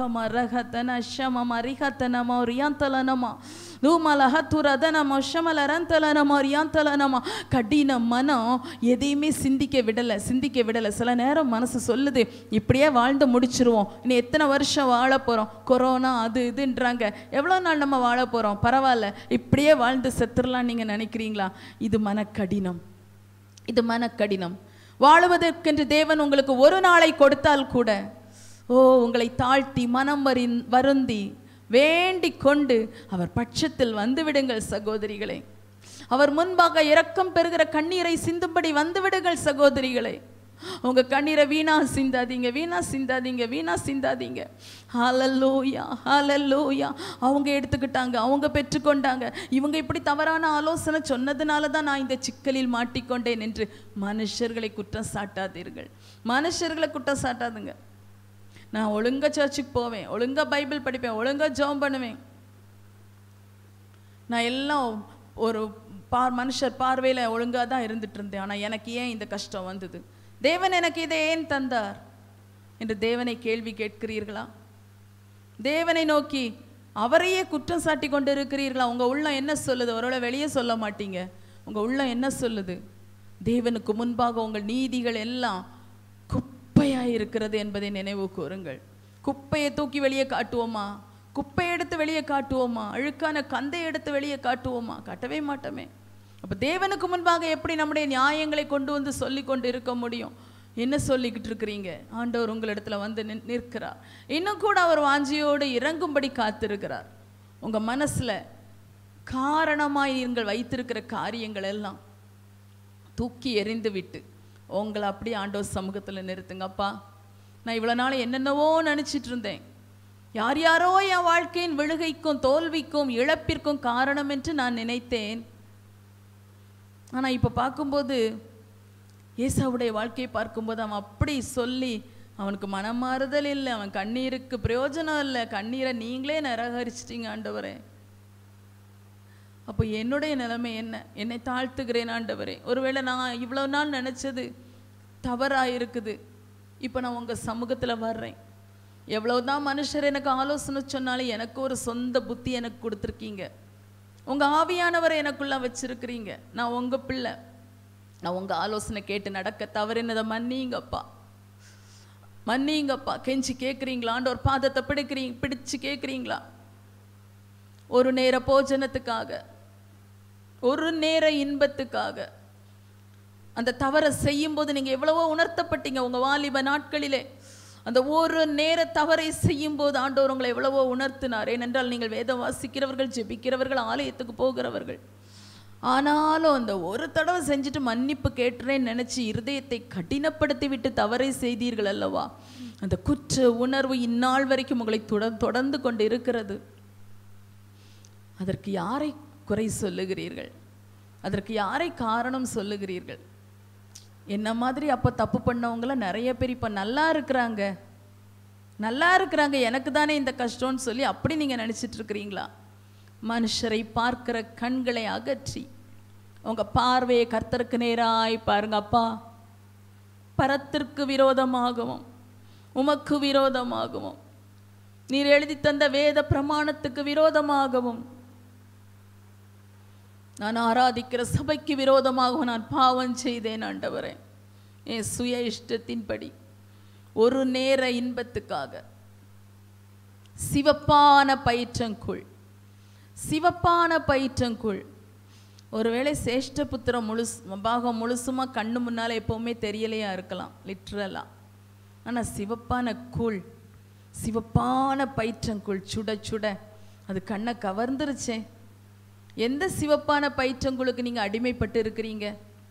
கடின மனம் எதையுமே சிந்திக்க விடலை. சில நேரம் மனசு சொல்லுது, இப்படியே வாழ்ந்து முடிச்சிருவோம், இனி எத்தனை வருஷம் வாழ போகிறோம், கொரோனா அது இதுன்றாங்க, எவ்வளோ நாள் நம்ம வாழ போகிறோம், பரவாயில்ல இப்படியே வாழ்ந்து செத்துடலாம் நீங்கள் நினைக்கிறீங்களா? இது மனக்கடினம், இது மனக்கடினம். வாழுவதற்கென்று தேவன் உங்களுக்கு ஒரு நாளை கொடுத்தால் கூட, உங்களை தாழ்த்தி மனம் வருந்தி வேண்டிக் கொண்டு அவர் பட்சத்தில் வந்து விடுங்கள் சகோதரிகளே. அவர் முன்பாக இரக்கம் பெறுகிற கண்ணீரை சிந்தும்படி வந்து விடுங்கள் சகோதரிகளே. உங்க கண்ணீரை வீணா சிந்தாதீங்க, வீணா சிந்தாதீங்க, வீணா சிந்தாதீங்க. ஹல்லேலூயா, ஹல்லேலூயா. அவங்க எடுத்துக்கிட்டாங்க, அவங்க பெற்றுக்கொண்டாங்க, இவங்க இப்படி தவறான ஆலோசனை சொன்னதுனால தான் நான் இந்த சிக்கலில் மாட்டிக்கொண்டேன் என்று மனுஷர்களை குற்றம் சாட்டாதீர்கள். மனுஷர்களை குற்றம் சாட்டாதுங்க. நான் ஒழுங்கா சர்ச்சுக்கு போவேன், ஒழுங்கா பைபிள் படிப்பேன், ஒழுங்கா ஜெபம் பண்ணுவேன், நான் எல்லாம் ஒரு மனுஷர் பார்வையில் ஒழுங்காக தான் இருந்துட்டு இருந்தேன், ஆனால் எனக்கு ஏன் இந்த கஷ்டம் வந்தது, தேவன் எனக்கு இதை ஏன் தந்தார் என்று தேவனை கேள்வி கேட்கிறீர்களா? தேவனை நோக்கி அவரையே குற்றம் சாட்டி கொண்டு இருக்கிறீர்களா? உங்கள் உள்ளம் என்ன சொல்லுது? ஒருவேளை வெளியே சொல்ல மாட்டீங்க, உங்கள் உள்ளம் என்ன சொல்லுது? தேவனுக்கு முன்பாக உங்கள் நீதிகள் எல்லாம் குப்பையாக இருக்கிறது என்பதை நினைவு கூறுங்கள். குப்பையை தூக்கி வெளியே காட்டுவோமா? குப்பையை எடுத்து வெளியே காட்டுவோமா? அழுக்கான கந்தை எடுத்து வெளியே காட்டுவோமா? காட்டவே மாட்டோமே. அப்போ தேவனுக்கு முன்பாக எப்படி நம்முடைய நியாயங்களை கொண்டு வந்து சொல்லி கொண்டு இருக்க முடியும்? என்ன சொல்லிக்கிட்டு இருக்கிறீங்க? ஆண்டவர் உங்களிடத்துல வந்து நிற்கிறார். இன்னும் கூட அவர் வாஞ்சியோடு இறங்கும்படி காத்திருக்கிறார். உங்கள் மனசில் காரணமாய் நீங்கள் வைத்திருக்கிற காரியங்கள் எல்லாம் தூக்கி எறிந்து விட்டு உங்களை அப்படியே ஆண்டவர் சமூகத்தில் நிறுத்துங்கப்பா. நான் இவ்வளோ நாள் என்னென்னவோ நினச்சிட்டு இருந்தேன், யார் யாரோ என் வாழ்க்கையின் விழுகைக்கும் தோல்விக்கும் இழப்பிற்கும் காரணம் என்று நான் நினைத்தேன். ஆனால் இப்போ பார்க்கும்போது, ஏசாவுடைய வாழ்க்கையை பார்க்கும்போது அவன் அப்படி சொல்லி அவனுக்கு மனமாறுதல் இல்லை, அவன் கண்ணீருக்கு பிரயோஜனம் இல்லை, கண்ணீரை நீங்களே நிராகரிச்சிட்டீங்க ஆண்டவரே. அப்போ என்னுடைய நிலைமை என்ன? என்னை தாழ்த்துகிறேன் ஆண்டவரே. ஒருவேளை நான் இவ்வளோ நாள் நினச்சது தவறாக இருக்குது, இப்போ நான் உங்கள் சமூகத்தில் வர்றேன். எவ்வளவுதான் மனுஷர் எனக்கு ஆலோசனை சொன்னாலும் எனக்கு ஒரு சொந்த புத்தி எனக்கு கொடுத்துருக்கீங்க, உங்கள் ஆவியானவரை எனக்குள்ளே வச்சிருக்கிறீங்க. நான் உங்கள் பிள்ளை, நான் உங்கள் ஆலோசனை கேட்டு நடக்க தவறினதை மன்னிங்கப்பா, மன்னிங்கப்பா. கெஞ்சி கேட்குறீங்களா? ஆண்டவர் பாதத்தை பிடிச்சு கேட்குறீங்களா? ஒரு நேர போஜனத்துக்காக, ஒரு நேர இன்பத்துக்காக அந்த தவறை செய்யும்போது நீங்கள் எவ்வளவோ உணர்த்தப்பட்டீங்க உங்கள் வாலிப நாட்களிலே. அந்த ஒரு நேர தவறை செய்யும்போது ஆண்டவர் உங்களை எவ்வளவோ உணர்த்தினார். ஏனென்றால் நீங்கள் வேதம் வாசிக்கிறவர்கள், ஜெபிக்கிறவர்கள், ஆலயத்துக்கு போகிறவர்கள். ஆனாலும் அந்த ஒரு தடவை செஞ்சுட்டு மன்னிப்பு கேட்டுறேன்னு நினச்சி இருதயத்தை கடினப்படுத்தி விட்டு தவறை செய்தீர்கள் அல்லவா? அந்த குற்ற உணர்வு இந்நாள் வரைக்கும் உங்களை தொடர்ந்து கொண்டு இருக்கிறது. அதற்கு யாரை குறை சொல்லுகிறீர்கள்? அதற்கு யாரை காரணம் சொல்லுகிறீர்கள்? என்ன மாதிரி அப்போ தப்பு பண்ணவங்கள நிறைய பேர் இப்போ நல்லா இருக்கிறாங்க, எனக்கு தானே இந்த கஷ்டம்னு சொல்லி அப்படி நீங்கள் நினச்சிட்டு இருக்கிறீங்களா? மனுஷரை பார்க்கிற கண்களை அகற்றி உங்கள் பார்வையை கர்த்தருக்கு நேராய் பாருங்க. அப்பா, பரத்திற்கு விரோதமாகவும் உமக்கு விரோதமாகவும் நீர் எழுதி தந்த வேத பிரமாணத்துக்கு விரோதமாகவும் நான் ஆராதிக்கிற சபைக்கு விரோதமாகவும் நான் பாவம் செய்தேன் ஆண்டவரே. என் சுய இஷ்டத்தின்படி ஒரு நேர இன்பத்துக்காக சிவப்பான பயிற்றங்குள் ஒருவேளை சேஷ்டபுத்திரம் பாகம் முழுசுமா கண்ணு முன்னால் எப்போவுமே தெரியலையா இருக்கலாம் லிட்ரலா. ஆனால் சிவப்பான பயிற்றங்குள் சுட சுட அது கண்ணை கவர்ந்துருச்சே. எந்த சிவப்பான பயிற்றங்குளுக்கு நீங்கள் அடிமைப்பட்டு இருக்கிறீங்க?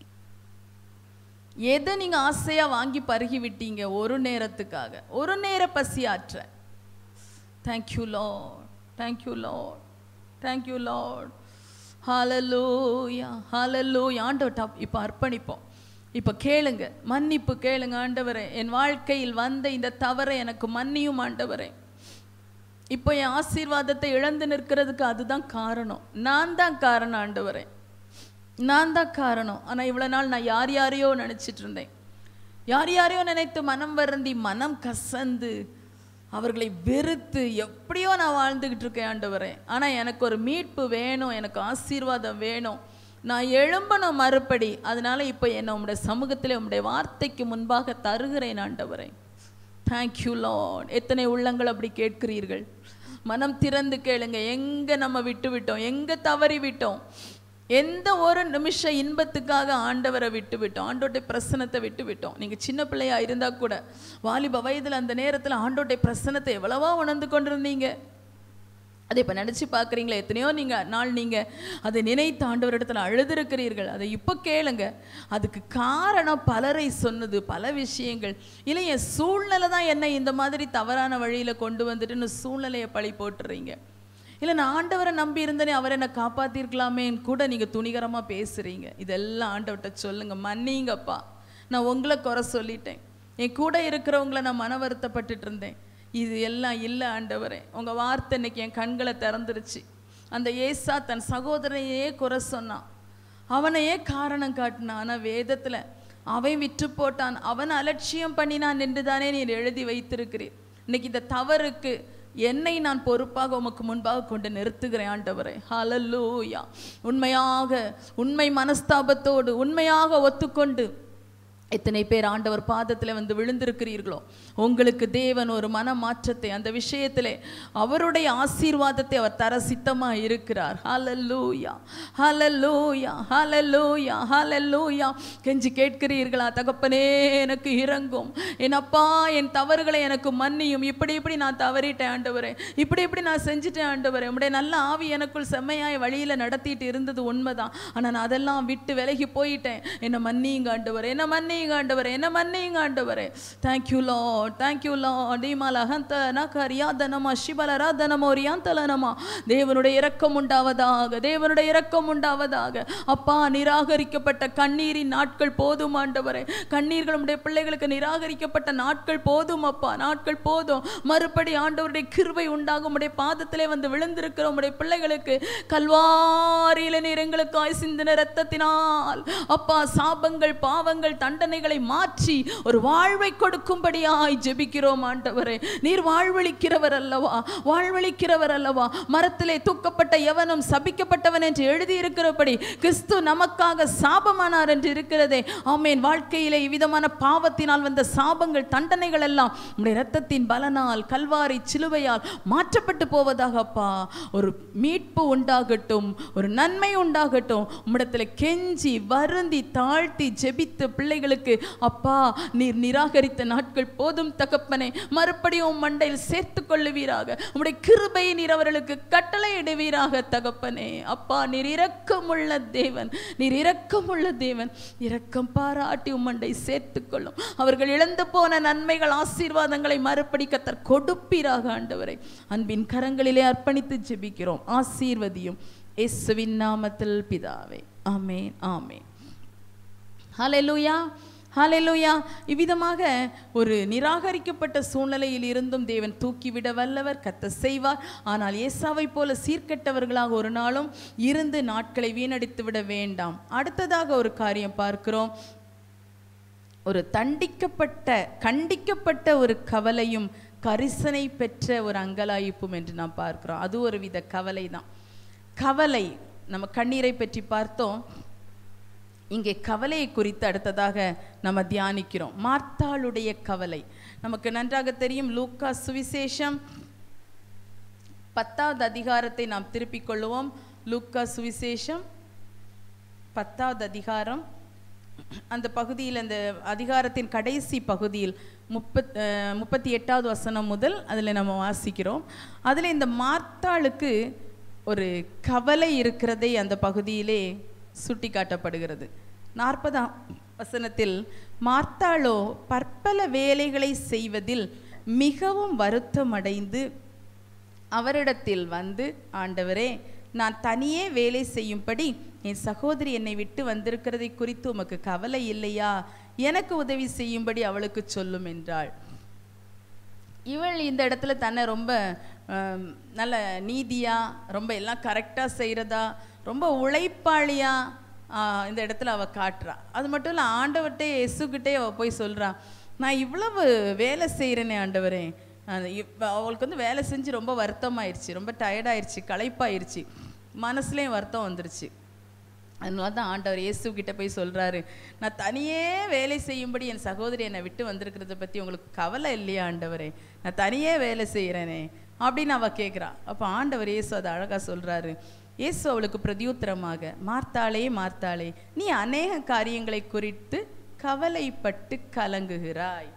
எதை நீங்கள் ஆசையாக வாங்கி பருகி விட்டீங்க ஒரு நேரத்துக்காக, ஒரு நேர பசியாற்ற? Thank you Lord, thank you Lord, thank you Lord. Hallelujah, hallelujah. ஆண்டவர் இப்போ அர்ப்பணிப்போம். இப்போ கேளுங்க, மன்னிப்பு கேளுங்க. ஆண்டவரே, என் வாழ்க்கையில் வந்த இந்த தவறை எனக்கு மன்னியும் ஆண்டவரே. இப்போ என் ஆசீர்வாதத்தை இழந்து நிற்கிறதுக்கு அதுதான் காரணம், நான் தான் காரணம் ஆண்டவரே, நான் தான் காரணம். ஆனால் இவ்வளோ நாள் நான் யாரையோ நினச்சிட்டு இருந்தேன், யாரையோ நினைத்து மனம் வருந்தி மனம் கசந்து அவர்களை வெறுத்து எப்படியோ நான் வாழ்ந்துக்கிட்டு இருக்கேன் ஆண்டவரே. ஆனால் எனக்கு ஒரு மீட்பு வேணும், எனக்கு ஆசீர்வாதம் வேணும், நான் எழும்பணும் மறுபடி. அதனால இப்போ என்னை உம்முடைய சமூகத்தில் உம்முடைய வார்த்தைக்கு முன்பாக தருகிறேன் ஆண்டவரே. Thank you Lord. எத்தனை உள்ளங்கள் அப்படி கேட்கிறீர்கள்? மனம் திறந்து கேளுங்க. எங்கே நம்ம விட்டு விட்டோம், எங்கே தவறி விட்டோம், எந்த ஒரு நிமிஷ இன்பத்துக்காக ஆண்டவரை விட்டு விட்டோம், ஆண்டோடைய பிரசனத்தை விட்டு விட்டோம். நீங்கள் சின்ன பிள்ளையா இருந்தால் கூட வாலிப வயதில் அந்த நேரத்தில் ஆண்டோடைய பிரசனத்தை எவ்வளவா உணர்ந்து கொண்டிருந்தீங்க. அதை இப்போ நினச்சி பார்க்குறீங்களா? எத்தனையோ நீங்கள் அதை நினைத்து ஆண்டவரிடத்தில் அழுதுருக்கிறீர்கள். அதை இப்போ கேளுங்க. அதுக்கு காரணம் பலரை சொன்னது, பல விஷயங்கள் இல்லை. என் சூழ்நிலை தான் என்னை இந்த மாதிரி தவறான வழியில் கொண்டு வந்துட்டுன்னு சூழ்நிலையை பழி போட்டுறீங்க. இல்லை, நான் ஆண்டவரை நம்பி இருந்தேனே, அவர் என்னை காப்பாற்றிருக்கலாமேன்னு கூட நீங்கள் துணிகரமாக பேசுகிறீங்க. இதெல்லாம் ஆண்டவர்கிட்ட சொல்லுங்கள். மன்னிங்கப்பா, நான் உங்களை குறை சொல்லிட்டேன், என் கூட இருக்கிறவங்கள நான் மன வருத்தப்பட்டுட்டு இருந்தேன். இது எல்லாம் இல்லை ஆண்டவரே. உங்கள் வார்த்தை இன்னைக்கு என் கண்களை திறந்துருச்சு. அந்த ஏசா தன் சகோதரனையே குறை சொன்னான், அவனையே காரணம் காட்டினான். ஆனால் வேதத்தில் அவன் விற்று போட்டான், அவன் அலட்சியம் பண்ணினான் என்று தானே நீர் எழுதி வைத்திருக்கிறீர். இன்னைக்கு இந்த தவறுக்கு என்னை நான் பொறுப்பாக உமக்கு முன்பாக கொண்டு நிறுத்துகிறேன் ஆண்டவரே. ஹல்லேலூயா. உண்மை மனஸ்தாபத்தோடு உண்மையாக ஒத்துக்கொண்டு எத்தனை பேர் ஆண்டவர் பாதத்தில் வந்து விழுந்திருக்கிறீர்களோ, உங்களுக்கு தேவன் ஒரு மன மாற்றத்தை அந்த விஷயத்திலே அவருடைய ஆசீர்வாதத்தை அவர் தர சித்தமாக இருக்கிறார். ஹல்லேலூயா, ஹல்லேலூயா, ஹல்லேலூயா, ஹல்லேலூயா. கெஞ்சி கேட்கிறீர்களா? தகப்பனே, எனக்கு இறங்கும், என் அப்பா, என் தவறுகளை எனக்கு மன்னியும். இப்படி நான் தவறிட்டேன் ஆண்டவரே, இப்படி நான் செஞ்சுட்டேன் ஆண்டவரே. உம்முடைய நல்ல ஆவி எனக்குள் செம்மையாய் வழியில் நடத்திட்டு இருந்தது உண்மைதான். ஆனால் நான் அதெல்லாம் விட்டு விலகி போயிட்டேன். என்னை மன்னியுங்க ஆண்டவரே, என்ன மன்னியுங்க ஆண்டவரே, என்ன மன்னியுங்க ஆண்டவரே. Thank you Lord, thank you Lord. தேவனுடைய இரக்கம் உண்டாவதாக, தேவனுடைய இரக்கம் உண்டாவதாக. அப்பா, நிராகரிக்கப்பட்ட கண்ணீரின் நாட்கள் போதும் ஆண்டவரே. கண்ணீர்கள் உடைய பிள்ளைகளுக்கு நிராகரிக்கப்பட்ட நாட்கள் போதும் அப்பா, நாட்கள் போதும். மறுபடி ஆண்டவருடைய கிருபை உண்டாகும். உடைய பாதத்திலே வந்து விழுந்திருக்கிற உடைய பிள்ளைகளுக்கு கல்வாரியில நீர் எங்களுக்காய் சிந்தின இரத்தத்தினால் அப்பா, சாபங்கள், பாவங்கள், தண்டனை தண்டனைகளை மாற்றி ஒரு வாழ்வை கொடுக்கும்படியாய் ஜெபிக்கிறோம் ஆண்டவரே. நீர் வாழ்வளிக்கிறவர் அல்லவா, வாழ்வளிக்கிறவர் அல்லவா. மரத்திலே தூக்கப்பட்ட எவனும் சபிக்கப்பட்டவன் என்று எழுதியிருக்கிறபடி கிறிஸ்து நமக்காக சாபமானார் என்று இருக்கிறதே. ஆமேன். வாழ்க்கையிலே இவ்விதமான பாவத்தினால் வந்த சாபங்கள், தண்டனைகள் எல்லாம் உம்முடைய இரத்தத்தின் பலனால், கல்வாரி சிலுவையால் மாற்றப்பட்டு போவதாகப்பா. ஒரு மீட்பு உண்டாகட்டும், ஒரு நன்மை உண்டாகட்டும். உம்மிடத்தில் கெஞ்சி வருந்தி தாழ்த்தி ஜெபித்த பிள்ளைகளுக்கு அப்பா நீர் நிராகரித்த நாட்கள் போதும் தகப்பனே, மறுபடியும் மண்டையில் சேர்த்து கொள்ளுவீராக. உம்முடைய கிருபையை நீர் அவர்களுக்கு கட்டளையிடுவீராக தகப்பனே. அப்பா நீர் இரக்கமுள்ள தேவன், நீர் இரக்கமுள்ள தேவன். இரக்கம் பாராட்டி உம்மண்டை சேர்த்து கொள்ளும். அவர்கள் இழந்து போன நன்மைகள், ஆசீர்வாதங்களை மறுபடி கர்த்தர் கொடுப்பீராக ஆண்டவரை. அன்பின் கரங்களிலே அர்ப்பணித்து ஜெபிக்கிறோம். ஆசீர்வதியும் இயேசுவின் நாமத்தில் பிதாவே. ஆமென், ஆமென். ஹல்லேலூயா, ஹல்லேலூயா. இவ்விதமாக ஒரு நிராகரிக்கப்பட்ட சூழ்நிலையில் இருந்தும் தேவன் தூக்கிவிட வல்லவர், கர்த்தர் செய்வார். ஆனால் ஏசாவை போல சீர்கெட்டவர்களாக ஒரு நாளும் இருந்து நாட்களை வீணடித்து விட வேண்டாம். அடுத்ததாக ஒரு காரியம் பார்க்கிறோம். ஒரு கண்டிக்கப்பட்ட ஒரு கவலையும் கரிசனை பெற்ற ஒரு அங்கலாய்ப்பும் என்று நாம் பார்க்கிறோம். அது ஒரு வித கவலை தான். கவலை, நம்ம கண்ணீரை பற்றி பார்த்தோம். இங்கே கவலையை குறித்து அடுத்ததாக நம்ம தியானிக்கிறோம். மார்த்தாளுடைய கவலை நமக்கு நன்றாக தெரியும். லூக்கா சுவிசேஷம் 10வது அதிகாரத்தை நாம் திருப்பிக் கொள்ளுவோம். லூக்கா சுவிசேஷம் 10வது அதிகாரம், அந்த பகுதியில், அந்த அதிகாரத்தின் கடைசி பகுதியில் 38வது வசனம் முதல் அதில் நம்ம வாசிக்கிறோம். அதில் இந்த மார்த்தாளுக்கு ஒரு கவலை இருக்கிறதை அந்த பகுதியிலே சுட்டி காட்டப்படுகிறது. 40ஆம் வசனத்தில், மார்த்தாளோ பற்பல வேலைகளை செய்வதில் மிகவும் வருத்தமடைந்து அவரிடத்தில் வந்து, ஆண்டவரே, நான் தனியே வேலை செய்யும்படி என் சகோதரி என்னை விட்டு வந்திருக்கிறதை குறித்து உமக்கு கவலை இல்லையா? எனக்கு உதவி செய்யும்படி அவளுக்கு சொல்லும் என்றாள். இவள் இந்த இடத்துல தன்னை ரொம்ப நல்ல நீதியாக, ரொம்ப எல்லாம் கரெக்டாக செய்கிறதா, ரொம்ப உழைப்பாளியாக இந்த இடத்துல அவள் காட்டுறா. அது மட்டும் இல்லை, ஆண்டவர்கிட்டே இயேசுக்கிட்டே அவள் போய் சொல்கிறா, நான் இவ்வளவு வேலை செய்கிறேனே ஆண்டவரே. அவளுக்கு வந்து வேலை செஞ்சு ரொம்ப வருத்தமாயிருச்சு, ரொம்ப டயர்டாயிருச்சு, களைப்பாயிருச்சு, மனசுலேயும் வருத்தம் வந்துருச்சு. அதனால தான் ஆண்டவர் இயேசுக்கிட்ட போய் சொல்கிறாரு, நான் தனியே வேலை செய்யும்படி என் சகோதரி என்னை விட்டு வந்திருக்கிறத பற்றி உங்களுக்கு கவலை இல்லையா ஆண்டவரே? நான் தனியே வேலை செய்கிறேனே அப்படின்னு அவள் கேட்குறா. அப்போ ஆண்டவர் இயேசு அதை அழகாக சொல்கிறாரு. இயேசு அவளுக்கு பிரதியுத்தரமாக, மார்த்தாளே மார்த்தாளே, நீ அநேக காரியங்களை குறித்து கவலைப்பட்டு கலங்குகிறாய்.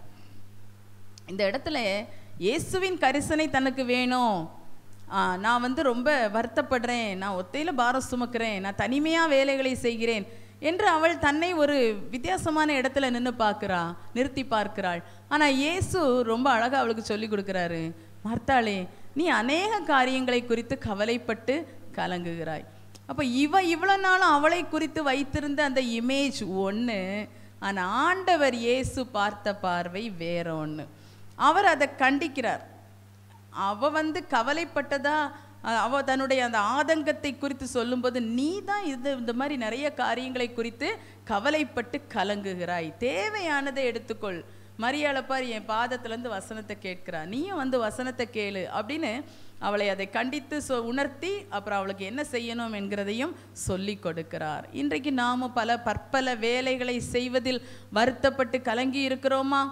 இந்த இடத்துல இயேசுவின் கரிசனை தனக்கு வேணும். நான் வந்து ரொம்ப வருத்தப்படுறேன், நான் ஒத்தையில் பாரம் சுமக்கிறேன், நான் தனிமையாக வேலைகளை செய்கிறேன் என்று அவள் தன்னை ஒரு வித்தியாசமான இடத்துல நிறுத்தி பார்க்கிறாள். ஆனால் இயேசு ரொம்ப அழகாக அவளுக்கு சொல்லி கொடுக்குறாரு, மார்த்தாளே, நீ அநேக காரியங்களை குறித்து கவலைப்பட்டு கலங்குகிறாய். அப்போ இவ்வளோ நாளும் அவளை குறித்து வைத்திருந்த அந்த இமேஜ் ஒன்று, ஆனால் ஆண்டவர் இயேசு பார்த்த பார்வை வேற ஒன்று. அவர் அதை கண்டிக்கிறார். அவள் வந்து கவலைப்பட்டதா, அவள் தன்னுடைய அந்த ஆதங்கத்தை குறித்து சொல்லும்போது, நீ தான் இந்த மாதிரி நிறைய காரியங்களை குறித்து கவலைப்பட்டு கலங்குகிறாய், தேவையானதை எடுத்துக்கொள். மரியாளை பார், என் பாதத்துலேருந்து வசனத்தை கேட்கிறா, நீயும் வந்து வசனத்தை கேளு அப்படின்னு அவளை அதை கண்டித்து உணர்த்தி அப்புறம் அவளுக்கு என்ன செய்யணும் என்கிறதையும் சொல்லி கொடுக்கிறார். இன்றைக்கு நாம் பற்பல வேலைகளை செய்வதில் வருத்தப்பட்டு கலங்கி இருக்கிறோமா?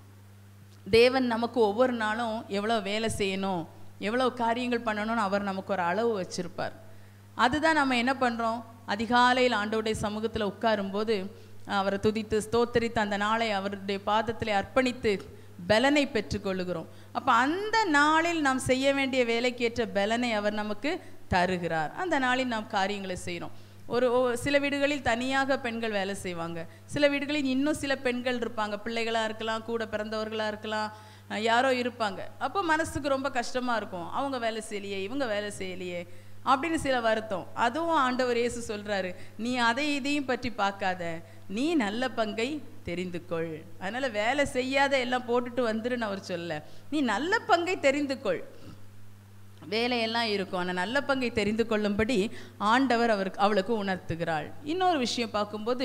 தேவன் நமக்கு ஒவ்வொரு நாளும் எவ்வளோ வேலை செய்யணும், எவ்வளோ காரியங்கள் பண்ணணும்னு அவர் நமக்கு ஒரு அளவு வச்சுருப்பார். அதுதான் நம்ம என்ன பண்ணுறோம், அதிகாலையில் ஆண்டவருடைய சமூகத்தில் உட்காரும்போது அவரை துதித்து ஸ்தோத்தரித்து அந்த நாளை அவருடைய பாதத்தில் அர்ப்பணித்து பலனை பெற்றுக்கொள்ளுகிறோம். அப்போ அந்த நாளில் நாம் செய்ய வேண்டிய வேலைக்கேற்ற பலனை அவர் நமக்கு தருகிறார். அந்த நாளில் நாம் காரியங்களை செய்கிறோம். சில வீடுகளில் தனியாக பெண்கள் வேலை செய்வாங்க, சில வீடுகளில் இன்னும் சில பெண்கள் இருப்பாங்க, பிள்ளைகளாக இருக்கலாம், கூட பிறந்தவர்களாக இருக்கலாம், யாரோ இருப்பாங்க. அப்போ மனசுக்கு ரொம்ப கஷ்டமாக இருக்கும், அவங்க வேலை செய்யலையே, இவங்க வேலை செய்யலையே அப்படின்னு சில வருத்தம். அதுவும் ஆண்டவர் இயேசு சொல்கிறாரு, நீ அதை இதையும் பற்றி பார்க்காத, நீ நல்ல பங்கை தெரிந்து கொள். அதனால் வேலை செய்யாத எல்லாம் போட்டுட்டு வந்துருன்னு அவர் சொல்ல, நீ நல்ல பங்கை தெரிந்து கொள். வேலையெல்லாம் இருக்கும், ஆனால் நல்ல பங்கை தெரிந்து கொள்ளும்படி ஆண்டவர் அவளுக்கு உணர்த்துகிறாள். இன்னொரு விஷயம் பார்க்கும்போது,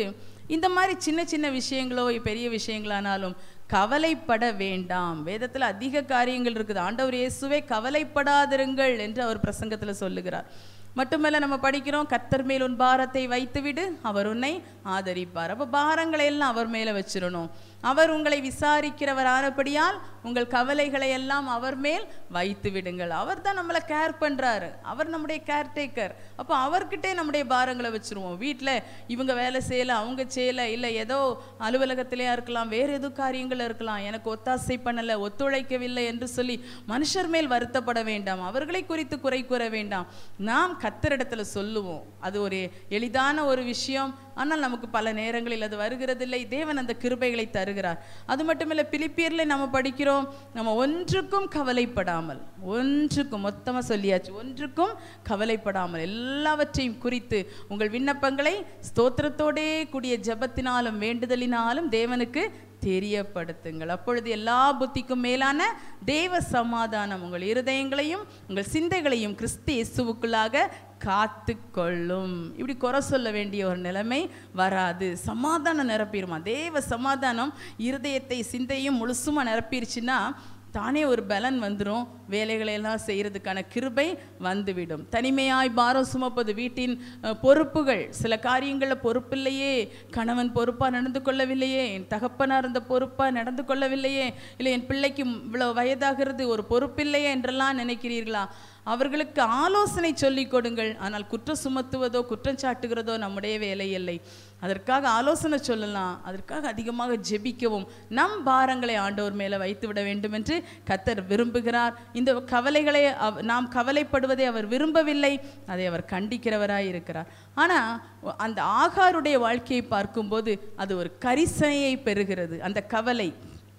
இந்த மாதிரி சின்ன சின்ன விஷயங்களோ பெரிய விஷயங்களானாலும் கவலைப்பட வேண்டாம். வேதத்தில் அதிக காரியங்கள் இருக்குது. ஆண்டவர் இயேசுவே கவலைப்படாதிருங்கள் என்று அவர் பிரசங்கத்தில் சொல்லுகிறார். மட்டுமல்ல, நம்ம படிக்கிறோம், கர்த்தர் மேல் உன் பாரத்தை வைத்துவிடு, அவர் உன்னை ஆதரிப்பார். அப்போ பாரங்களை எல்லாம் அவர் மேலே வச்சிடணும். அவர் உங்களை விசாரிக்கிறவரானபடியால் உங்கள் கவலைகளை எல்லாம் அவர் மேல் வைத்து விடுங்கள். அவர் தான் நம்மளை கேர் பண்ணுறாரு. அவர் நம்முடைய கேர்டேக்கர். அப்போ அவர்கிட்டே நம்முடைய பாரங்களை வச்சுருவோம். வீட்டில் இவங்க வேலை செய்யலை, அவங்க செய்யலை, இல்லை ஏதோ அலுவலகத்திலேயா இருக்கலாம், வேறு எதோ காரியங்கள் இருக்கலாம், எனக்கு ஒத்தாசை பண்ணலை, ஒத்துழைக்கவில்லை என்று சொல்லி மனுஷர் மேல் வருத்தப்பட வேண்டாம். அவர்களை குறித்து குறை கூற வேண்டாம். நாம் கர்த்தரிடத்தில் சொல்லுவோம். அது ஒரு எளிதான ஒரு விஷயம். ஆனால் நமக்கு பல நேரங்களில் அது வருகிறதில்லை. தேவன் அந்த கிருபைகளை தருகிறார். அது மட்டுமில்லை, பிலிப்பியரில் நம்ம படிக்கிறோம், நம்ம ஒன்றுக்கும் கவலைப்படாமல், ஒன்றுக்கும் மொத்தமாக சொல்லியாச்சு, ஒன்றுக்கும் கவலைப்படாமல் எல்லாவற்றையும் குறித்து உங்கள் விண்ணப்பங்களை ஸ்தோத்திரத்தோடே கூடிய ஜெபத்தினாலும் வேண்டுதலினாலும் தேவனுக்கு தெரியப்படுத்துங்கள். அப்பொழுது எல்லா புத்திக்கும் மேலான தேவ சமாதானம் உங்கள் இருதயங்களையும் உங்கள் சிந்தைகளையும் கிறிஸ்து இயேசுவுக்குள்ளாக காத்து கொள்ளும். இப்படி குறை சொல்ல வேண்டிய ஒரு நிலைமை வராது. சமாதானம் நிரப்பிடுமா. தேவ சமாதானம் இருதயத்தை சிந்தையும் முழுசுமா நிரப்பிடுச்சுன்னா தானே ஒரு பலன் வந்துடும். வேலைகளையெல்லாம் செய்கிறதுக்கான கிருபை வந்துவிடும். தனிமையாய் பாரம் சுமப்பது, வீட்டின் பொறுப்புகள், சில காரியங்களில் பொறுப்பில்லையே, கணவன் பொறுப்பாக நடந்து கொள்ளவில்லையே, என் தகப்பனார் இருந்த பொறுப்பாக நடந்து கொள்ளவில்லையே, இல்லை என் பிள்ளைக்கு இவ்வளோ வயதாகிறது, ஒரு பொறுப்பில்லையே என்றெல்லாம் நினைக்கிறீர்களா? அவர்களுக்கு ஆலோசனை சொல்லிக் கொடுங்கள். ஆனால் குற்றம் சுமத்துவதோ குற்றம் சாட்டுகிறதோ நம்முடைய வேலை இல்லை. அதற்காக ஆலோசனை சொல்லலாம். அதற்காக அதிகமாக ஜெபிக்கவும் நம் பாரங்களை ஆண்டவர் மேலே வைத்து விட வேண்டும் என்று கர்த்தர் விரும்புகிறார். இந்த கவலைகளை நாம் கவலைப்படுவதை அவர் விரும்பவில்லை. அதை அவர் கண்டிக்கிறவராய் இருக்கிறார். ஆனால் அந்த ஆகாருடைய வாழ்க்கையை பார்க்கும்போது அது ஒரு கரிசனையை பெறுகிறது. அந்த கவலை,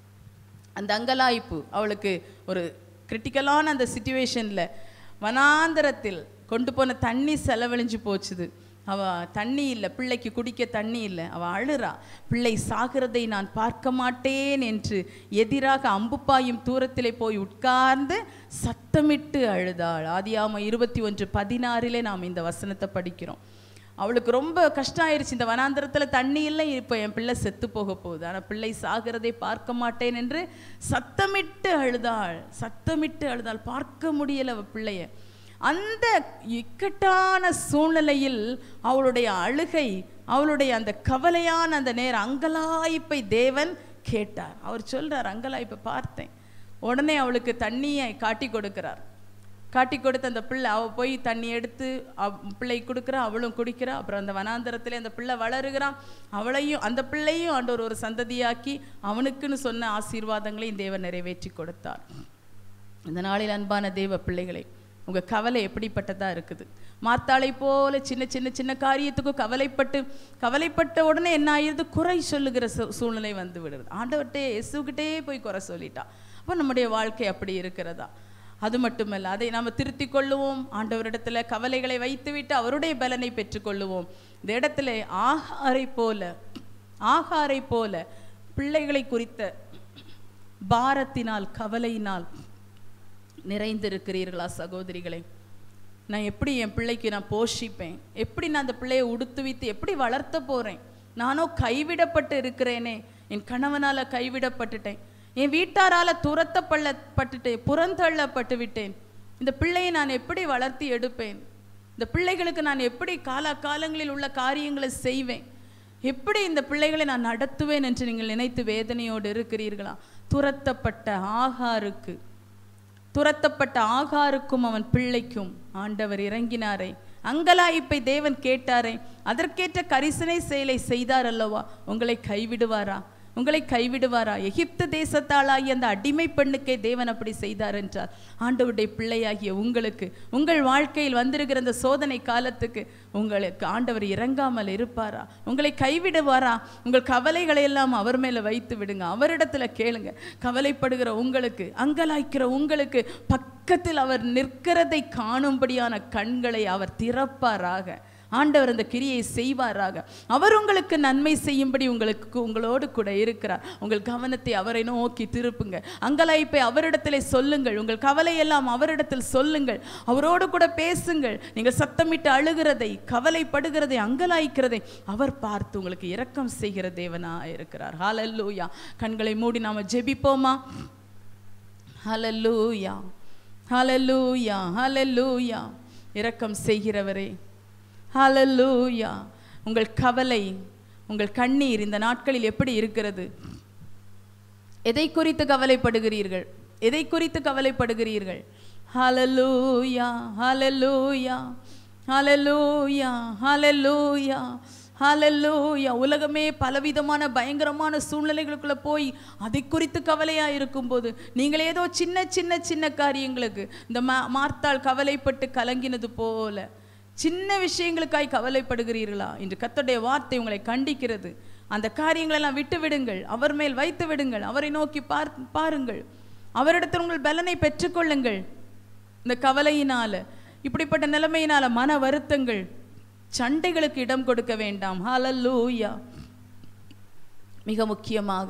அந்த அங்கலாய்ப்பு, அவளுக்கு ஒரு கிரிட்டிக்கலான அந்த சிச்சுவேஷனில் வனாந்தரத்தில் கொண்டு போன தண்ணி செலவழிஞ்சு போச்சுது. அவள் தண்ணி இல்லை, பிள்ளைக்கு குடிக்க தண்ணி இல்லை. அவள் அழுறா, பிள்ளை சாகிறதை நான் பார்க்க மாட்டேன் என்று எதிராக அம்புப்பாயும் தூரத்திலே போய் உட்கார்ந்து சத்தமிட்டு அழுதாள். ஆதியாகமம் 21:16 நாம் இந்த வசனத்தை படிக்கிறோம். அவளுக்கு ரொம்ப கஷ்டம் ஆயிடுச்சு. இந்த வனாந்தரத்தில் தண்ணி இல்லை, இப்போ என் பிள்ளை செத்து போக போகுது, ஆனால் பிள்ளை சாகிறதை பார்க்க மாட்டேன் என்று சத்தமிட்டு அழுதாள். சத்தமிட்டு அழுதாள், பார்க்க முடியலை அவள் பிள்ளைய. அந்த இக்கட்டான சூழ்நிலையில் அவளுடைய அழுகை, அவளுடைய அந்த கவலையான அந்த நேரம் அங்கலாய்ப்பை தேவன் கேட்டார். அவர் சொல்றார், அங்கலாய்ப்பை பார்த்தேன். உடனே அவளுக்கு தண்ணியை காட்டி கொடுக்கிறார். காட்டி கொடுத்து அந்த பிள்ளை, அவள் போய் தண்ணி எடுத்து பிள்ளை கொடுக்குறா, அவளும் குடிக்கிறா. அப்புறம் அந்த வனாந்தரத்திலே அந்த பிள்ளை வளருகிறான். அவளையும் அந்த பிள்ளையும் ஆண்டவர் ஒரு சந்ததியாக்கி அவனுக்குன்னு சொன்ன ஆசீர்வாதங்களையும் தேவன் நிறைவேற்றி கொடுத்தார். இந்த நாளில் அன்பான தேவ பிள்ளைகளை, உங்கள் கவலை எப்படிப்பட்டதாக இருக்குது? மார்த்தாளை போல சின்ன சின்ன சின்ன காரியத்துக்கும் கவலைப்பட்ட உடனே என்ன ஆயிடுது? குறை சொல்லுகிற சூழ்நிலை வந்து விடுறது. ஆண்டவர்கிட்டே இயேசுகிட்டே போய் குறை சொல்லிட்டா. அப்போ நம்முடைய வாழ்க்கை அப்படி இருக்கிறதா? அது மட்டுமல்ல, அதை நாம் திருத்திக் கொள்ளுவோம். ஆண்டவரிடத்துல கவலைகளை வைத்துவிட்டு அவருடைய பலனை பெற்றுக்கொள்ளுவோம். இந்த இடத்துல ஆகாரை போல பிள்ளைகளை குறித்த பாரத்தினால் கவலையினால் நிறைந்திருக்கிறீர்களா சகோதரிகளை? நான் எப்படி என் பிள்ளைக்கு நான் போஷிப்பேன்? எப்படி நான் அந்த பிள்ளையை உடுத்துவித்து எப்படி வளர்த்த போகிறேன்? நானோ கைவிடப்பட்டு இருக்கிறேனே, என் கணவனால் கைவிடப்பட்டுட்டேன், என் வீட்டாரால் துரத்தப்பட்டுட்டேன், புறந்தள்ளப்பட்டு விட்டேன். இந்த பிள்ளையை நான் எப்படி வளர்த்தி எடுப்பேன்? இந்த பிள்ளைகளுக்கு நான் எப்படி காலங்களில் உள்ள காரியங்களை செய்வேன்? எப்படி இந்த பிள்ளைகளை நான் நடத்துவேன் என்று நீங்கள் நினைத்து வேதனையோடு இருக்கிறீர்களா? துரத்தப்பட்ட ஆகாருக்கும் அவன் பிள்ளைக்கும் ஆண்டவர் இறங்கினாரே, அங்கலாய்ப்பை தேவன் கேட்டாரே, அதற்கேற்ற கரிசனை செயலை செய்தார் அல்லவா? உங்களை கைவிடுவாரா? எகிப்து தேசத்தாளாகிய அந்த அடிமை பெண்ணுக்கே தேவன் அப்படி செய்தார் என்றார். ஆண்டவருடைய பிள்ளையாகிய உங்களுக்கு, உங்கள் வாழ்க்கையில் வந்திருக்கிற அந்த சோதனை காலத்துக்கு உங்களுக்கு ஆண்டவர் இறங்காமல் இருப்பாரா? உங்களை கைவிடுவாரா? உங்கள் கவலைகளை எல்லாம் அவர் மேலே வைத்து விடுங்க. அவரிடத்துல கேளுங்க. கவலைப்படுகிற உங்களுக்கு, அங்கலாய்க்கிற உங்களுக்கு பக்கத்தில் அவர் நிற்கிறதை காணும்படியான கண்களை அவர் திறப்பாராக. ஆண்டவர் அந்த கிரியை செய்வாராக. அவர் உங்களுக்கு நன்மை செய்யும்படி உங்களோடு கூட இருக்கிறார். உங்கள் கவனத்தை அவரை நோக்கி திருப்புங்க. அங்கலாய்ப்பை அவரிடத்திலே சொல்லுங்கள். உங்கள் கவலையெல்லாம் அவரிடத்தில் சொல்லுங்கள். அவரோடு கூட பேசுங்கள். நீங்கள் சத்தமிட்டு அழுகிறதை, கவலைப்படுகிறதை, அங்கலாய்க்கிறதை அவர் பார்த்து உங்களுக்கு இரக்கம் செய்கிற தேவனாக இருக்கிறார். ஹல்லேலூயா. கண்களை மூடி நாம ஜெபிப்போமா? ஹல்லேலூயா, ஹல்லேலூயா, ஹல்லேலூயா. இரக்கம் செய்கிறவரே, ஹல்லேலூயா. உங்கள் கவலை, உங்கள் கண்ணீர் இந்த நாட்களில் எப்படி இருக்கிறது? எதை குறித்து கவலைப்படுகிறீர்கள்? எதை குறித்து கவலைப்படுகிறீர்கள்? ஹல்லேலூயா, ஹல்லேலூயா, ஹல்லேலூயா, ஹல்லேலூயா, ஹல்லேலூயா. உலகமே பலவிதமான பயங்கரமான சூழ்நிலைகளுக்குள்ள போய் அதை குறித்து கவலையாக இருக்கும்போது நீங்கள் ஏதோ சின்ன சின்ன சின்ன காரியங்களுக்கு இந்த மார்த்தாள் கவலைப்பட்டு கலங்கினது போல சின்ன விஷயங்களுக்காய் கவலைப்படுகிறீர்களா? இன்று கர்த்தருடைய வார்த்தை உங்களை கண்டிக்கிறது. அந்த காரியங்களெல்லாம் விட்டு விடுங்கள். அவர் மேல் வைத்து விடுங்கள். அவரை நோக்கி பாருங்கள். அவரிடத்தில் உங்கள் பலனை பெற்றுக்கொள்ளுங்கள். இந்த கவலையினால, இப்படிப்பட்ட நிலைமையினால மன வருத்தங்கள், சண்டைகளுக்கு இடம் கொடுக்க வேண்டாம். ஹல்லேலூயா. மிக முக்கியமாக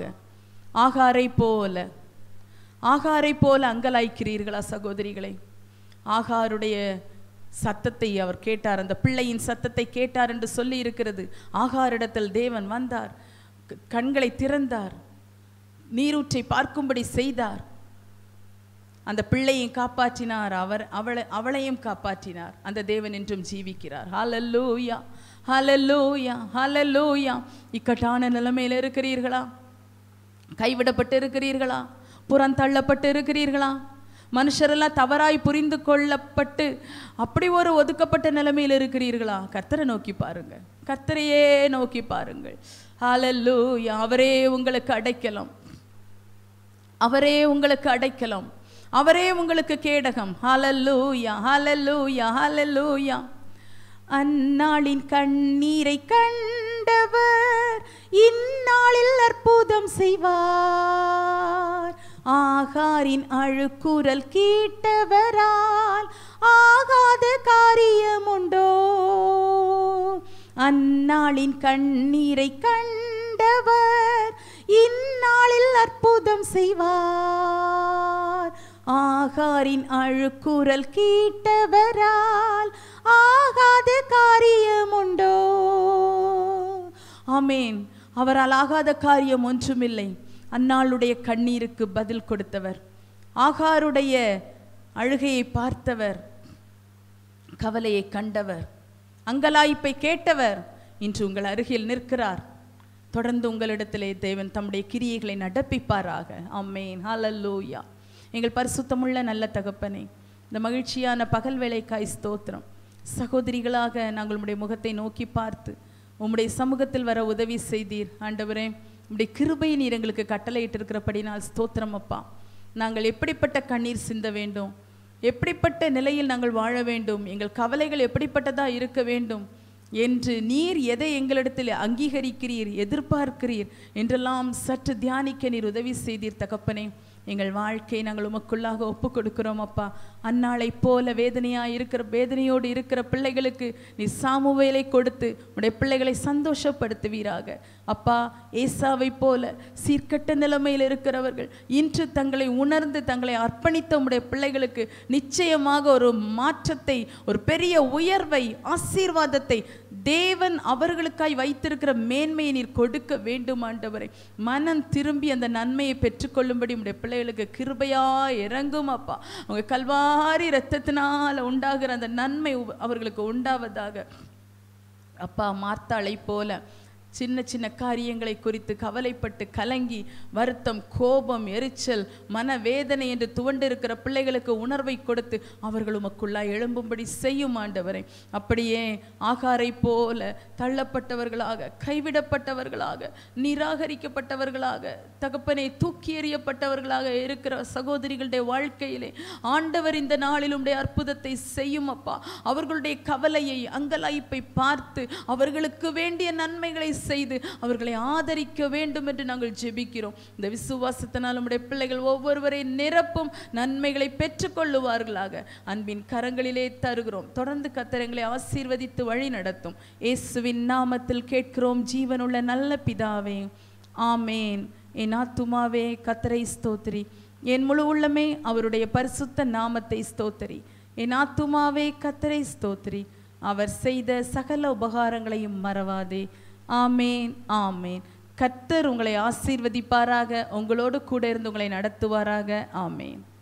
ஆகாரை போல அங்கலாய்க்கிறீர்களா சகோதரிகளை? ஆகாருடைய சத்தத்தை அவர் கேட்டார், அந்த பிள்ளையின் சத்தத்தை கேட்டார் என்று சொல்லி இருக்கிறது. ஆகாரிடத்தில் தேவன் வந்தார், கண்களை திறந்தார், நீரூற்றை பார்க்கும்படி செய்தார். அந்த பிள்ளையும் காப்பாற்றினார், அவளையும் காப்பாற்றினார். அந்த தேவன் என்றும் ஜீவிக்கிறார். ஹல்லேலூயா, ஹல்லேலூயா, ஹல்லேலூயா. இக்கட்டான நிலைமையில் இருக்கிறீர்களா? கைவிடப்பட்டு இருக்கிறீர்களா? புறந்தள்ளப்பட்டு இருக்கிறீர்களா? மனுஷரெல்லாம் தவறாய் புரிந்து கொள்ளப்பட்டு அப்படி ஒரு ஒதுக்கப்பட்ட நிலைமையில் இருக்கிறீர்களா? கர்த்தரை நோக்கி பாருங்க. கர்த்தரையே நோக்கி பாருங்கள். ஹல்லேலூயா. அவரே உங்களுக்கு அடைக்கலம். அவரே உங்களுக்கு அடைக்கலம். அவரே உங்களுக்கு கேடகம். ஹல்லேலூயா, ஹல்லேலூயா, ஹல்லேலூயா. அந்நாளின் கண்ணீரை கண்டவர் இந்நாளில் அற்புதம் செய்வார். ஆகாரின் அழுக்குரல் கேட்டவரால் ஆகாத காரியம் உண்டோ? அந்நாளின் கண்ணீரை கண்டவர் இந்நாளில் அற்புதம் செய்வார். ஆகாரின் அழுக்குரல் கேட்டவரால் ஆகாத காரியம் உண்டோ? ஆமேன். அவரால் ஆகாத காரியம் ஒன்றுமில்லை. அந்நாளுடைய கண்ணீருக்கு பதில் கொடுத்தவர், ஆகாருடைய அழுகையை பார்த்தவர், கவலையை கண்டவர், அங்கலாய்ப்பை கேட்டவர் இன்று உங்கள் அருகில் நிற்கிறார். தொடர்ந்து உங்களிடத்திலே தேவன் தம்முடைய கிரியைகளை நடப்பிப்பாராக. ஆமென். ஹல்லேலூயா. எங்கள் பரிசுத்தமுள்ள நல்ல தகப்பனே, இந்த மகிழ்ச்சியான பகல் வேளைக்காய் ஸ்தோத்திரம். சகோதரிகளாக நாங்கள் உம்முடைய முகத்தை நோக்கி பார்த்து உம்முடைய சமூகத்தில் வர உதவி செய்தீர். ஆண்டவரே, உம்முடைய கிருபை நீர் எங்களுக்கு கட்டளையிட்டிருக்கிறபடினால் ஸ்தோத்திரம் அப்பா. நாங்கள் எப்படிப்பட்ட கண்ணீர் சிந்த வேண்டும், எப்படிப்பட்ட நிலையில் நாங்கள் வாழ வேண்டும், எங்கள் கவலைகள் எப்படிப்பட்டதாக இருக்க வேண்டும் என்று நீர் எதை எங்களிடத்தில் அங்கீகரிக்கிறீர், எதிர்பார்க்கிறீர் என்றெல்லாம் சற்று தியானிக்க நீர் உதவி செய்தீர் தகப்பனே. எங்கள் வாழ்க்கையை நாங்கள் உமக்குள்ளாக ஒப்பு கொடுக்கிறோம் அப்பா. அந்நாளை போல வேதனையோடு இருக்கிற பிள்ளைகளுக்கு நீ சாமுவேலை கொடுத்து உடைய பிள்ளைகளை சந்தோஷப்படுத்துவீராக அப்பா. ஏசாவை போல சீர்கட்ட நிலைமையில் இருக்கிறவர்கள் இன்று தங்களை உணர்ந்து தங்களை அர்ப்பணித்த உடைய பிள்ளைகளுக்கு நிச்சயமாக ஒரு மாற்றத்தை, ஒரு பெரிய உயர்வை, ஆசீர்வாதத்தை தேவன் அவர்களுக்காய் வைத்திருக்கிற மேன்மையை நீர் கொடுக்க வேண்டும் ஆண்டவரே. மனம் திரும்பி அந்த நன்மையை பெற்றுக்கொள்ளும்படி உடைய பிள்ளைகளுக்கு கிருபையா இறங்கும் அப்பா. உங்க கல்வாரி இரத்தத்தினால உண்டாகிற அந்த நன்மை அவர்களுக்கு உண்டாவதாக அப்பா. மார்த்தாளை போல சின்ன சின்ன காரியங்களை குறித்து கவலைப்பட்டு கலங்கி வருத்தம், கோபம், எரிச்சல், மனவேதனை என்று துவண்டிருக்கிற பிள்ளைகளுக்கு உணர்வை கொடுத்து அவர்கள் உமக்குள்ளாய் எழும்பும்படி செய்யும் ஆண்டவரே. அப்படியே ஆகாரை போல தள்ளப்பட்டவர்களாக, கைவிடப்பட்டவர்களாக, நிராகரிக்கப்பட்டவர்களாக, தகப்பனை தூக்கி எறியப்பட்டவர்களாக இருக்கிற சகோதரிகளுடைய வாழ்க்கையிலே ஆண்டவர் இந்த நாளில் உடைய அற்புதத்தை செய்யும் அப்பா. அவர்களுடைய கவலையை, அங்கலாய்ப்பை பார்த்து அவர்களுக்கு வேண்டிய நன்மைகளை செய்து அவர்களை ஆதரிக்க வேண்டும் என்று நாங்கள் ஜெபிக்கிறோம். இந்த விசுவாசத்தினால் நம்முடைய பிள்ளைகள் ஒவ்வொருவரை நிரப்பும் நன்மைகளை பெற்றுக்கொள்ளுவார்களாக அன்பின் கரங்களிலே தருகிறோம். தொடர்ந்து கர்த்தரை ஆசீர்வதித்து வழி நடத்தும். இயேசுவின் நாமத்தில் கேட்கிறோம் ஜீவனுள்ள நல்ல பிதாவே, ஆமேன். என் ஆத்துமாவே கர்த்தரை ஸ்தோத்திரி, என் முழு உள்ளமே அவருடைய பரிசுத்த நாமத்தை ஸ்தோத்திரி. என் ஆத்துமாவே கர்த்தரை ஸ்தோத்திரி, அவர் செய்த சகல உபகாரங்களையும் மறவாதே. ஆமேன், ஆமேன். கர்த்தர் உங்களை ஆசீர்வதிப்பாராக, உங்களோடு கூட இருந்து உங்களை நடத்துவாராக. ஆமேன்.